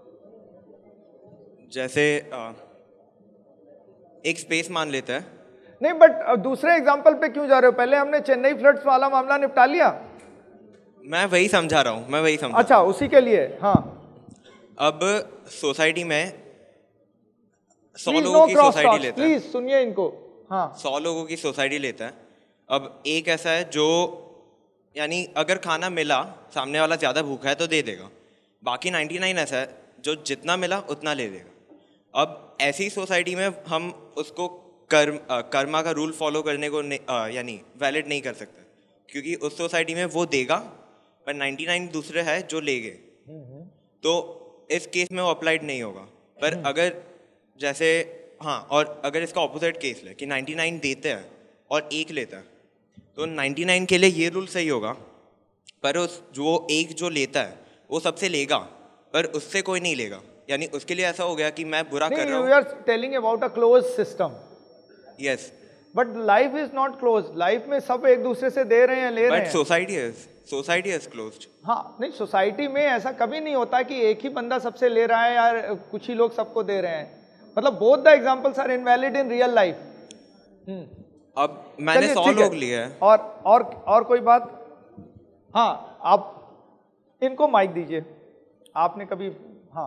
जैसे आ, एक स्पेस मान लेते हैं। नहीं बट दूसरे एग्जांपल पे क्यों जा रहे हो? पहले हमने चेन्नई फ्लड्स वाला मामला निपटा लिया। मैं वही समझा रहा हूँ, मैं वही समझा। अच्छा, उसी के लिए। हाँ, अब सोसाइटी में सौ लोगों की सोसाइटी लेता है। प्लीज सुनिए इनको। हाँ, सौ लोगों की सोसाइटी लेता है। अब एक ऐसा है जो, यानी अगर खाना मिला, सामने वाला ज्यादा भूखा है तो दे देगा, बाकी निन्यानवे ऐसा है जो जितना मिला उतना ले देगा। अब ऐसी सोसाइटी में हम उसको कर्म कर्मा का रूल फॉलो करने को यानी वैलिड नहीं कर सकते, क्योंकि उस सोसाइटी में वो देगा पर निन्यानवे दूसरे है जो ले गए, तो इस केस में वो अप्लाइड नहीं होगा। पर अगर जैसे हाँ, और अगर इसका ऑपोजिट केस ले कि निन्यानवे देते हैं और एक लेता है, तो निन्यानवे के लिए ये रूल सही होगा, पर उस जो एक जो लेता है वो सबसे लेगा पर उससे कोई नहीं लेगा, यानी उसके लिए ऐसा हो गया कि मैं बुरा कर रहा हूँ। You are telling about a closed system. Yes. But life is not closed. Life में सब एक दूसरे से दे रहे हैं, ले रहे हैं। But society is society is closed. हाँ, नहीं, सोसाइटी में ऐसा कभी नहीं होता कि एक ही बंदा सबसे ले रहा है यार, कुछ ही लोग सबको दे रहे हैं। मतलब both the examples are invalid in real life. अब मैंने सौ लोग लिए हैं। और और और कोई बात? हाँ, आप इनको माइक दीजिए। आपने कभी, हाँ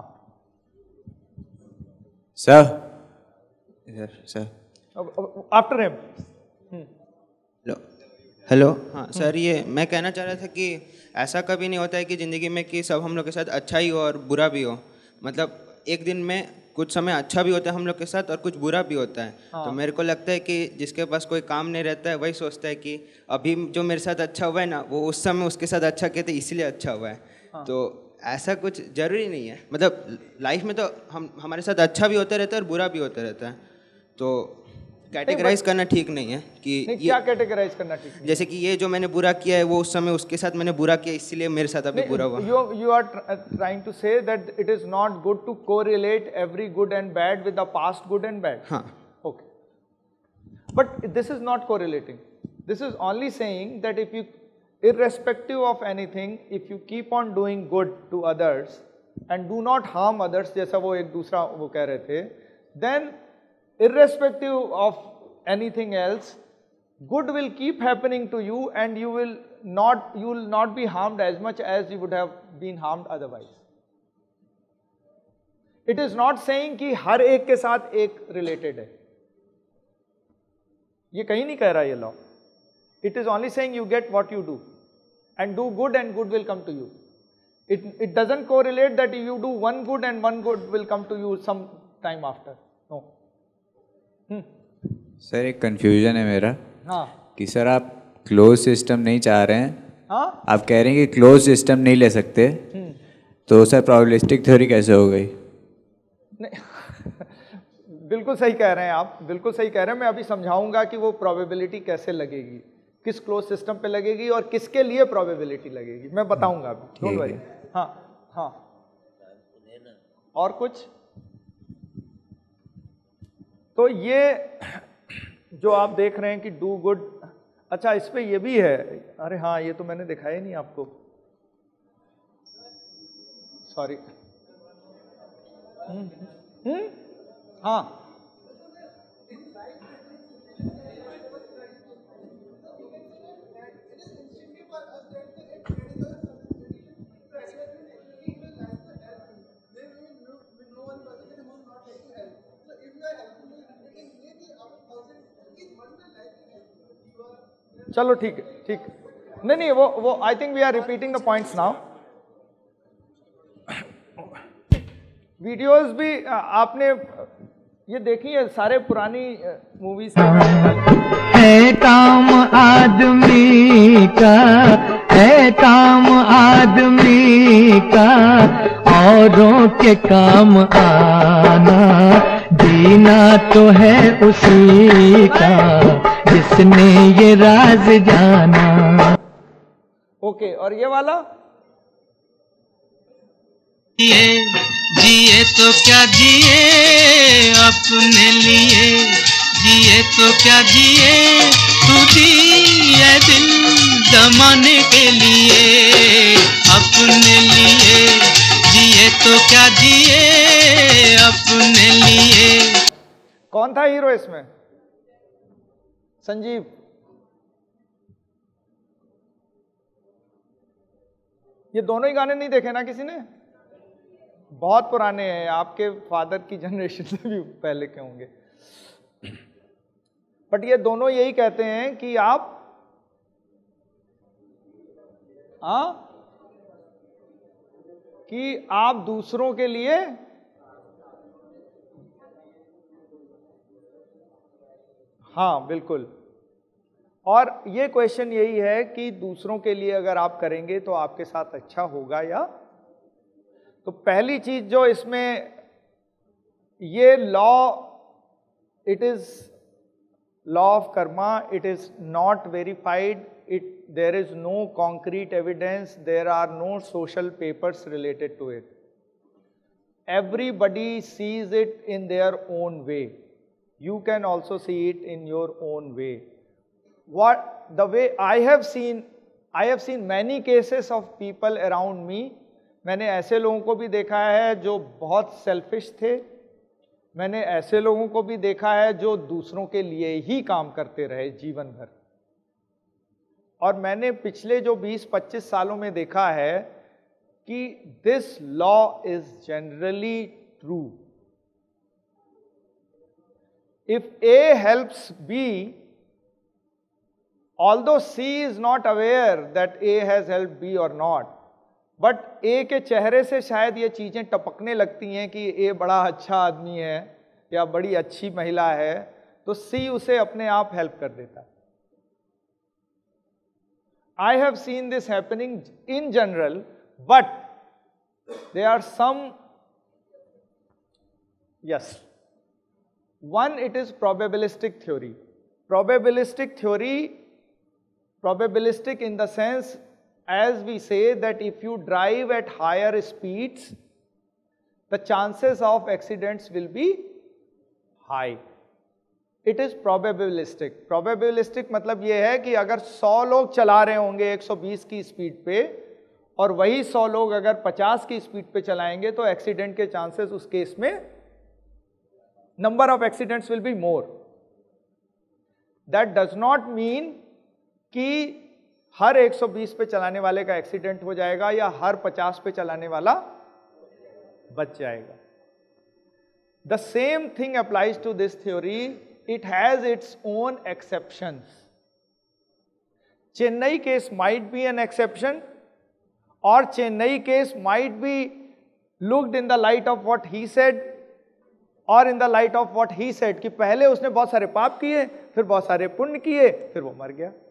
sir, sir after him. Hello hello हाँ सर, ये मैं कहना चाह रहा था कि ऐसा कभी नहीं होता है कि ज़िंदगी में कि सब हम लोग के साथ अच्छा ही हो और बुरा भी हो। मतलब एक दिन में कुछ समय अच्छा भी होता है हम लोग के साथ और कुछ बुरा भी होता है। हाँ। तो मेरे को लगता है कि जिसके पास कोई काम नहीं रहता है वही सोचता है कि अभी जो मेरे साथ अच्छा हुआ है ना, वो उस समय उसके साथ अच्छा किया था इसलिए अच्छा हुआ है। हाँ। तो ऐसा कुछ जरूरी नहीं है। मतलब लाइफ में तो हम हमारे साथ अच्छा भी होता रहता है और बुरा भी होता रहता है, तो कैटेगराइज करना ठीक नहीं है कि नहीं, ये क्या कैटेगराइज करना ठीक नहीं? जैसे कि ये जो मैंने बुरा किया है वो उस समय उसके साथ मैंने बुरा किया इसलिए मेरे साथ अभी बुरा हुआ। You you are trying to say that it is not good to correlate every good and bad with the past good and bad. हाँ. Okay. But this is not correlating. This is only saying that if you, irrespective of anything, if you keep on doing good to others and do not harm others, जैसा वो एक दूसरा वो कह रहे थे, then irrespective of anything else, good will keep happening to you and you will not, you will not be harmed as much as you would have been harmed otherwise. It is not saying कि हर एक के साथ एक related है, ये कहीं नहीं कह रहा ये law. It is only saying you get what you do and do good and good will come to you. It, it doesn't correlate that you do one good and one good will come to you some time after. No. Sir एक confusion है मेरा। हाँ। कि sir आप close system नहीं चाह रहे हैं। हाँ? आप कह रहे हैं कि क्लोज सिस्टम नहीं ले सकते, तो सर प्रोबेबिलिस्टिक थ्योरी कैसे हो गई? नहीं बिल्कुल सही कह रहे हैं आप, बिल्कुल सही कह रहे हैं। मैं अभी समझाऊंगा कि वो प्रोबेबिलिटी कैसे लगेगी, किस क्लोज सिस्टम पे लगेगी और किसके लिए प्रोबेबिलिटी लगेगी, मैं बताऊंगा अभी, डोंट वरी। हाँ हाँ, और कुछ? तो ये जो आप देख रहे हैं कि डू गुड, अच्छा इस पे ये भी है, अरे हाँ ये तो मैंने दिखाया नहीं आपको, सॉरी। हम्म हम्म हाँ, चलो ठीक है, ठीक, नहीं नहीं वो वो I think we are repeating the points now. Videos भी आपने ये देखी है, सारे पुरानी मूवीज है काम आदमी का, है काम आदमी का, औरों के काम आना, जीना तो है उसी का जिसने ये राज जाना। ओके, और ये वाला जिए जिए तो क्या जिए अपने लिए, जिए तो क्या जिए तू जिए दिल जमाने के लिए, अपने लिए जिए तो क्या जिए अपने लिए। कौन था हीरो इसमें? संजीव। ये दोनों ही गाने नहीं देखे ना किसी ने? बहुत पुराने हैं, आपके फादर की जनरेशन से भी पहले के होंगे। बट ये दोनों यही कहते हैं कि आप हाँ कि आप दूसरों के लिए हाँ बिल्कुल। और ये क्वेश्चन यही है कि दूसरों के लिए अगर आप करेंगे तो आपके साथ अच्छा होगा या। तो पहली चीज जो इसमें ये law, it is law of karma, it is not verified, it there is no concrete evidence, there are no social papers related to it, everybody sees it in their own way, you can also see it in your own way. What the way I have seen, I have seen many cases of people around me, मैंने ऐसे लोगों को भी देखा है जो बहुत selfish थे, मैंने ऐसे लोगों को भी देखा है जो दूसरों के लिए ही काम करते रहे जीवन भर। और मैंने पिछले जो बीस पच्चीस सालों में देखा है कि this law is generally true. If A helps B, although C is not aware that A has helped B or not, but A के चेहरे से शायद ये चीजें टपकने लगती हैं कि ए बड़ा अच्छा आदमी है या बड़ी अच्छी महिला है, तो सी उसे अपने आप हेल्प कर देता है। I have seen this happening in general, but there are some, yes, one it is probabilistic theory. Probabilistic theory, probabilistic in the sense as we say that if you drive at higher speeds, the chances of accidents will be high. It is probabilistic. Probabilistic मतलब ये है कि अगर सौ लोग चला रहे होंगे एक सौ बीस की स्पीड पे और वही सौ लोग अगर पचास की स्पीड पे चलाएंगे तो एक्सीडेंट के चांसेस उस केस में, number of accidents will be more. That does not mean कि हर एक सौ बीस पे चलाने वाले का एक्सीडेंट हो जाएगा या हर पचास पे चलाने वाला बच जाएगा। The same thing applies to this theory, it has its own exceptions. Chennai case might be an exception, और Chennai case might be looked in the light of what he said और in the light of what he said कि पहले उसने बहुत सारे पाप किए, फिर बहुत सारे पुण्य किए, फिर वो मर गया।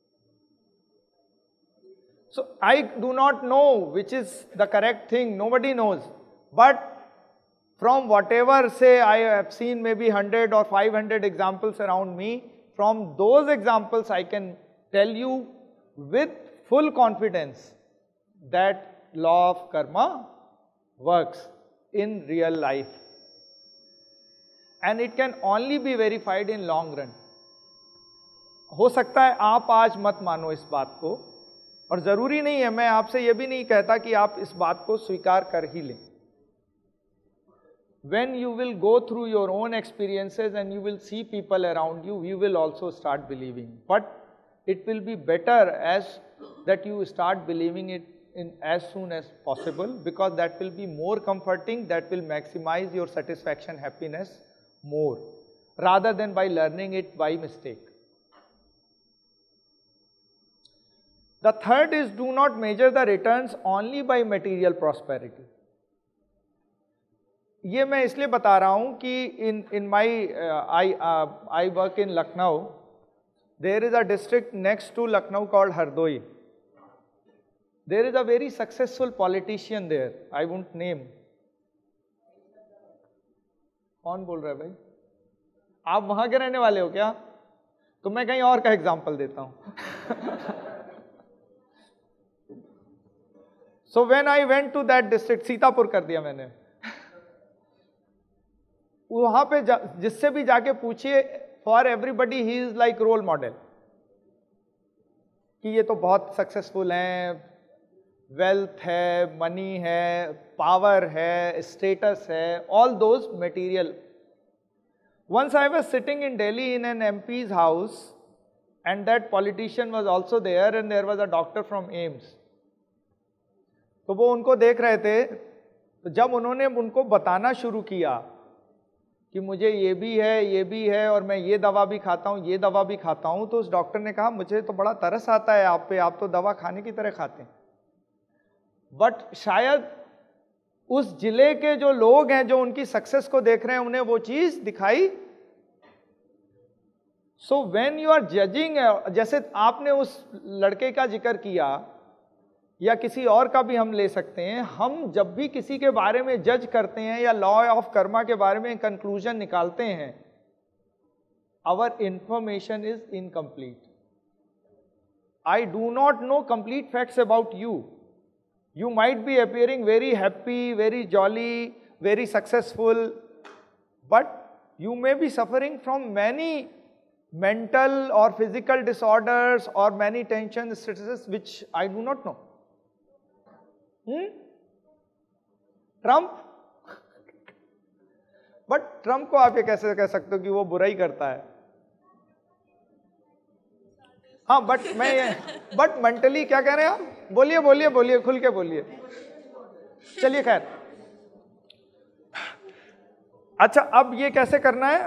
So I do not know which is the correct thing, nobody knows, but from whatever, say I have seen maybe one hundred or five hundred examples around me, from those examples I can tell you with full confidence that law of karma works in real life, and it can only be verified in long run. हो सकता है आप आज मत मानो इस बात को, और जरूरी नहीं है, मैं आपसे यह भी नहीं कहता कि आप इस बात को स्वीकार कर ही लें। When you will go through your own experiences and you will see people around you, you will also start believing. But it will be better as that you start believing it in as soon as possible, because that will be more comforting, that will maximize your satisfaction, happiness more, rather than by learning it by mistake. The third is, do not measure the returns only by material prosperity. ये मैं इसलिए बता रहा हूं कि in in my I I work in Lucknow, there is a district next to Lucknow called Hardoi. There is a very successful politician there, I won't name. कौन बोल रहा है भाई? आप वहां के रहने वाले हो क्या? तो मैं कहीं और का एग्जाम्पल देता हूं. So when I went to that district, Sitapur कर दिया मैंने, वहां पे जिससे भी जाके पूछिए, for everybody he is like role model, कि ये तो बहुत सक्सेसफुल हैं, वेल्थ है, मनी है, पावर है, स्टेटस है, all those material. Once I was sitting in Delhi in an M P's house, and that politician was also there, and there was a doctor from AIIMS. तो वो उनको देख रहे थे, तो जब उन्होंने उनको बताना शुरू किया कि मुझे ये भी है, ये भी है, और मैं ये दवा भी खाता हूँ, ये दवा भी खाता हूँ, तो उस डॉक्टर ने कहा मुझे तो बड़ा तरस आता है आप पे, आप तो दवा खाने की तरह खाते हैं. बट शायद उस जिले के जो लोग हैं जो उनकी सक्सेस को देख रहे हैं, उन्हें वो चीज दिखाई. So when you are judging, जैसे आपने उस लड़के का जिक्र किया, या किसी और का भी हम ले सकते हैं, हम जब भी किसी के बारे में जज करते हैं या लॉ ऑफ कर्मा के बारे में कंक्लूजन निकालते हैं, our information is incomplete. I do not know complete facts about you. You might be appearing very happy, very jolly, very successful, but you may be suffering from many mental or physical disorders or many tension stresses which I do not know. Hmm? Trump? But Trump को आप ये कैसे कह सकते हो कि वो बुराई करता है? हाँ, बट मैं ये बट मेंटली क्या कह रहे हैं आप? बोलिए बोलिए बोलिए, खुल के बोलिए. चलिए खैर, अच्छा अब ये कैसे करना है?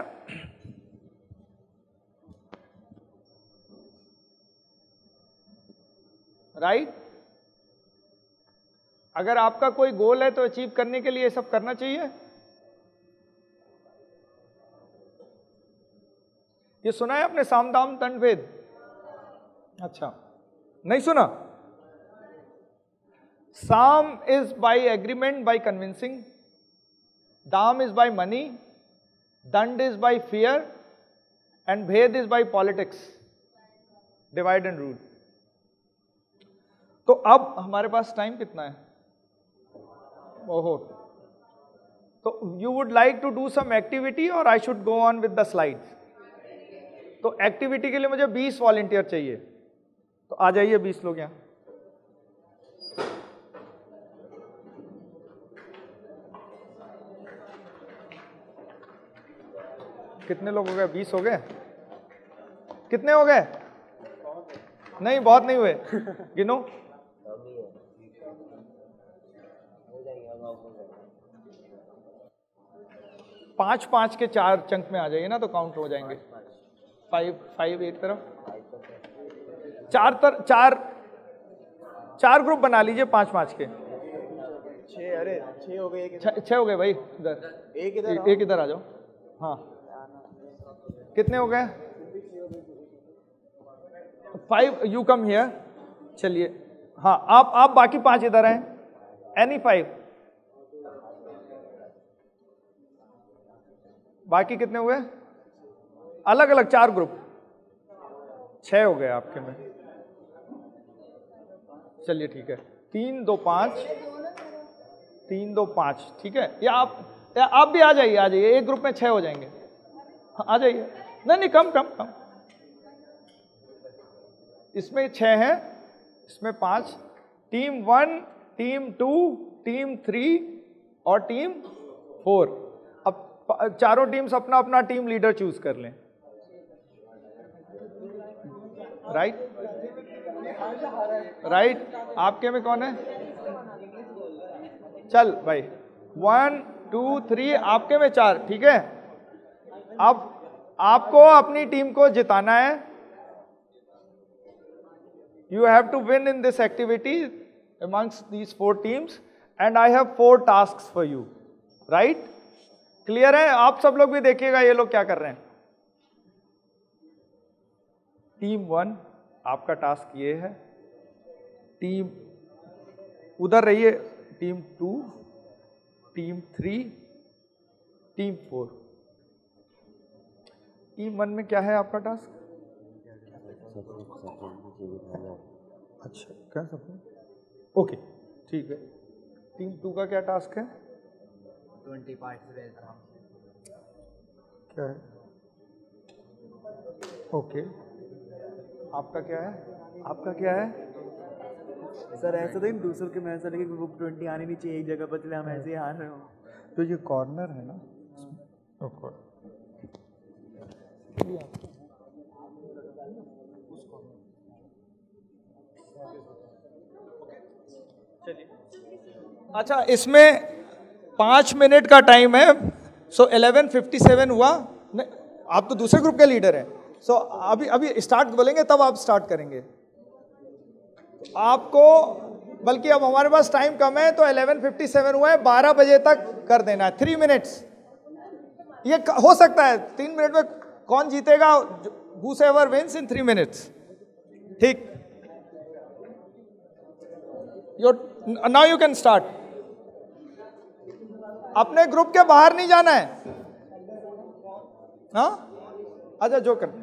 Right right? अगर आपका कोई गोल है तो अचीव करने के लिए ये सब करना चाहिए. ये सुना है आपने साम दाम दंड भेद? अच्छा, नहीं सुना? Saam is by agreement, by convincing. Daam is by money, dand is by fear, and bhed is by politics, divide and rule. तो अब हमारे पास टाइम कितना है? ओहो, तो you would like to do some activity और I should go on with the slides. तो एक्टिविटी के लिए मुझे बीस वॉलंटियर चाहिए, तो आ जाइए बीस लोग यहां. कितने लोग हो गए? बीस हो गए? कितने हो गए? नहीं, बहुत नहीं हुए. गिनो. पांच पांच के चार चंक में आ जाइए ना, तो काउंट हो जाएंगे. फाइव फाइव एक तरफ, चार तर चार चार ग्रुप बना लीजिए, पांच पांच के. छह, अरे छह हो गए. छह हो गए भाई. इधर एक इधर एक इधर आ जाओ. हाँ, कितने हो गए? फाइव. You come here. चलिए, हाँ, आप आप बाकी पांच इधर हैं. Any five. बाकी कितने हुए? अलग अलग चार ग्रुप. छह हो गए आपके में. चलिए ठीक है. तीन दो पांच, तीन दो पांच, ठीक है. या आप या आप भी आ जाइए, आ जाइए. एक ग्रुप में छह हो जाएंगे. हाँ, आ जाइए. नहीं नहीं, कम कम कम. इसमें छह हैं, इसमें पांच. Team one, team two, team three और टीम फोर. अब चारों टीम्स अपना अपना टीम लीडर चूज कर लें. Right right. आपके में कौन है? चल भाई, वन टू थ्री. आपके में चार. ठीक है. अब आपको अपनी टीम को जिताना है. You have to win in this activity amongst these four teams, and I have four tasks for you. Right? Clear है? आप सब लोग भी देखिएगा ये लोग क्या कर रहे हैं। टीम वन आपका टास्क ये है, टीम उधर रहिए, team two, team three, team four. Team one में क्या है आपका टास्क? अच्छा, क्या सब? ओके, ठीक है। टीम टू का क्या टास्क है? ट्वेंटी पार्टिसिपेंट क्या है? ओके, आपका क्या है? आपका क्या है? सर ऐसा तो दूसरों के मैच लगे ग्रुप ट्वेंटी आनी नहीं चाहिए एक जगह पर, चले हम ऐसे ही हार रहे हो। तो ये कॉर्नर है ना? ओके, चलिए। अच्छा, इसमें पाँच मिनट का टाइम है। सो इलेवन फिफ्टी सेवन हुआ। आप तो दूसरे ग्रुप के लीडर हैं। सो so, अभी अभी स्टार्ट बोलेंगे तब आप स्टार्ट करेंगे आपको, बल्कि अब हमारे पास टाइम कम है तो इलेवन फिफ्टी सेवन हुआ है, बारह बजे तक कर देना है। थ्री मिनट्स ये हो सकता है। तीन मिनट में कौन जीतेगा? whoever wins in three minutes. ठीक, नाउ यू कैन स्टार्ट। अपने ग्रुप के बाहर नहीं जाना है। हाँ, अच्छा, जो कर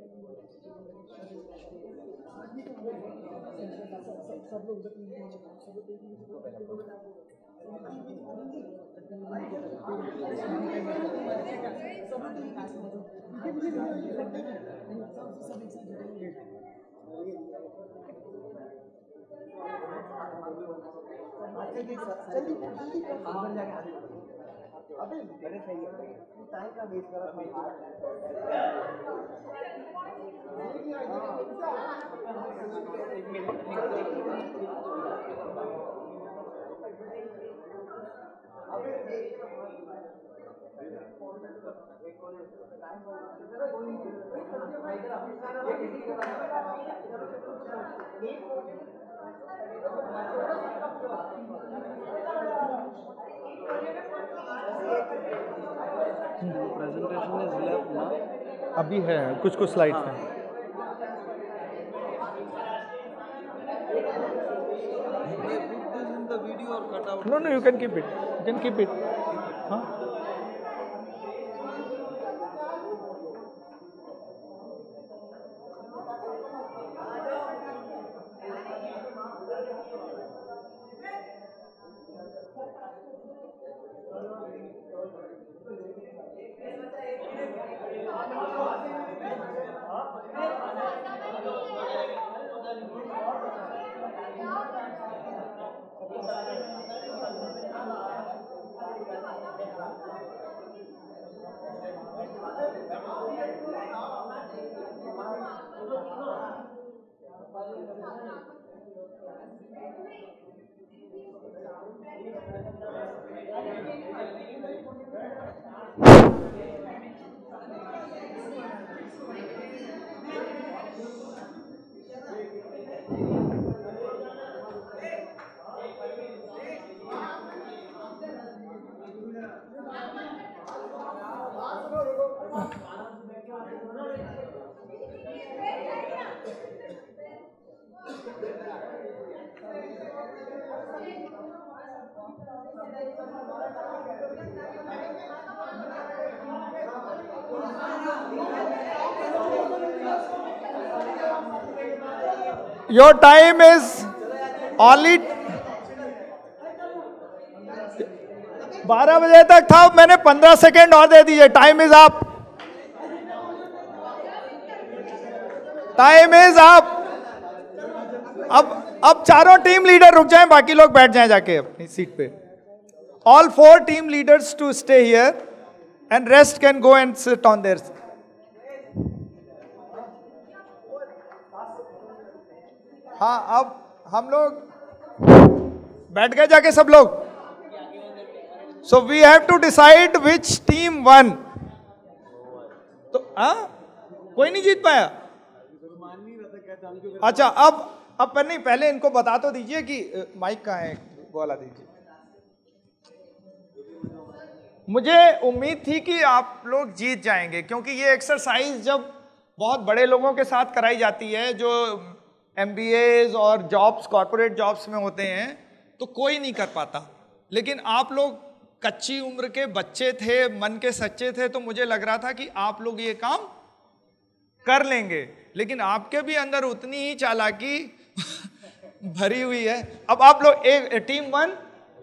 अभी है कुछ कुछ स्लाइड्स हैं। No no you can keep it, you can keep it. हाँ, योर टाइम इज ओनली बारह बजे तक था, मैंने पंद्रह सेकेंड और दे दीजिए। Time is up, time is up. अब अब चारों टीम लीडर रुक जाएं, बाकी लोग बैठ जाएं जाके अपनी सीट पे। All four team leaders to stay here and rest can go and sit on there. हाँ, अब हम लोग बैठ गए जाके सब लोग। So we have to decide which team one. तो हाँ, कोई नहीं जीत पाया। अच्छा, अब अब पर नहीं, पहले इनको बता तो दीजिए कि माइक कहाँ है, वो वाला दीजिए। मुझे उम्मीद थी कि आप लोग जीत जाएंगे, क्योंकि ये एक्सरसाइज जब बहुत बड़े लोगों के साथ कराई जाती है जो एम बी एज़ और जॉब्स, कॉर्पोरेट जॉब्स में होते हैं, तो कोई नहीं कर पाता। लेकिन आप लोग कच्ची उम्र के बच्चे थे, मन के सच्चे थे, तो मुझे लग रहा था कि आप लोग ये काम कर लेंगे। लेकिन आपके भी अंदर उतनी ही चालाकी भरी हुई है। अब आप लोग एक टीम वन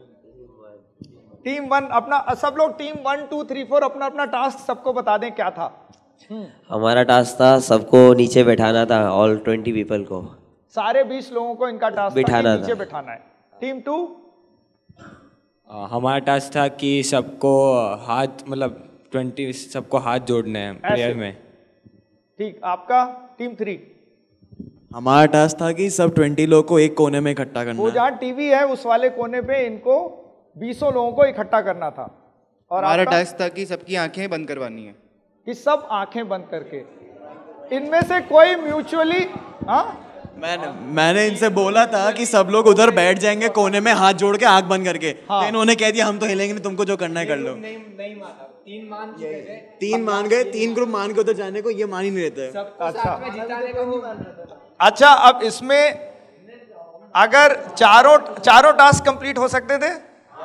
टीम वन अपना सब लोग team one two three four अपना अपना टास्क सबको बता दें क्या था। हमारा टास्क था सबको नीचे बैठाना था, ऑल ट्वेंटी पीपल को, सारे बीस लोगों को इनका टास्क बिठाना नीचे था। बैठाना है। टीम टू हमारा टास्क था कि सबको हाथ मतलब ट्वेंटी सबको हाथ जोड़ने हैं प्रेयर में। ठीक, आपका टीम थ्री? हमारा टास्क था कि सब ट्वेंटी लोगों को एक कोने में इकट्ठा करना वो जहाँ टीवी है उस वाले कोने पे इनको बीसों लोगों को इकट्ठा करना था। और हमारा आपका टास्क था कि सबकी आंखें बंद करवानी है, कि सब आंखें बंद करके, इनमें से कोई म्यूचुअली, हाँ मैंने मैंने इनसे बोला था कि सब लोग उधर बैठ जाएंगे कोने में हाथ जोड़ के आंख बंद करके, हाँ। तो इन्होंने कह दिया हम तो हिलेंगे नहीं, तुमको जो करना है कर लो। नहीं नहीं माना, तीन मान चुके थे। तीन मान गए, तीन ग्रुप मान के उधर जाने को, ये मान ही नहीं रहते। सबको साथ में जिताने को नहीं मान रहा था। अच्छा, अब इसमें अगर चारों चारों टास्क कंप्लीट हो सकते थे,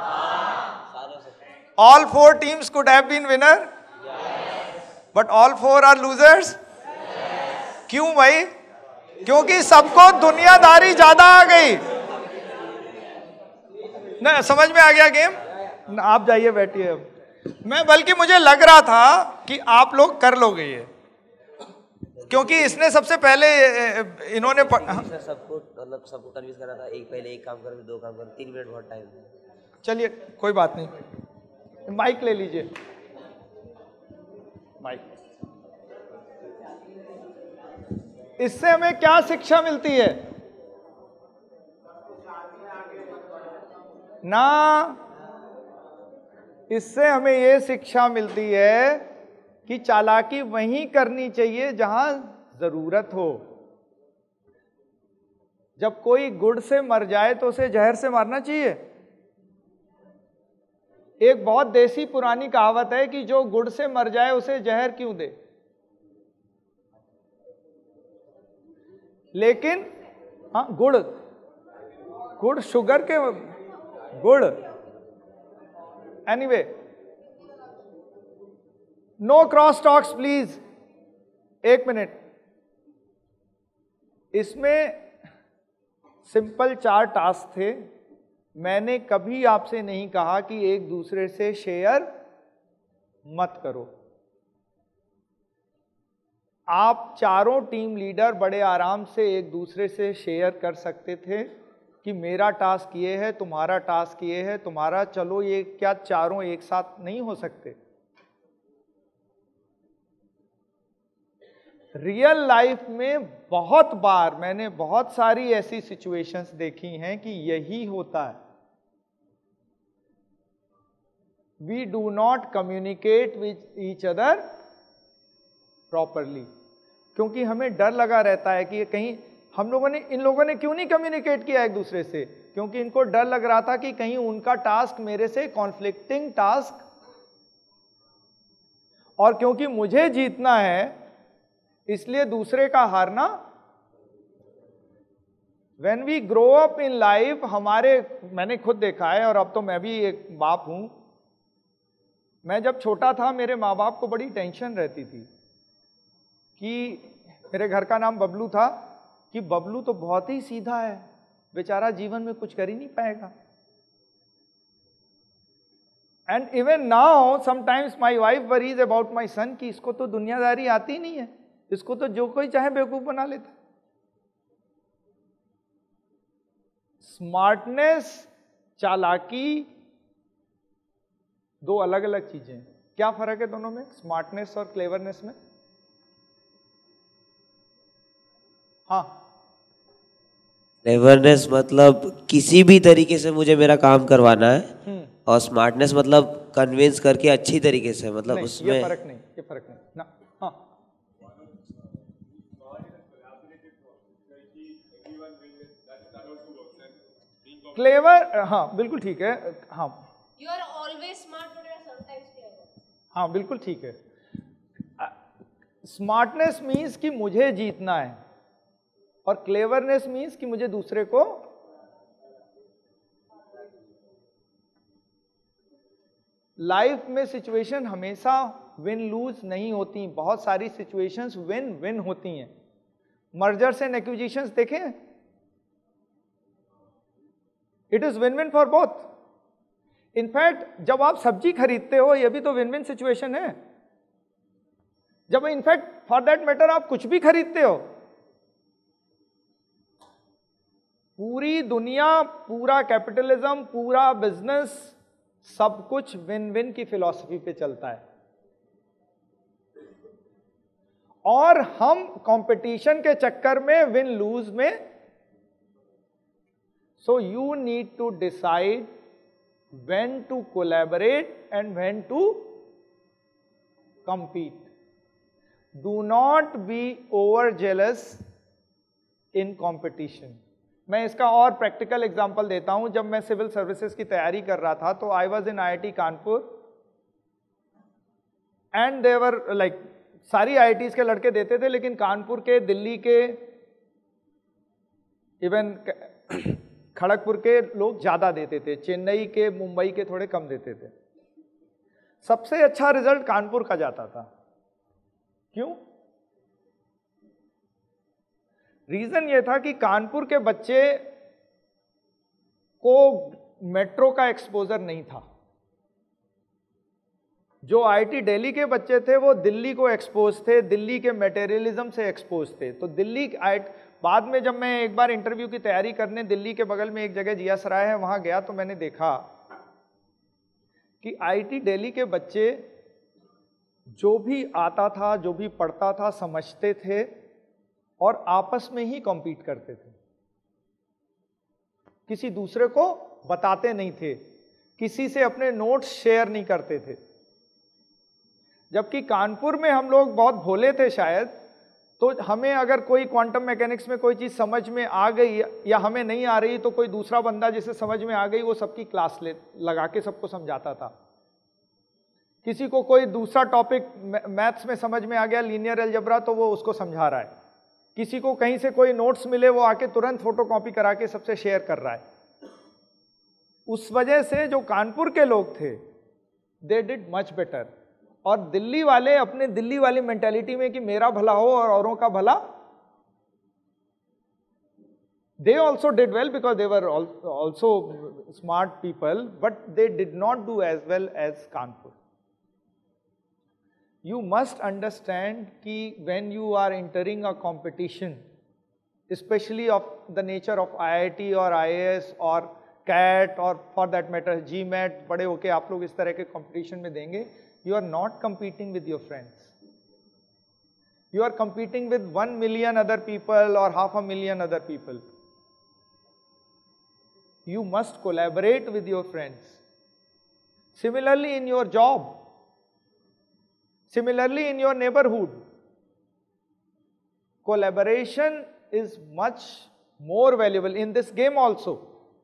all four teams could have been winner, but all four are losers. क्यों भाई? क्योंकि सबको दुनियादारी ज्यादा आ गई ना। समझ में आ गया गेम? आप जाइए बैठिए। अब मैं बल्कि मुझे लग रहा था कि आप लोग कर लोगे ये, क्योंकि इसने सबसे पहले इन्होंने प... सबको मतलब सबको कन्विंस करा था, एक पहले एक काम करो, दो काम करो, तीन मिनट बहुत टाइम है। चलिए कोई बात नहीं, माइक ले लीजिए, माइक। इससे हमें क्या शिक्षा मिलती है ना? इससे हमें यह शिक्षा मिलती है कि चालाकी वहीं करनी चाहिए जहां जरूरत हो। जब कोई गुड़ से मर जाए तो उसे जहर से मारना चाहिए। एक बहुत देसी पुरानी कहावत है कि जो गुड़ से मर जाए उसे जहर क्यों दे। लेकिन हाँ, गुड़ गुड़ शुगर के गुड़ anyway, no cross talks please, एक मिनट। इसमें सिंपल चार टास्क थे। मैंने कभी आपसे नहीं कहा कि एक दूसरे से शेयर मत करो। आप चारों टीम लीडर बड़े आराम से एक दूसरे से शेयर कर सकते थे कि मेरा टास्क ये है, तुम्हारा टास्क ये है, तुम्हारा, चलो ये क्या चारों एक साथ नहीं हो सकते? रियल लाइफ में बहुत बार मैंने बहुत सारी ऐसी सिचुएशंस देखी हैं कि यही होता है। We do not communicate with each other properly, क्योंकि हमें डर लगा रहता है कि कहीं हम लोगों ने इन लोगों ने क्यों नहीं कम्युनिकेट किया एक दूसरे से, क्योंकि इनको डर लग रहा था कि कहीं उनका टास्क मेरे से कॉन्फ्लिक्टिंग टास्क, और क्योंकि मुझे जीतना है इसलिए दूसरे का हारना। When we grow up in life, हमारे, मैंने खुद देखा है और अब तो मैं भी एक बाप हूं। मैं जब छोटा था मेरे माँ बाप को बड़ी टेंशन रहती थी कि मेरे घर का नाम बबलू था, कि बबलू तो बहुत ही सीधा है, बेचारा जीवन में कुछ कर ही नहीं पाएगा। And even now sometimes my wife worries about my son कि इसको तो दुनियादारी आती नहीं है, इसको तो जो कोई चाहे बेवकूफ बना लेता। स्मार्टनेस, चालाकी दो अलग अलग चीजें हैं। क्या फर्क है दोनों में, स्मार्टनेस और क्लेवरनेस में? हाँ, क्लेवरनेस मतलब किसी भी तरीके से मुझे मेरा काम करवाना है, और स्मार्टनेस मतलब कन्विंस करके अच्छी तरीके से, मतलब नहीं, उसमें ये फर्क नहीं, ये फर्क नहीं ना। हाँ, क्लेवर, हाँ बिल्कुल ठीक है। हाँ, You are always smart, but you are sometimes हाँ बिल्कुल ठीक है। स्मार्टनेस मीन्स कि मुझे जीतना है और क्लेवरनेस मीन्स कि मुझे दूसरे को लाइफ में सिचुएशन हमेशा विन लूज नहीं होती, बहुत सारी सिचुएशंस विन विन होती हैं। मर्जर्स एंड एक्विजिशंस देखें, it is win win for both. In fact जब आप सब्जी खरीदते हो ये भी तो विन विन सिचुएशन है। जब इनफैक्ट फॉर दैट मैटर आप कुछ भी खरीदते हो, पूरी दुनिया, पूरा कैपिटलिज्म, पूरा बिजनेस, सब कुछ विन विन की फिलॉसफी पे चलता है। और हम कंपटीशन के चक्कर में विन लूज में, so you need to decide when to collaborate and when to compete. Do not be over jealous in competition. मैं इसका और प्रैक्टिकल एग्जांपल देता हूं। जब मैं सिविल सर्विसेज की तैयारी कर रहा था तो I was in I I T Kanpur and there like सारी आई आई टीज के लड़के देते थे, लेकिन कानपुर के, दिल्ली के, इवन खड़गपुर के लोग ज्यादा देते थे, चेन्नई के, मुंबई के थोड़े कम देते थे। सबसे अच्छा रिजल्ट कानपुर का जाता था। क्यों? रीजन ये था कि कानपुर के बच्चे को मेट्रो का एक्सपोजर नहीं था। जो आई आई टी दिल्ली के बच्चे थे वो दिल्ली को एक्सपोज थे, दिल्ली के मटेरियलिज्म से एक्सपोज थे। तो दिल्ली बाद में जब मैं एक बार इंटरव्यू की तैयारी करने दिल्ली के बगल में एक जगह जिया सराय है वहां गया तो मैंने देखा कि आई आई टी दिल्ली के बच्चे जो भी आता था, जो भी पढ़ता था, समझते थे और आपस में ही कॉम्पीट करते थे, किसी दूसरे को बताते नहीं थे, किसी से अपने नोट्स शेयर नहीं करते थे। जबकि कानपुर में हम लोग बहुत भोले थे शायद, तो हमें अगर कोई क्वांटम मैकेनिक्स में कोई चीज समझ में आ गई या हमें नहीं आ रही तो कोई दूसरा बंदा जिसे समझ में आ गई वो सबकी क्लास ले लगा के सबको समझाता था। किसी को कोई दूसरा टॉपिक मैथ्स में समझ में आ गया, लीनियर अलजेब्रा, तो वो उसको समझा रहा है। किसी को कहीं से कोई नोट्स मिले वो आके तुरंत फोटोकॉपी करा के सबसे शेयर कर रहा है। उस वजह से जो कानपुर के लोग थे दे डिड मच बेटर, और दिल्ली वाले अपने दिल्ली वाली मेंटालिटी में कि मेरा भला हो और औरों का भला, they also did well because they were also smart people, but they did not do as well as Kanpur. You must understand कि when you are entering a competition, especially of the nature of I I T और I A S और CAT और for that matter GMAT, बड़े होके आप लोग इस तरह के competition में देंगे, you are not competing with your friends. You are competing with one million other people or half a million other people. You must collaborate with your friends. Similarly in your job, similarly in your neighborhood, collaboration is much more valuable in this game also.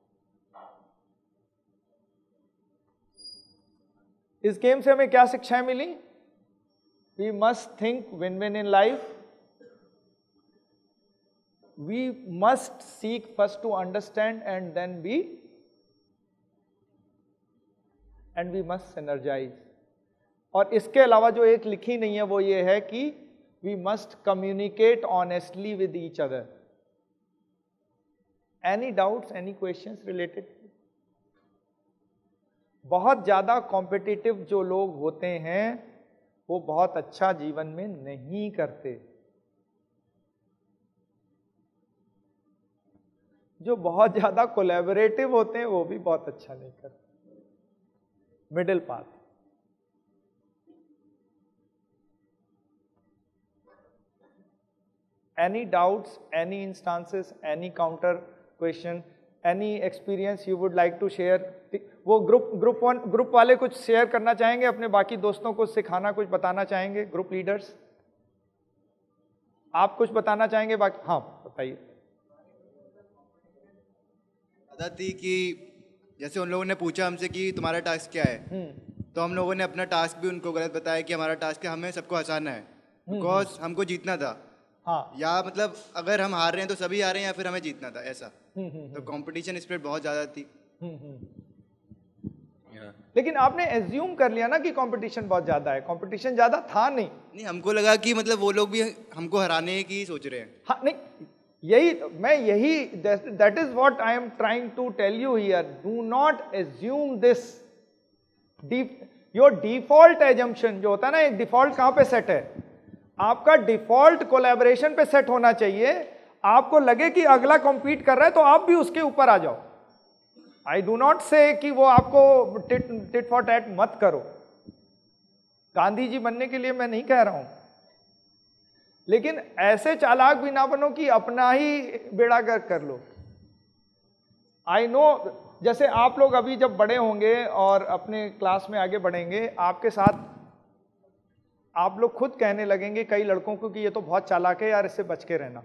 इस game से हमें क्या शिक्षाएं मिली? We must think win win in life. We must seek first to understand and then be and we must synergize. और इसके अलावा जो एक लिखी नहीं है वो ये है कि we must communicate honestly with each other. Any doubts, any questions related? बहुत ज़्यादा कॉम्पिटिटिव जो लोग होते हैं वो बहुत अच्छा जीवन में नहीं करते. जो बहुत ज़्यादा कोलैबोरेटिव होते हैं वो भी बहुत अच्छा नहीं करते. Middle path. Any doubts, any instances, any counter question, any experience you would like to share? वो ग्रुप ग्रुप वन ग्रुप वाले कुछ शेयर करना चाहेंगे, अपने बाकी दोस्तों को सिखाना, कुछ बताना चाहेंगे? ग्रुप लीडर्स आप कुछ बताना चाहेंगे बाकी? हाँ बताइए. आदत थी कि जैसे उन लोगों ने पूछा हमसे कि तुम्हारा टास्क क्या है, तो हम लोगों ने अपना टास्क भी उनको गलत बताया कि हमारा टास्क है हमें सबको हंसाना है, बिकॉज हमको जीतना था। हाँ। या मतलब अगर हम हार रहे हैं तो सभी हार रहे हैं या फिर हमें जीतना था, ऐसा। हम्म, हम्म, तो कंपटीशन स्पिरिट बहुत ज़्यादा थी। हम्म, हम्म। लेकिन आपने एज्यूम कर लिया ना कि कंपटीशन बहुत ज़्यादा है, कंपटीशन ज़्यादा था नहीं। नहीं, हमको लगा कि मतलब वो लोग भी हमको हराने की सोच रहे हैं। हाँ, नहीं, यही मैं यही that is what I am trying to tell you here, do not assume this. Your default assumption जो होता है ना, एक डिफॉल्ट कहां पे सेट है, आपका डिफॉल्ट कोलैबोरेशन पे सेट होना चाहिए। आपको लगे कि अगला कॉम्पीट कर रहा है तो आप भी उसके ऊपर आ जाओ। आई डू नॉट से कि वो आपको टिट टिट फॉर टैट मत करो, गांधी जी बनने के लिए मैं नहीं कह रहा हूं, लेकिन ऐसे चालाक भी ना बनो कि अपना ही बेड़ा गर्क कर लो। आई नो, जैसे आप लोग अभी जब बड़े होंगे और अपने क्लास में आगे बढ़ेंगे, आपके साथ आप लोग खुद कहने लगेंगे कई लड़कों को कि ये तो बहुत चालाक है यार, इससे बच के रहना।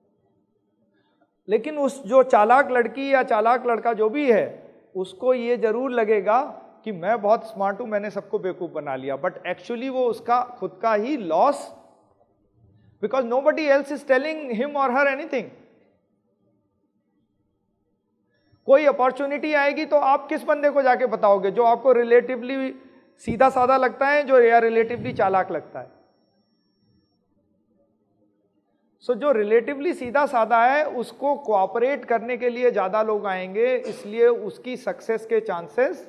लेकिन उस जो चालाक लड़की या चालाक लड़का जो भी है, उसको ये जरूर लगेगा कि मैं बहुत स्मार्ट हूं, मैंने सबको बेवकूफ बना लिया, बट एक्चुअली वो उसका खुद का ही loss, because nobody else is telling him or her anything. कोई अपॉर्चुनिटी आएगी तो आप किस बंदे को जाके बताओगे जो आपको रिलेटिवली सीधा साधा लगता है, जो या रिलेटिवली चालाक लगता है। सो so, जो रिलेटिवली सीधा साधा है उसको कोऑपरेट करने के लिए ज्यादा लोग आएंगे, इसलिए उसकी सक्सेस के चांसेस।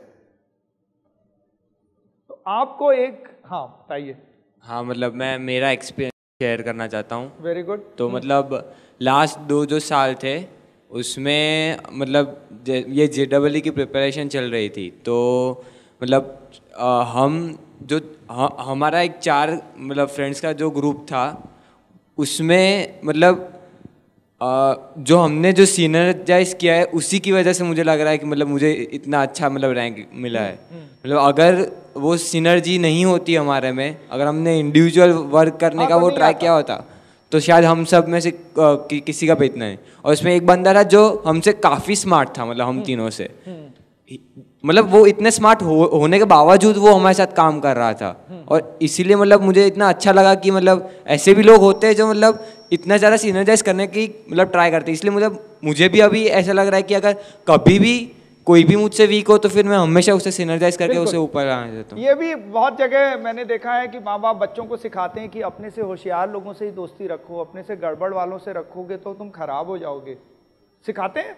तो आपको एक, हाँ बताइए। हाँ मतलब मैं मेरा एक्सपीरियंस शेयर करना चाहता हूँ। Very good. तो मतलब लास्ट दो जो साल थे उसमें मतलब ये जे डबल ई की प्रिपरेशन चल रही थी, तो मतलब आ, हम जो ह, हमारा एक चार मतलब फ्रेंड्स का जो ग्रुप था, उसमें मतलब आ, जो हमने जो सीनर्जाइज किया है उसी की वजह से मुझे लग रहा है कि मतलब मुझे इतना अच्छा मतलब रैंक मिला है। मतलब अगर वो सिनर्जी नहीं होती हमारे में, अगर हमने इंडिविजुअल वर्क करने हाँ, का तो वो ट्राई आता। किया होता तो शायद हम सब में से कि, किसी का भी इतना है। और इसमें एक बंदा था जो हमसे काफ़ी स्मार्ट था, मतलब हम तीनों से, मतलब वो इतने स्मार्ट हो, होने के बावजूद वो हमारे साथ काम कर रहा था। और इसीलिए मतलब मुझे इतना अच्छा लगा कि मतलब ऐसे भी लोग होते हैं जो मतलब इतना ज़्यादा सिनर्जाइज करने की मतलब ट्राई करते हैं। इसलिए मतलब मुझे भी अभी ऐसा लग रहा है कि अगर कभी भी कोई भी मुझसे वीक हो तो फिर मैं हमेशा उसे सिनर्जाइज करके उसे ऊपर आने देता हूँ। ये भी बहुत जगह मैंने देखा है कि माँ बाप बच्चों को सिखाते हैं कि अपने से होशियार लोगों से ही दोस्ती रखो, अपने से गड़बड़ वालों से रखोगे तो तुम खराब हो जाओगे, सिखाते हैं।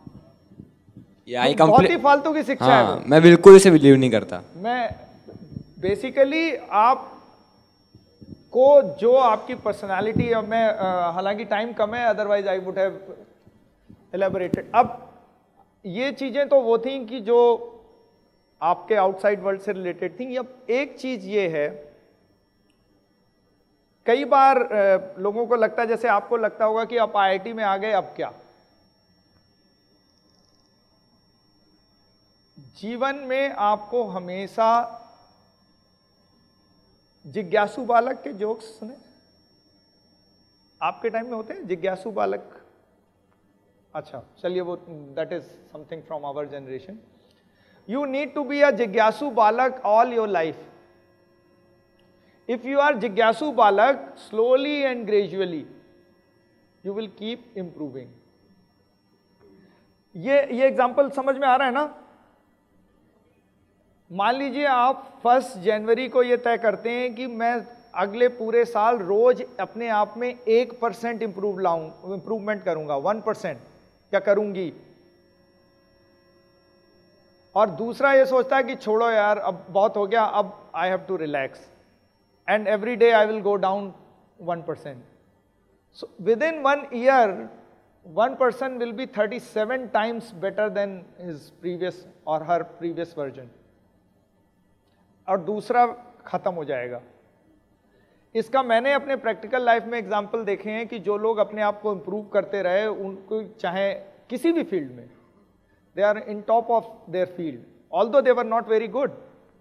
तो बहुत ही फालतू की शिक्षा हाँ, है। मैं बिल्कुल इसे बिलीव नहीं करता। मैं बेसिकली आप को जो आपकी पर्सनालिटी, अब मैं हालांकि टाइम कम है, otherwise I would have elaborated. अब ये चीजें तो वो थी कि जो आपके आउटसाइड वर्ल्ड से रिलेटेड थी। अब एक चीज ये है, कई बार लोगों को लगता है, जैसे आपको लगता होगा कि आप आई आई टी में आ गए, अब क्या। जीवन में आपको हमेशा जिज्ञासु बालक के जोक्स सुने? आपके टाइम में होते हैं जिज्ञासु बालक? अच्छा चलिए, वो that is something from our generation. You need to be a जिज्ञासु बालक all your life. If you are जिज्ञासु बालक, slowly and gradually you will keep improving. ये ये एग्जाम्पल समझ में आ रहा है ना? मान लीजिए आप फर्स्ट जनवरी को ये तय करते हैं कि मैं अगले पूरे साल रोज अपने आप में एक परसेंट इंप्रूव लाऊं इंप्रूवमेंट करूंगा, वन परसेंट क्या करूंगी। और दूसरा ये सोचता है कि छोड़ो यार, अब बहुत हो गया, अब I have to relax and every day I will go down one percent. So within one year one person will be thirty seven times better than his previous or her previous version, और दूसरा खत्म हो जाएगा। इसका मैंने अपने practical life में example देखे हैं कि जो लोग अपने आप को इम्प्रूव करते रहे, उनको चाहे किसी भी फील्ड में, they are in top of their field although they were not very good.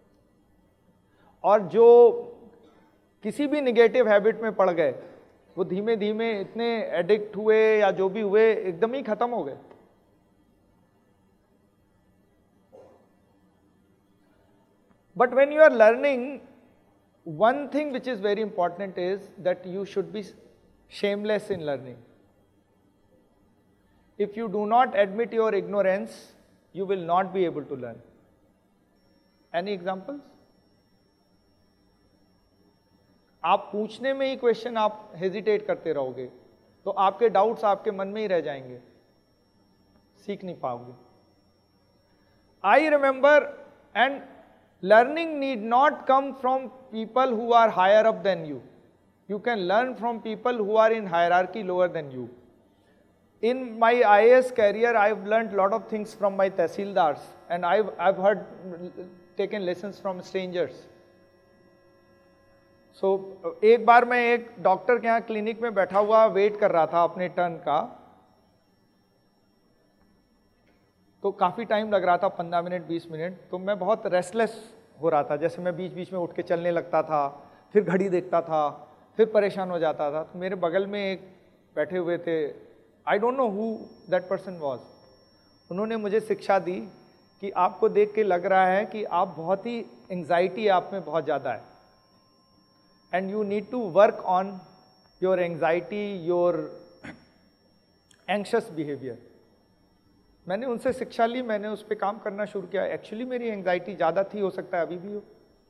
और जो किसी भी निगेटिव हैबिट में पड़ गए, वो धीमे धीमे इतने एडिक्ट हुए या जो भी हुए, एकदम ही खत्म हो गए। But when you are learning, one thing which is very important is that you should be shameless in learning. If you do not admit your ignorance, you will not be able to learn. Any examples? आप पूछने में ही question आप hesitate करते रहोगे तो आपके doubts आपके मन में ही रह जाएंगे, सीख नहीं पाओगे. I remember, and learning need not come from people who are higher up than you. You can learn from people who are in hierarchy lower than you. In my I A S career, I've learned a lot of things from my tehsildars, and I've, I've heard, taken lessons from strangers. So, एक बार मैं एक doctor के यहाँ clinic में बैठा हुआ wait कर रहा था अपने टर्न का, तो काफ़ी टाइम लग रहा था, पंद्रह मिनट बीस मिनट. तो मैं बहुत रेस्टलेस हो रहा था, जैसे मैं बीच बीच में उठ के चलने लगता था, फिर घड़ी देखता था, फिर परेशान हो जाता था. तो मेरे बगल में एक बैठे हुए थे, I don't know who that person was. उन्होंने मुझे शिक्षा दी कि आपको देख के लग रहा है कि आप बहुत ही एंग्जाइटी आप में बहुत ज़्यादा है, and you need to work on your anxiety, your anxious behaviour. मैंने उनसे शिक्षा ली, मैंने उस पर काम करना शुरू किया. एक्चुअली मेरी एंग्जाइटी ज़्यादा थी, हो सकता है अभी भी हो.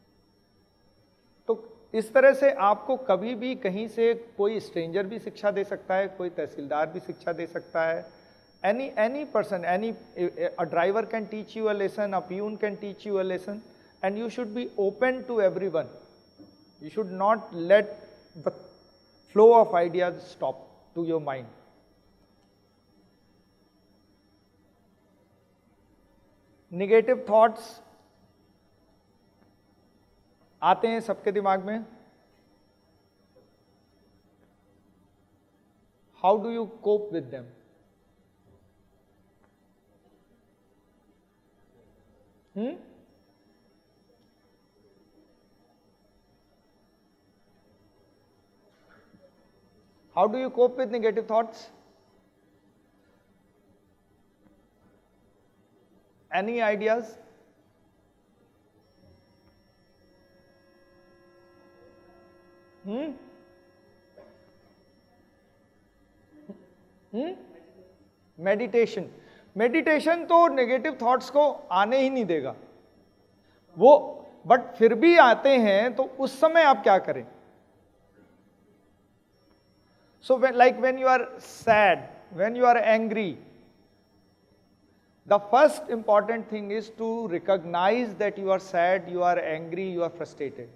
तो इस तरह से आपको कभी भी कहीं से कोई स्ट्रेंजर भी शिक्षा दे सकता है, कोई तहसीलदार भी शिक्षा दे सकता है. Any any person, any a driver can teach you a lesson, a peon can teach you a lesson, and you should be open to everyone. You should not let the flow of ideas stop to your mind. Negative thoughts आते हैं सबके दिमाग में. How do you cope with them? Hmm? How do you cope with negative thoughts? Any ideas? Hmm? Hmm? Meditation. Meditation तो negative thoughts को आने ही नहीं देगा. वो बट फिर भी आते हैं तो उस समय आप क्या करें? So when, like when you are sad, when you are angry, the first important thing is to recognize that you are sad, you are angry, you are frustrated.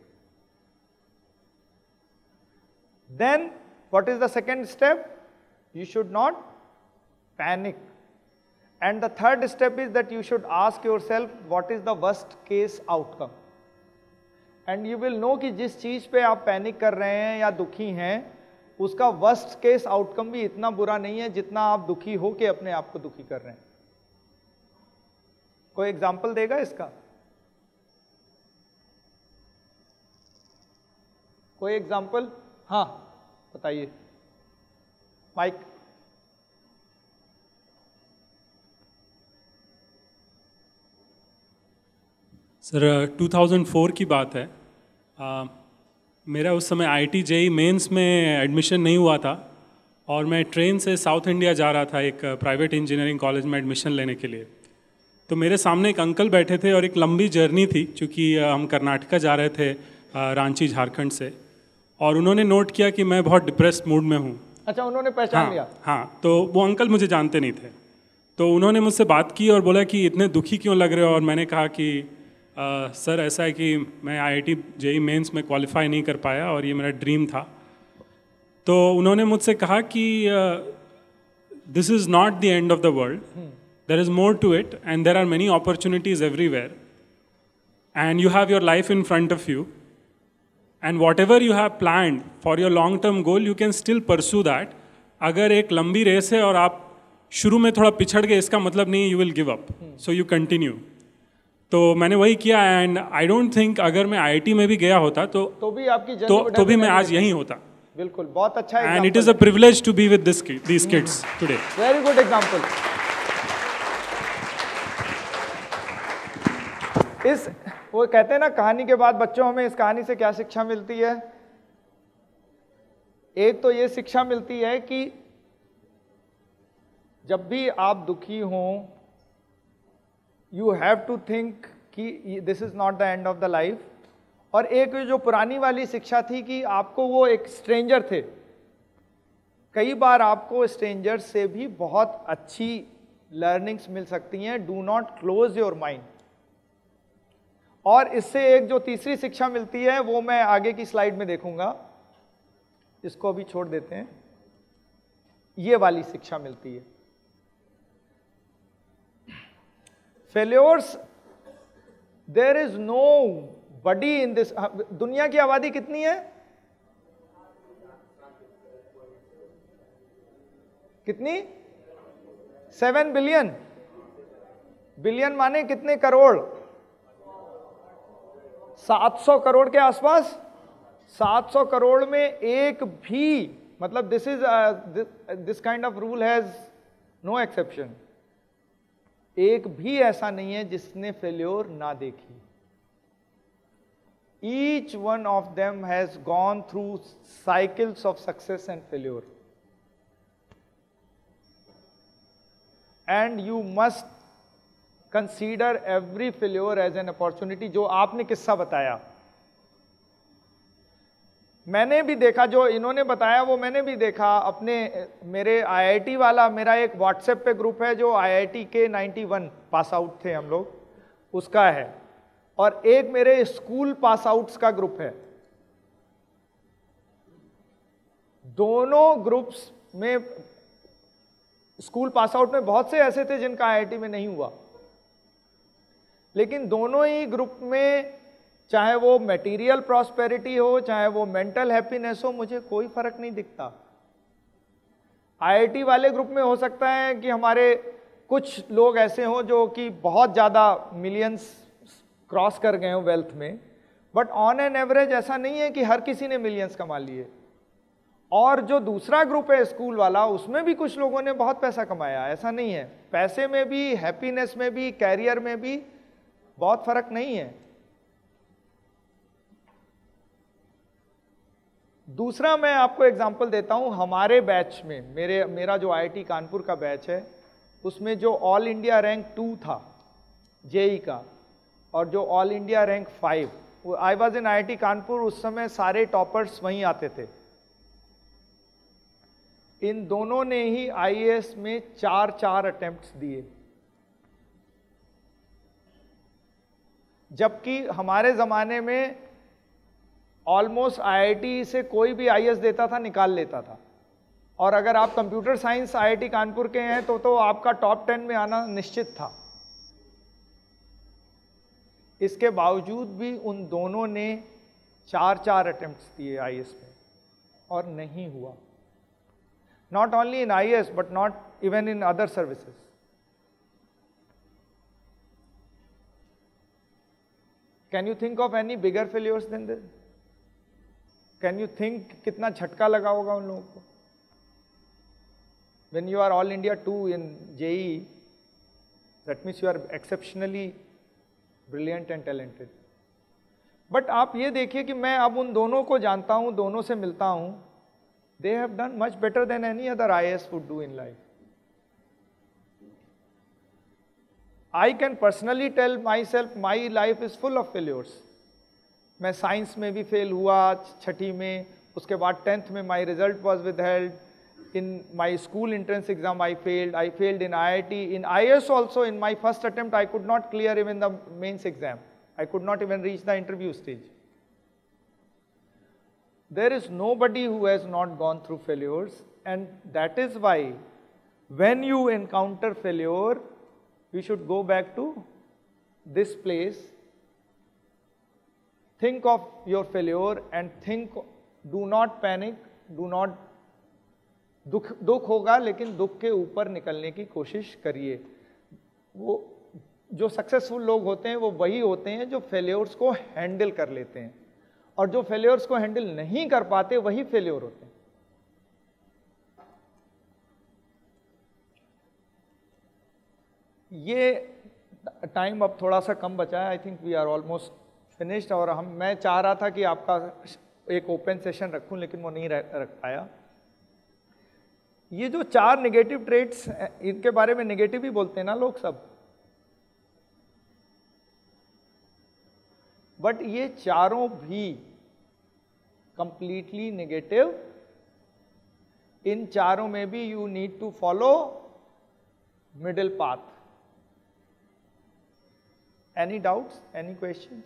Then what is the second step? You should not panic. And the third step is that you should ask yourself what is the worst case outcome. And you will know कि जिस चीज पे आप panic कर रहे हैं या दुखी हैं, उसका वर्स्ट केस आउटकम भी इतना बुरा नहीं है जितना आप दुखी हो के अपने आप को दुखी कर रहे हैं. कोई एग्जाम्पल देगा इसका? कोई एग्जाम्पल? हाँ बताइए. Mike. Sir two thousand four की बात है. आ, मेरा उस समय आई टी जेई मेंस में एडमिशन नहीं हुआ था और मैं ट्रेन से साउथ इंडिया जा रहा था एक प्राइवेट इंजीनियरिंग कॉलेज में एडमिशन लेने के लिए. तो मेरे सामने एक अंकल बैठे थे और एक लंबी जर्नी थी क्योंकि हम कर्नाटका जा रहे थे, रांची झारखंड से, और उन्होंने नोट किया कि मैं बहुत डिप्रेस्ड मूड में हूँ. अच्छा, उन्होंने पहचान हाँ, लिया? हाँ. तो वो अंकल मुझे जानते नहीं थे, तो उन्होंने मुझसे बात की और बोला कि इतने दुखी क्यों लग रहे हो. और मैंने कहा कि आ, सर ऐसा है कि मैं I I T JEE mains में क्वालिफाई नहीं कर पाया और ये मेरा ड्रीम था. तो उन्होंने मुझसे कहा कि this is not the end of the world, there is more to it and there are many opportunities everywhere and you have your life in front of you and whatever you have planned for your long term goal you can still pursue that. अगर एक लंबी race है और आप शुरू में थोड़ा पिछड़ गए, इसका मतलब नहीं you will give up, so you continue. तो मैंने वही किया एंड आई डोंट थिंक अगर मैं आई आई टी में भी गया होता तो तो भी आपकी तो, तो भी मैं आज यहीं होता. बिल्कुल, बहुत अच्छा. And it is a privilege to be with this these kids today. Very good example. इस वो कहते हैं ना कहानी के बाद बच्चों हमें इस कहानी से क्या शिक्षा मिलती है? एक तो ये शिक्षा मिलती है कि जब भी आप दुखी हों, यू हैव टू थिंक कि this is not the end of the life. और एक जो पुरानी वाली शिक्षा थी कि आपको वो एक स्ट्रेंजर थे, कई बार आपको स्ट्रेंजर से भी बहुत अच्छी लर्निंग्स मिल सकती हैं। Do not close your mind. और इससे एक जो तीसरी शिक्षा मिलती है वो मैं आगे की स्लाइड में देखूंगा, इसको अभी छोड़ देते हैं। ये वाली शिक्षा मिलती है, failures, there is nobody in this. दुनिया की आबादी कितनी है? कितनी? Seven billion. बिलियन माने कितने करोड़? सात सौ करोड़ के आसपास। सात सौ करोड़ में एक भी, मतलब this is this kind of rule has no exception, एक भी ऐसा नहीं है जिसने फेल्योर ना देखी। Each one of them has gone through cycles of success and failure, and you must consider every failure as an opportunity. जो आपने किस्सा बताया, मैंने भी देखा, जो इन्होंने बताया वो मैंने भी देखा अपने, मेरे आईआईटी वाला, मेरा एक व्हाट्सएप पे ग्रुप है जो आईआईटी के इक्यानवे पास आउट थे हम लोग, उसका है, और एक मेरे स्कूल पास आउट्स का ग्रुप है। दोनों ग्रुप्स में, स्कूल पास आउट में बहुत से ऐसे थे जिनका आईआईटी में नहीं हुआ, लेकिन दोनों ही ग्रुप में, चाहे वो मटेरियल प्रॉस्पेरिटी हो, चाहे वो मेंटल हैप्पीनेस हो, मुझे कोई फर्क नहीं दिखता। आईआईटी वाले ग्रुप में हो सकता है कि हमारे कुछ लोग ऐसे हों जो कि बहुत ज़्यादा मिलियंस क्रॉस कर गए हों वेल्थ में, बट ऑन एन एवरेज ऐसा नहीं है कि हर किसी ने मिलियंस कमा लिए। और जो दूसरा ग्रुप है स्कूल वाला, उसमें भी कुछ लोगों ने बहुत पैसा कमाया, ऐसा नहीं है। पैसे में भी, हैप्पीनेस में भी, कैरियर में भी बहुत फर्क नहीं है। दूसरा मैं आपको एग्जांपल देता हूं, हमारे बैच में, मेरे मेरा जो आईआईटी कानपुर का बैच है, उसमें जो ऑल इंडिया रैंक टू था जेई का, और जो ऑल इंडिया रैंक फाइव, वो I was in IIT Kanpur, उस समय सारे टॉपर्स वहीं आते थे। इन दोनों ने ही आईएएस में चार चार अटेम्प्ट्स दिए, जबकि हमारे ज़माने में ऑलमोस्ट आईआईटी से कोई भी आईएएस देता था, निकाल लेता था। और अगर आप कंप्यूटर साइंस आईआईटी कानपुर के हैं तो तो आपका टॉप टेन में आना निश्चित था। इसके बावजूद भी उन दोनों ने चार चार अटेम्प्ट्स दिए आईएएस में और नहीं हुआ। Not only in IAS but not even in other services. Can you think of any bigger failures than this? Can you think कितना झटका लगा होगा उन लोगों को? When you are all India two in J E E, that means you are exceptionally brilliant and talented. But आप ये देखिए कि मैं अब उन दोनों को जानता हूँ, दोनों से मिलता हूँ, they have done much better than any other I A S would do in life. I can personally tell myself my life is full of failures. मैं साइंस में भी फेल हुआ छठी में, उसके बाद टेंथ में my result was withheld. In my school entrance exam I failed, I failed in I I T, in I A S also in my first attempt I could not clear even the mains exam, I could not even reach the interview stage. There is nobody who has not gone through failures, and that is why when you encounter failure, we should go back to this place, think of your failure and think, do not panic, do not दुख दुख होगा, लेकिन दुख के ऊपर निकलने की कोशिश करिए। वो जो सक्सेसफुल लोग होते हैं वो वही होते हैं जो फेल्योर्स को हैंडल कर लेते हैं, और जो फेल्योर्स को हैंडल नहीं कर पाते वही फेल्योर होते हैं। ये टाइम अब थोड़ा सा कम बचा है, I think we are almost finished, और हम मैं चाह रहा था कि आपका एक ओपन सेशन रखूं, लेकिन वो नहीं रख पाया। ये जो चार नेगेटिव ट्रेट्स, इनके बारे में नेगेटिव ही बोलते हैं ना लोग सब, बट ये चारों भी कंप्लीटली नेगेटिव। इन चारों में भी you need to follow middle path. Any doubts, any questions?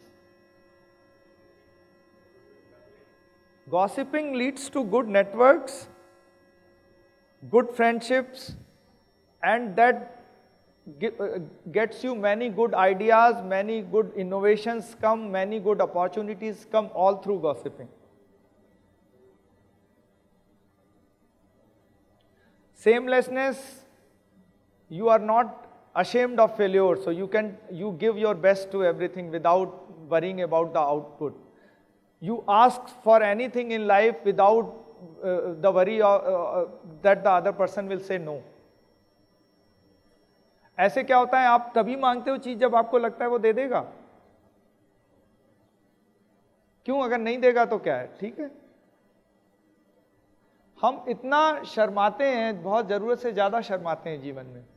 Gossiping leads to good networks, good friendships, and that gets you many good ideas, many good innovations come, many good opportunities come, all through gossiping. Shamelessness, you are not ashamed of failure, so you can you give your best to everything without worrying about the output. You ask for anything in life without uh, the worry of, uh, that the other person will say no. ऐसे क्या होता है, आप तभी मांगते हो चीज जब आपको लगता है वो दे देगा। क्यों? अगर नहीं देगा तो क्या है, ठीक है। हम इतना शर्माते हैं, बहुत जरूरत से ज्यादा शर्माते हैं जीवन में,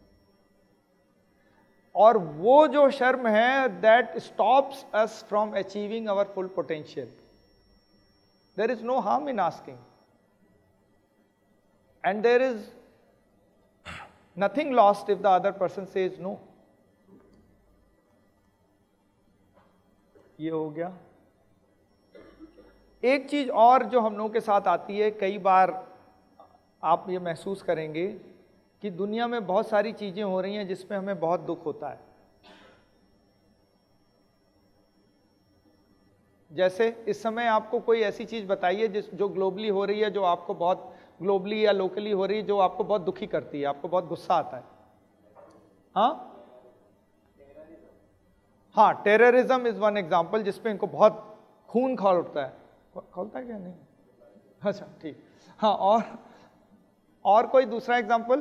और वो जो शर्म है that stops us from achieving our full potential. There is no harm in asking, and there is nothing lost if the other person says no. ये हो गया। एक चीज और जो हम लोगों के साथ आती है, कई बार आप ये महसूस करेंगे कि दुनिया में बहुत सारी चीजें हो रही हैं जिसमें हमें बहुत दुख होता है। जैसे इस समय आपको कोई ऐसी चीज बताइए जिस जो ग्लोबली हो रही है, जो आपको बहुत ग्लोबली या लोकली हो रही है, जो आपको बहुत दुखी करती है, आपको बहुत गुस्सा आता है। हाँ हाँ, टेररिज्म इज वन एग्जांपल जिसपे इनको बहुत खून खौल उठता है। खोलता है क्या? नहीं, अच्छा ठीक। हाँ, और और कोई दूसरा एग्जांपल?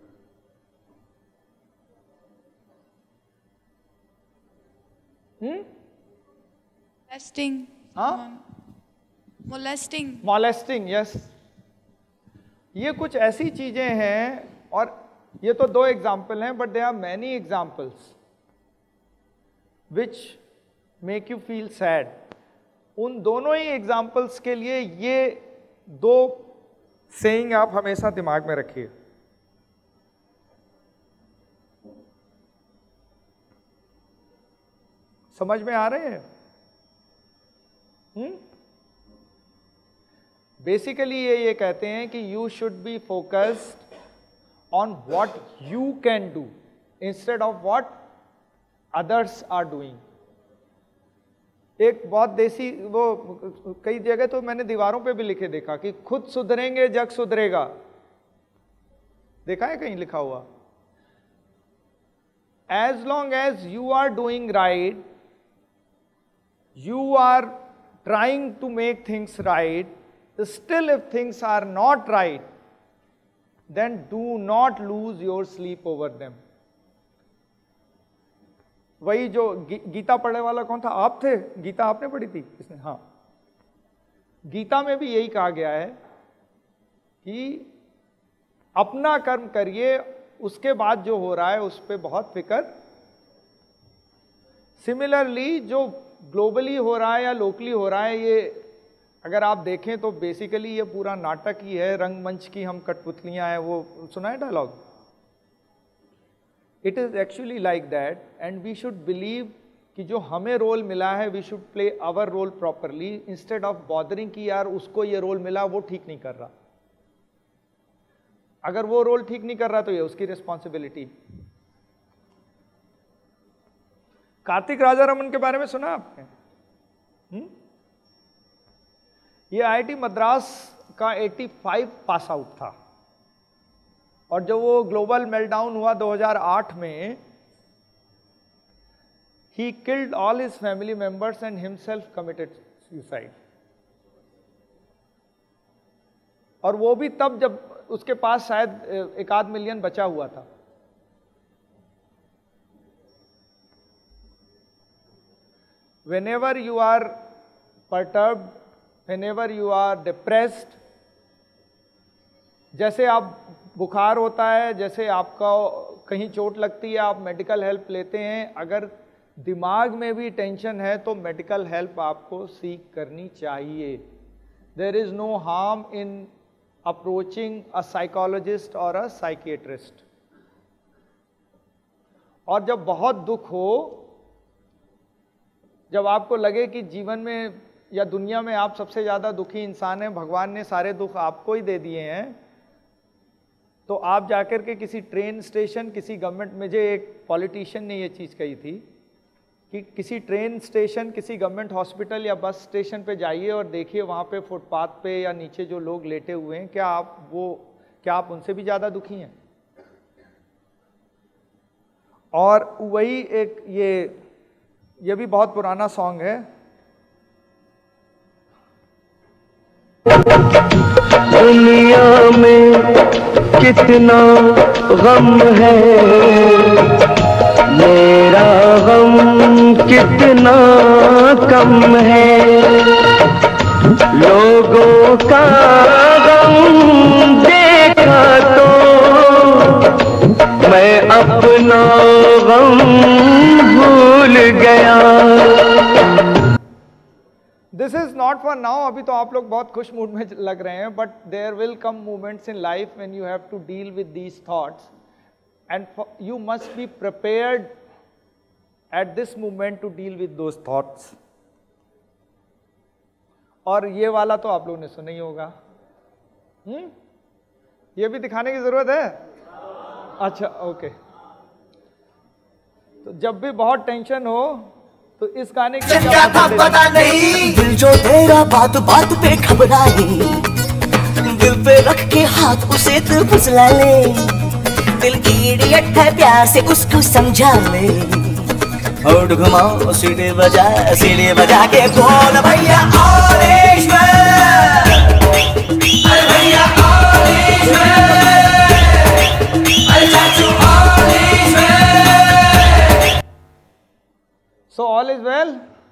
Hmm Molesting. हाँ, Molesting. Molesting, yes. ये कुछ ऐसी चीजें हैं, और ये तो दो एग्जाम्पल हैं, but they are many examples which make you feel sad. उन दोनों ही एग्जाम्पल्स के लिए ये दो सेइंग आप हमेशा दिमाग में रखिए। समझ में आ रहे हैं? हम्म बेसिकली ये ये कहते हैं कि you should be focused on what you can do instead of what others are doing. एक बहुत देसी वो, कई जगह तो मैंने दीवारों पे भी लिखे देखा कि खुद सुधरेंगे जग सुधरेगा। देखा है कहीं लिखा हुआ? As long as you are doing right, you are trying to make things right, still if things are not right, then do not lose your sleep over them. वही जो गी, गीता पढ़ने वाला कौन था? आप थे? गीता आपने पढ़ी थी इसने? हाँ, गीता में भी यही कहा गया है कि अपना कर्म करिए, उसके बाद जो हो रहा है उस पर बहुत फिक्र। सिमिलरली जो ग्लोबली हो रहा है या लोकली हो रहा है, ये अगर आप देखें तो बेसिकली ये पूरा नाटक ही है, रंगमंच की हम कठपुतलियां हैं। वो सुना है dialogue? It is actually like that, and we should believe कि जो हमें रोल मिला है we should play our role properly instead of bothering कि यार उसको ये रोल मिला, वो ठीक नहीं कर रहा। अगर वो रोल ठीक नहीं कर रहा तो ये उसकी रिस्पॉन्सिबिलिटी। कार्तिक राजारमन के बारे में सुना आपने? हुँ? ये आई आई टी मद्रास का पचासी पास आउट था, और जब वो ग्लोबल मेल्टडाउन हुआ दो हज़ार आठ में, he killed all his family members and himself committed suicide. और वो भी तब जब उसके पास शायद एक आध मिलियन बचा हुआ था। whenever you are perturbed, whenever you are depressed, जैसे आप बुखार होता है, जैसे आपका कहीं चोट लगती है, आप मेडिकल हेल्प लेते हैं, अगर दिमाग में भी टेंशन है तो मेडिकल हेल्प आपको सीख करनी चाहिए. There is no harm in approaching a psychologist or a psychiatrist. और जब बहुत दुख हो, जब आपको लगे कि जीवन में या दुनिया में आप सबसे ज़्यादा दुखी इंसान हैं, भगवान ने सारे दुख आपको ही दे दिए हैं, तो आप जाकर के किसी ट्रेन स्टेशन, किसी गवर्नमेंट, मुझे एक पॉलिटिशियन ने ये चीज़ कही थी कि किसी ट्रेन स्टेशन, किसी गवर्नमेंट हॉस्पिटल या बस स्टेशन पे जाइए और देखिए वहाँ पे फुटपाथ पे या नीचे जो लोग लेटे हुए हैं, क्या आप वो क्या आप उनसे भी ज़्यादा दुखी हैं? और वही एक ये ये भी बहुत पुराना सॉन्ग है. दुनिया में कितना गम है, मेरा गम कितना कम है. लोगों का गम देखा तो मैं अपना गम भूल गया. This is not for now. अभी तो आप लोग बहुत खुश मूड में लग रहे हैं, but there will come moments in life when you have to deal with these thoughts, and you must be prepared at this moment to deal with those thoughts. और ये वाला तो आप लोगों ने सुना ही होगा. हम्म ये भी दिखाने की जरूरत है? अच्छा, ओके. तो जब भी बहुत टेंशन हो तो इस गाने की क्या था पता नहीं, दिल जो तेरा बात बात पे घबराए, दिल पे रख के हाथ उसे तू फुसला ले. दिल इडियट है, प्यार से उसको समझा ले. होठ घुमाओ, सीढ़ी बजा सीढ़ी बजा के बोल भैया ऑलेश्वर, अरे भैया ऑलेश्वर, अरे चाचू ऑलेश्वर. So all is well?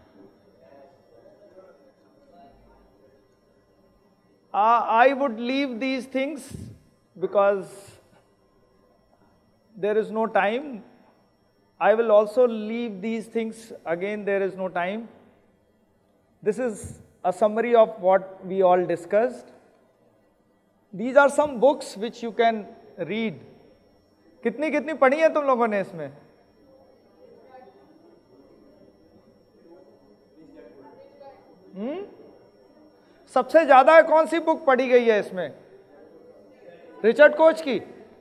Uh, I would leave these things because there is no time. I will also leave these things again, there is no time. This is a summary of what we all discussed. These are some books which you can read. कितनी कितनी पढ़ी है तुम लोगों ने इसमें? हम्म सबसे ज्यादा कौन सी बुक पढ़ी गई है इसमें? रिचर्ड कोच की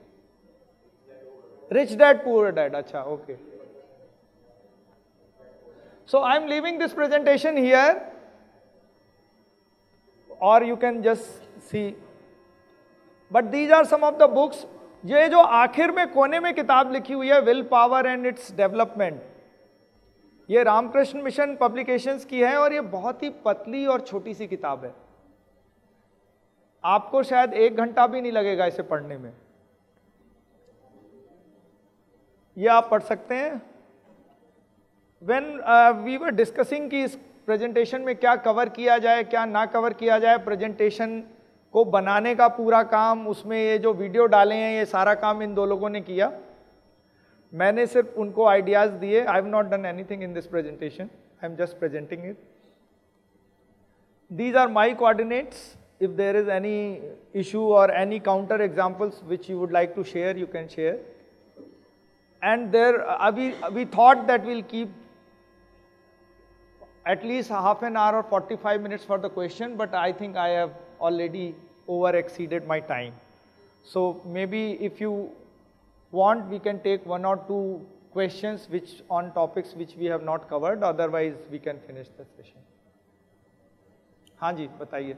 रिच डैड पुअर डैड. अच्छा, okay. So I am leaving this presentation here, और you can just see. But these are some of the books. ये जो आखिर में कोने में किताब लिखी हुई है, will power and its development, ये रामकृष्ण मिशन पब्लिकेशंस की है, और ये बहुत ही पतली और छोटी सी किताब है. आपको शायद एक घंटा भी नहीं लगेगा इसे पढ़ने में. ये आप पढ़ सकते हैं. व्हेन वी वर डिस्कसिंग कि इस प्रेजेंटेशन में क्या कवर किया जाए, क्या ना कवर किया जाए, प्रेजेंटेशन को बनाने का पूरा काम, उसमें ये जो वीडियो डाले हैं, ये सारा काम इन दो लोगों ने किया. मैंने सिर्फ उनको आइडियाज दिए. I have not done anything in this presentation, I am just presenting it. These are my coordinates. If there is any issue or any counter examples which you would like to share, you can share. And there we thought that will keep at least half an hour or forty-five minutes for the question, but I think I have already over exceeded my time. So maybe if you want, we can take one or two questions which on topics which we have not covered, otherwise we can finish the session. हाँ जी, बताइए.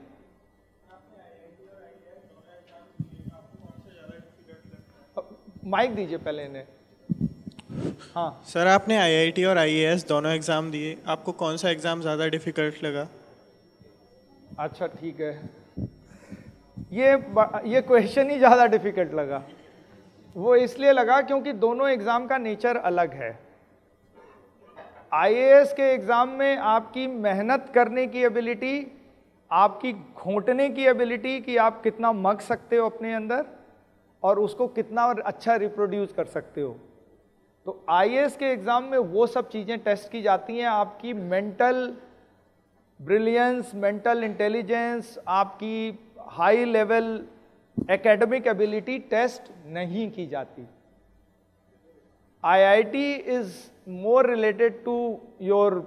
Mic दीजिए पहले इन्हें. हाँ sir, आपने आई I T और I A S दोनों exam दिए, आपको कौन सा एग्ज़ाम ज़्यादा डिफ़िकल्ट लगा? अच्छा, ठीक है. ये ये क्वेश्चन ही ज़्यादा डिफ़िकल्ट लगा. वो इसलिए लगा क्योंकि दोनों एग्ज़ाम का नेचर अलग है. आई ए एस के एग्ज़ाम में आपकी मेहनत करने की एबिलिटी, आपकी घोंटने की एबिलिटी कि आप कितना मग सकते हो अपने अंदर और उसको कितना अच्छा रिप्रोड्यूस कर सकते हो। तो आई ए एस के एग्ज़ाम में वो सब चीज़ें टेस्ट की जाती हैं। आपकी मेंटल ब्रिलियंस, मेंटल इंटेलिजेंस, आपकी high level academic ability test नहीं की जाती। I I T is more related to your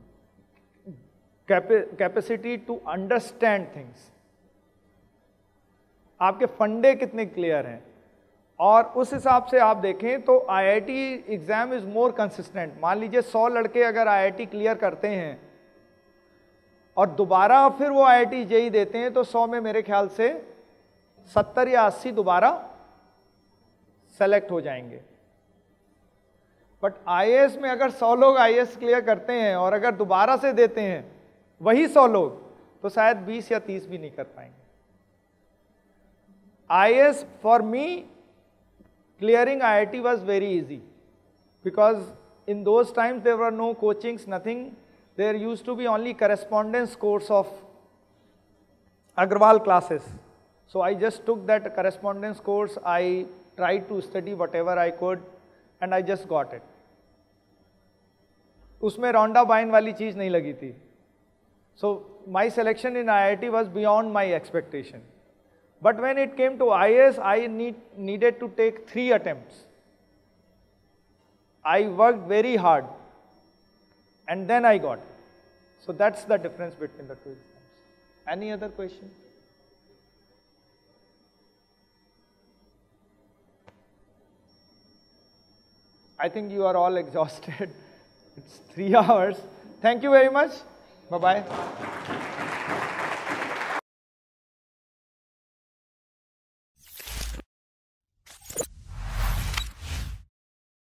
capacity to understand things, आपके फंडे कितने क्लियर हैं, और उस हिसाब से आप देखें तो I I T exam is more consistent. मान लीजिए सौ लड़के अगर आई आई टी क्लियर करते हैं और दोबारा फिर वो आई आई टी जे ई देते हैं तो सौ में मेरे ख्याल से सत्तर या अस्सी दोबारा सेलेक्ट हो जाएंगे। बट आई ए एस में अगर सौ लोग आई ए एस क्लियर करते हैं और अगर दोबारा से देते हैं वही सौ लोग, तो शायद बीस या तीस भी नहीं कर पाएंगे। I A S for me clearing I I T was very easy because in those times there were no coachings, nothing. There used to be only correspondence course of Agrawal classes. So I just took that correspondence course. I tried to study whatever I could and I just got it. उसमें रौंडा बाइन वाली चीज नहीं लगी थी. So my selection in I I T was beyond my expectation. But when it came to I A S, I need, needed to take three attempts. I worked very hard and then I got it. So that's the difference between the two exams. Any other question? I think you are all exhausted. It's three hours. Thank you very much. Bye-bye.